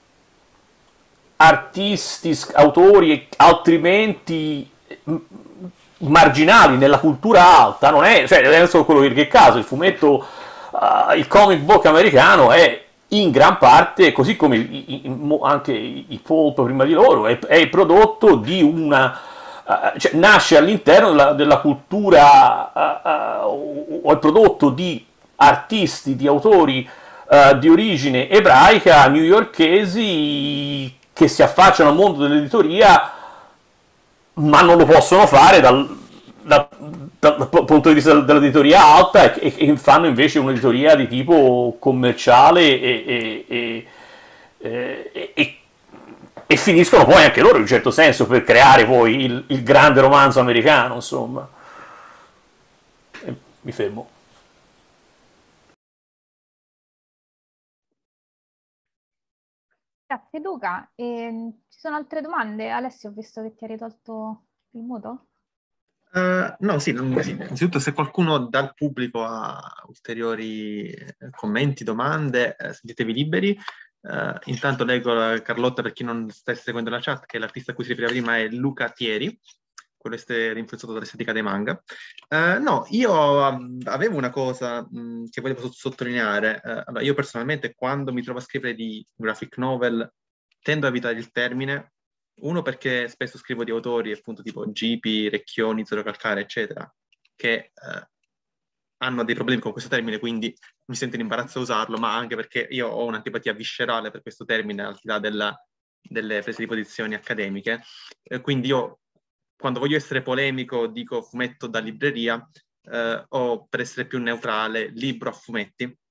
artisti, autori altrimenti marginali nella cultura alta, non è, cioè adesso quello che è il caso, il fumetto, uh, il comic book americano è in gran parte, così come i, i, anche i pulp prima di loro, è, è il prodotto di una Uh, cioè, nasce all'interno della, della cultura uh, uh, o è prodotto di artisti, di autori uh, di origine ebraica newyorkesi che si affacciano al mondo dell'editoria ma non lo possono fare dal, dal, dal punto di vista dell'editoria alta e, e fanno invece un'editoria di tipo commerciale e, e, e, e, e e finiscono poi anche loro in un certo senso per creare poi il, il grande romanzo americano, insomma. E mi fermo. Grazie Luca. E, ci sono altre domande? Alessio, ho visto che ti hai risolto il muto. Uh, no, sì, sì, innanzitutto se qualcuno dal pubblico ha ulteriori commenti, domande, eh, sentitevi liberi. Uh, intanto leggo la Carlotta, per chi non stesse seguendo la chat, che l'artista a cui si riferiva prima è Luca Thieri, quello è influenzato dall'estetica dei manga. Uh, no, io um, avevo una cosa mh, che volevo sottolineare. Uh, allora, io personalmente quando mi trovo a scrivere di graphic novel tendo a evitare il termine, uno perché spesso scrivo di autori appunto tipo Gipi, Recchioni, Zero Calcare, eccetera, che uh, hanno dei problemi con questo termine, quindi mi sento in imbarazzo a usarlo, ma anche perché io ho un'antipatia viscerale per questo termine, al di là della, delle prese di posizioni accademiche. Eh, quindi io, quando voglio essere polemico, dico fumetto da libreria, eh, o per essere più neutrale, libro a fumetti.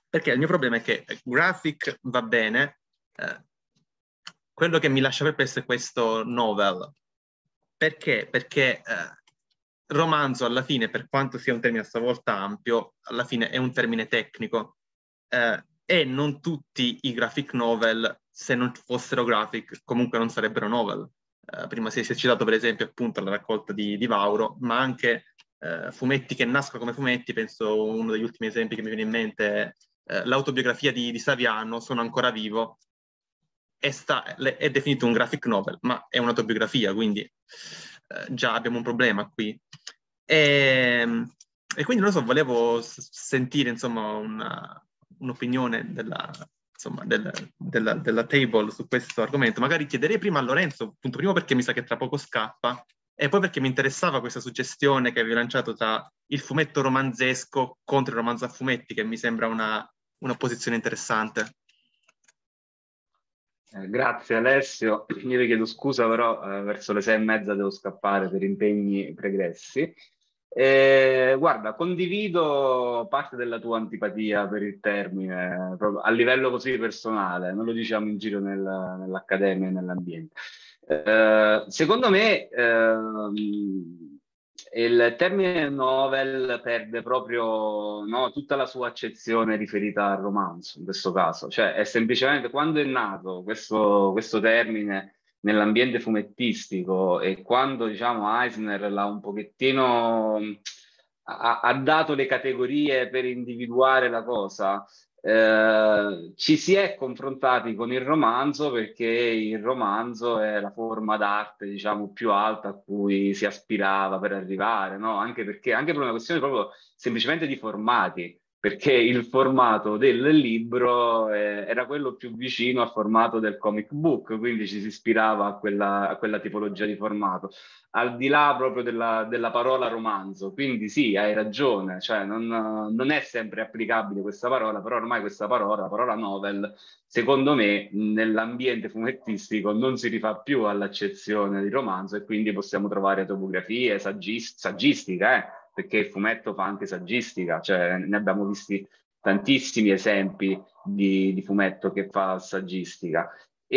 Perché il mio problema è che graphic va bene, eh, quello che mi lascia perplesso è questo novel. Perché? Perché eh, romanzo alla fine, per quanto sia un termine stavolta ampio, alla fine è un termine tecnico. Eh, e non tutti i graphic novel, se non fossero graphic, comunque non sarebbero novel. Eh, prima si è citato per esempio appunto la raccolta di, di Vauro, ma anche eh, fumetti che nascono come fumetti. Penso uno degli ultimi esempi che mi viene in mente è eh, l'autobiografia di, di Saviano, Sono ancora vivo, è, sta, è definito un graphic novel, ma è un'autobiografia, quindi eh, già abbiamo un problema qui. E, e quindi non lo so, volevo s- sentire insomma una, un'opinione della, insomma, del, della, della table su questo argomento. Magari chiederei prima a Lorenzo, appunto, primo perché mi sa che tra poco scappa, e poi perché mi interessava questa suggestione che avevi lanciato tra il fumetto romanzesco contro il romanzo a fumetti, che mi sembra una, una posizione interessante. Eh, grazie Alessio, io vi chiedo scusa però eh, verso le sei e mezza devo scappare per impegni pregressi. Eh, guarda, condivido parte della tua antipatia per il termine, proprio a livello così personale, non lo diciamo in giro nel, nell'accademia e nell'ambiente. Eh, secondo me ehm, il termine novel perde proprio, no, tutta la sua accezione riferita al romanzo in questo caso, cioè è semplicemente quando è nato questo, questo termine nell'ambiente fumettistico e quando diciamo Eisner l'ha un pochettino ha, ha dato le categorie per individuare la cosa. Eh, ci si è confrontati con il romanzo perché il romanzo è la forma d'arte, diciamo, più alta a cui si aspirava per arrivare, no? Anche perché, anche per una questione proprio semplicemente di formati, perché il formato del libro eh, era quello più vicino al formato del comic book, quindi ci si ispirava a quella, a quella tipologia di formato, al di là proprio della, della parola romanzo. Quindi sì, hai ragione, cioè non, non è sempre applicabile questa parola, però ormai questa parola, la parola novel, secondo me nell'ambiente fumettistico non si rifà più all'accezione di romanzo e quindi possiamo trovare topografie, saggis- saggistica, eh? Perché il fumetto fa anche saggistica, cioè ne abbiamo visti tantissimi esempi di, di fumetto che fa saggistica.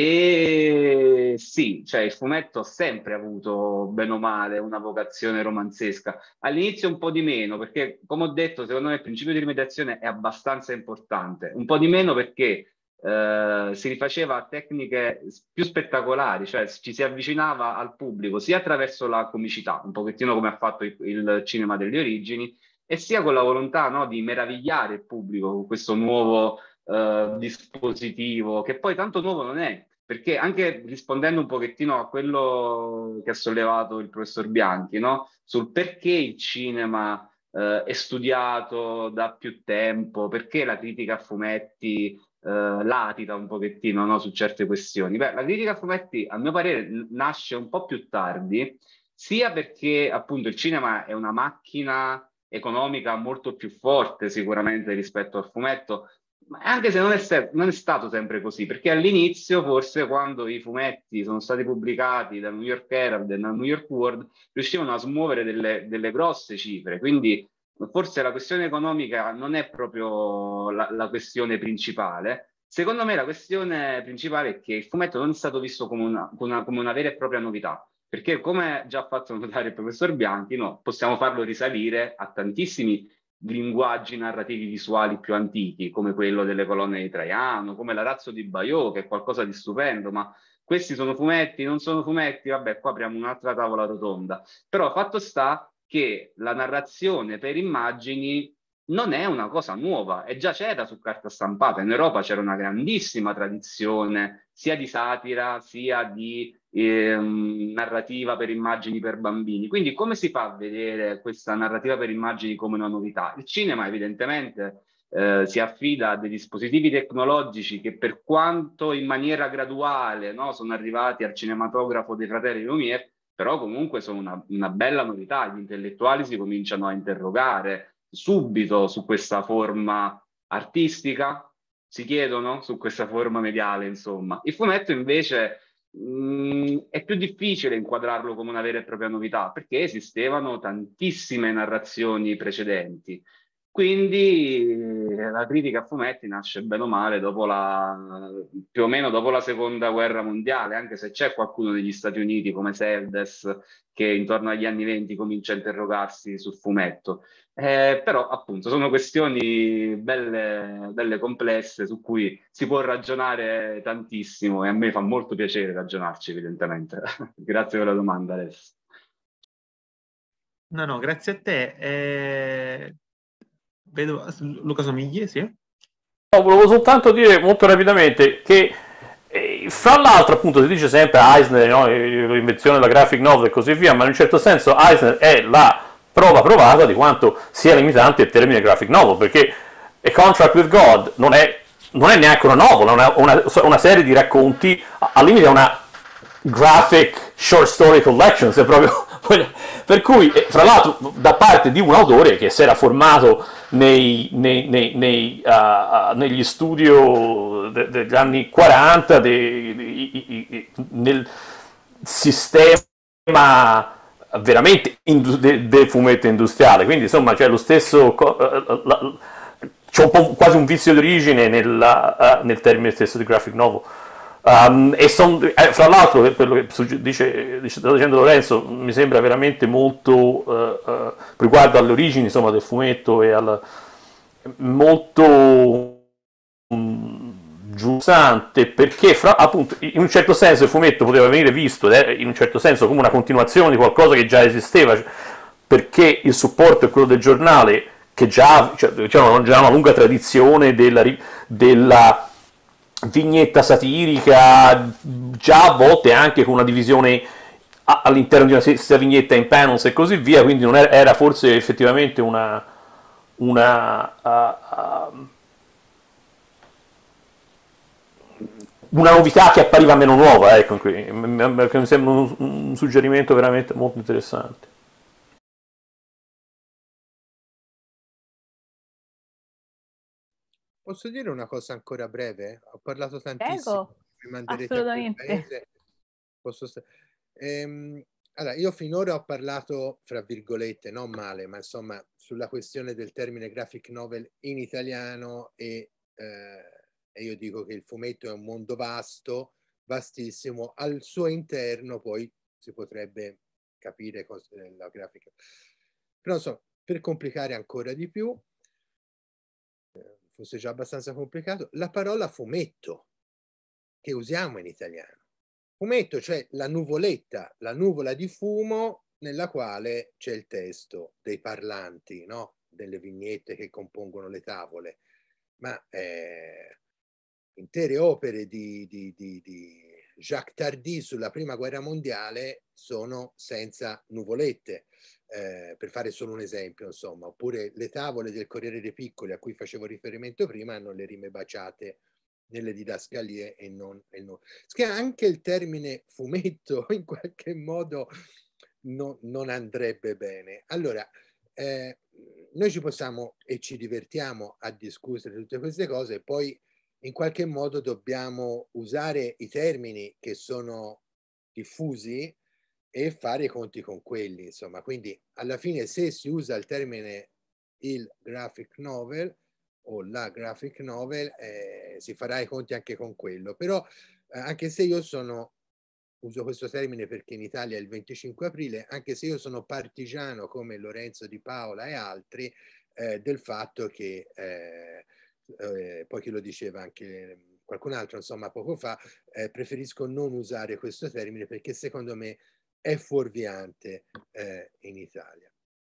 E sì, cioè il fumetto ha sempre avuto, bene o male, una vocazione romanzesca. All'inizio un po' di meno, perché come ho detto, secondo me il principio di rimediazione è abbastanza importante. Un po' di meno perché eh, si rifaceva a tecniche più spettacolari, cioè ci si avvicinava al pubblico sia attraverso la comicità, un pochettino come ha fatto il, il cinema delle origini, e sia con la volontà, no, di meravigliare il pubblico con questo nuovo eh, dispositivo, che poi tanto nuovo non è, perché anche rispondendo un pochettino a quello che ha sollevato il professor Bianchi, no, sul perché il cinema Uh, è studiato da più tempo, perché la critica a fumetti uh, latita un pochettino, no, su certe questioni. Beh, la critica a fumetti, a mio parere, n- nasce un po' più tardi, sia perché appunto il cinema è una macchina economica molto più forte sicuramente rispetto al fumetto, ma anche se non è, se- non è stato sempre così, perché all'inizio, forse quando i fumetti sono stati pubblicati dal New York Herald e dal New York World, riuscivano a smuovere delle, delle grosse cifre, quindi forse la questione economica non è proprio la, la questione principale. Secondo me la questione principale è che il fumetto non è stato visto come una, come una, come una vera e propria novità, perché come già ha fatto notare il professor Bianchi, no, possiamo farlo risalire a tantissimi linguaggi narrativi visuali più antichi, come quello delle colonne di Traiano, come l'Arazzo di Bayeux, che è qualcosa di stupendo, ma questi sono fumetti, non sono fumetti, vabbè, qua apriamo un'altra tavola rotonda. Però fatto sta che la narrazione per immagini non è una cosa nuova, e già c'era su carta stampata. In Europa c'era una grandissima tradizione sia di satira, sia di ehm, narrativa per immagini per bambini. Quindi come si fa a vedere questa narrativa per immagini come una novità? Il cinema evidentemente eh, si affida a dei dispositivi tecnologici che, per quanto in maniera graduale, no, sono arrivati al cinematografo dei fratelli Lumière, però comunque sono una, una bella novità. Gli intellettuali si cominciano a interrogare subito su questa forma artistica, si chiedono su questa forma mediale, insomma. Il fumetto invece mh, è più difficile inquadrarlo come una vera e propria novità, perché esistevano tantissime narrazioni precedenti. quindi la critica a fumetti nasce bene o male dopo la, più o meno dopo la seconda guerra mondiale, anche se c'è qualcuno negli Stati Uniti come Seldes che intorno agli anni venti comincia a interrogarsi sul fumetto. Eh, però appunto sono questioni belle, belle complesse su cui si può ragionare tantissimo e a me fa molto piacere ragionarci evidentemente. Grazie per la domanda, Alessio. No, no, grazie a te. Eh, vedo Luca Somigli, sì. No, volevo soltanto dire molto rapidamente che eh, fra l'altro appunto si dice sempre Eisner, no? L'invenzione della graphic novel e così via, ma in un certo senso Eisner è la prova provata di quanto sia limitante il termine graphic novel, perché A Contract with God non è, non è neanche una novel, è una, una, una serie di racconti, al limite è una graphic short story collection, se proprio per cui, fra l'altro, da parte di un autore che si era formato nei, nei, nei, nei, uh, negli studio de, degli anni quaranta, de, de, de, de, nel sistema veramente del de fumetto industriale, quindi insomma c'è lo stesso, uh, la, c'è un po' quasi un vizio d'origine nel, uh, nel termine stesso di graphic novel. Um, e son, eh, fra l'altro, per quello che dice, dice, sta dicendo Lorenzo, mi sembra veramente molto uh, uh, riguardo alle origini, insomma, del fumetto e al, molto um, giustante, perché fra, appunto in un certo senso il fumetto poteva venire visto eh, in un certo senso come una continuazione di qualcosa che già esisteva, perché il supporto è quello del giornale, che già cioè, c'era già una lunga tradizione della, della vignetta satirica, già a volte anche con una divisione all'interno di una stessa vignetta in panels e così via, quindi non era, era forse effettivamente una una uh, uh, una novità che appariva meno nuova, ecco, qui. Mi sembra un, un suggerimento veramente molto interessante. Posso dire una cosa ancora breve? Ho parlato tantissimo. Prego, mi manderete assolutamente. a quel paese. Posso st- ehm, allora, io finora ho parlato, fra virgolette, non male, ma insomma, sulla questione del termine graphic novel in italiano e, eh, e io dico che il fumetto è un mondo vasto, vastissimo, al suo interno poi si potrebbe capire cosa la grafica. Però insomma, per complicare ancora di più, fosse già abbastanza complicato, la parola fumetto che usiamo in italiano. Fumetto, cioè la nuvoletta, la nuvola di fumo nella quale c'è il testo dei parlanti, no? Delle vignette che compongono le tavole. Ma eh, intere opere di, di, di, di Jacques Tardy sulla prima guerra mondiale sono senza nuvolette. Eh, per fare solo un esempio, insomma, oppure le tavole del Corriere dei Piccoli a cui facevo riferimento prima hanno le rime baciate nelle didascalie e non, e non. Che anche il termine fumetto in qualche modo no, non andrebbe bene. Allora, eh, noi ci possiamo e ci divertiamo a discutere tutte queste cose e poi in qualche modo dobbiamo usare i termini che sono diffusi e fare i conti con quelli, insomma. Quindi alla fine se si usa il termine il graphic novel o la graphic novel eh, si farà i conti anche con quello, però eh, anche se io sono, uso questo termine perché in Italia è il venticinque aprile, anche se io sono partigiano come Lorenzo Di Paola e altri eh, del fatto che eh, eh, poi che lo diceva anche qualcun altro insomma poco fa, eh, preferisco non usare questo termine perché secondo me è fuorviante eh, in Italia.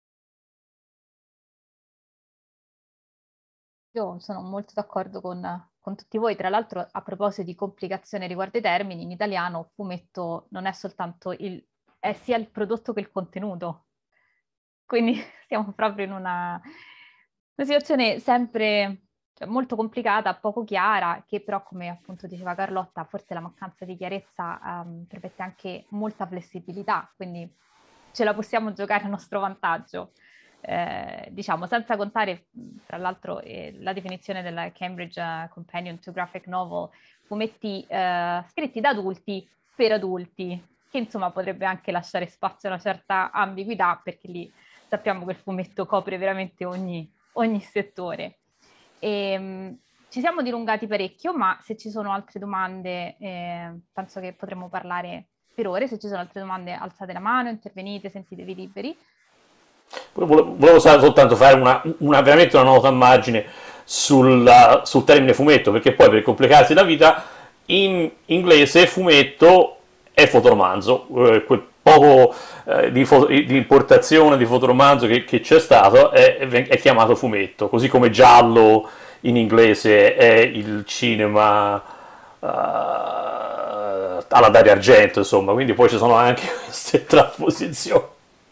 Io sono molto d'accordo con, con tutti voi. Tra l'altro, a proposito di complicazione riguardo ai termini, in italiano fumetto non è soltanto il, è sia il prodotto che il contenuto. Quindi siamo proprio in una, una situazione sempre cioè, molto complicata, poco chiara, che però, come appunto diceva Carlotta, forse la mancanza di chiarezza um, permette anche molta flessibilità, quindi ce la possiamo giocare a nostro vantaggio. Eh, diciamo, senza contare, tra l'altro, eh, la definizione della Cambridge uh, Companion to Graphic Novel, fumetti uh, scritti da adulti per adulti, che insomma potrebbe anche lasciare spazio a una certa ambiguità, perché lì sappiamo che il fumetto copre veramente ogni, ogni settore. E, um, ci siamo dilungati parecchio, ma se ci sono altre domande, eh, penso che potremmo parlare per ore. Se ci sono altre domande, alzate la mano, intervenite, sentitevi liberi. Volevo, volevo soltanto fare una, una, veramente una nota a margine sul, sul termine fumetto, perché poi per complicarsi la vita, in inglese fumetto è fotoromanzo, eh, quel poco eh, di, foto, di importazione di fotoromanzo che, che c'è stato è, è chiamato fumetto, così come giallo in inglese è il cinema uh, alla Dario Argento, insomma, quindi poi ci sono anche queste trasposizioni.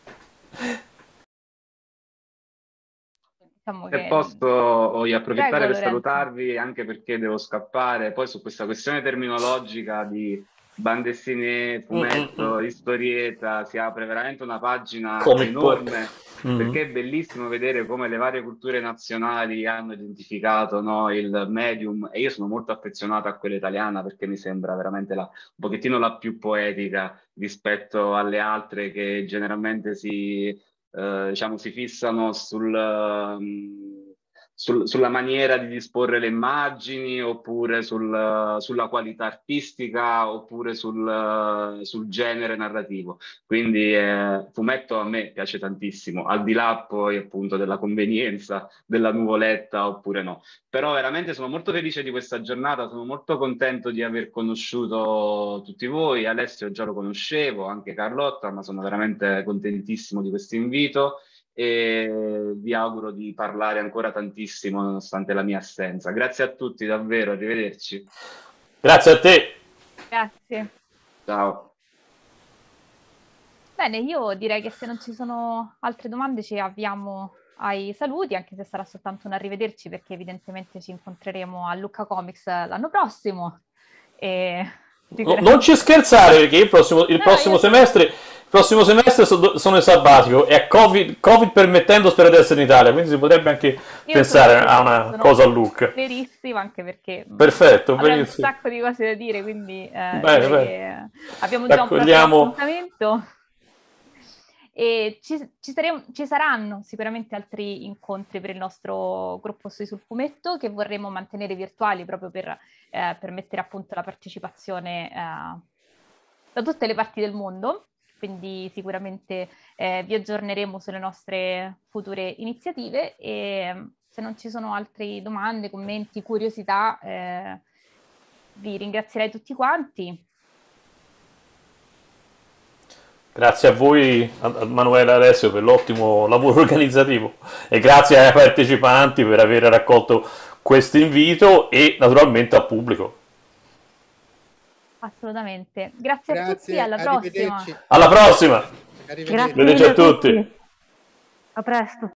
Diciamo che... Se posso voglio approfittare Prego, per Lorenzo. Salutarvi, anche perché devo scappare, poi su questa questione terminologica di bande dessinée, fumetto, mm-hmm. historieta, si apre veramente una pagina come enorme, mm-hmm. perché è bellissimo vedere come le varie culture nazionali hanno identificato, no, il medium, e io sono molto affezionato a quella italiana perché mi sembra veramente la, un pochettino la più poetica rispetto alle altre che generalmente si, eh, diciamo, si fissano sul... Um, Sul, sulla maniera di disporre le immagini, oppure sul, sulla qualità artistica, oppure sul, sul genere narrativo. Quindi eh, fumetto a me piace tantissimo, al di là poi appunto della convenienza della nuvoletta oppure no. Però veramente sono molto felice di questa giornata, sono molto contento di aver conosciuto tutti voi. Alessio già lo conoscevo, anche Carlotta, ma sono veramente contentissimo di questo invito. E vi auguro di parlare ancora tantissimo nonostante la mia assenza. Grazie a tutti, davvero, arrivederci. Grazie a te. Grazie. Ciao. Bene, io direi che se non ci sono altre domande ci avviamo ai saluti, anche se sarà soltanto un arrivederci, perché evidentemente ci incontreremo a Lucca Comics l'anno prossimo. E... No, non ci scherzare, perché il prossimo, il no, prossimo semestre... So... Il prossimo semestre sono in sabbatico e COVID, COVID permettendo spero di essere in Italia, quindi si potrebbe anche Io pensare sono, a una cosa a Lucca. Verissimo, anche perché perfetto, avrei un sacco di cose da dire, quindi eh, bene, bene. abbiamo già Raccogliamo... un prossimo appuntamento. E ci, ci, saremo, ci saranno sicuramente altri incontri per il nostro gruppo Studi sul Fumetto che vorremmo mantenere virtuali proprio per eh, permettere appunto la partecipazione eh, da tutte le parti del mondo. Quindi sicuramente eh, vi aggiorneremo sulle nostre future iniziative e se non ci sono altre domande, commenti, curiosità, eh, vi ringrazierei tutti quanti. Grazie a voi, a Manuela e Alessio, per l'ottimo lavoro organizzativo e grazie ai partecipanti per aver raccolto questo invito e naturalmente al pubblico. Assolutamente. Grazie, Grazie a tutti, alla prossima. Alla prossima. Grazie Arrivederci a tutti. A presto.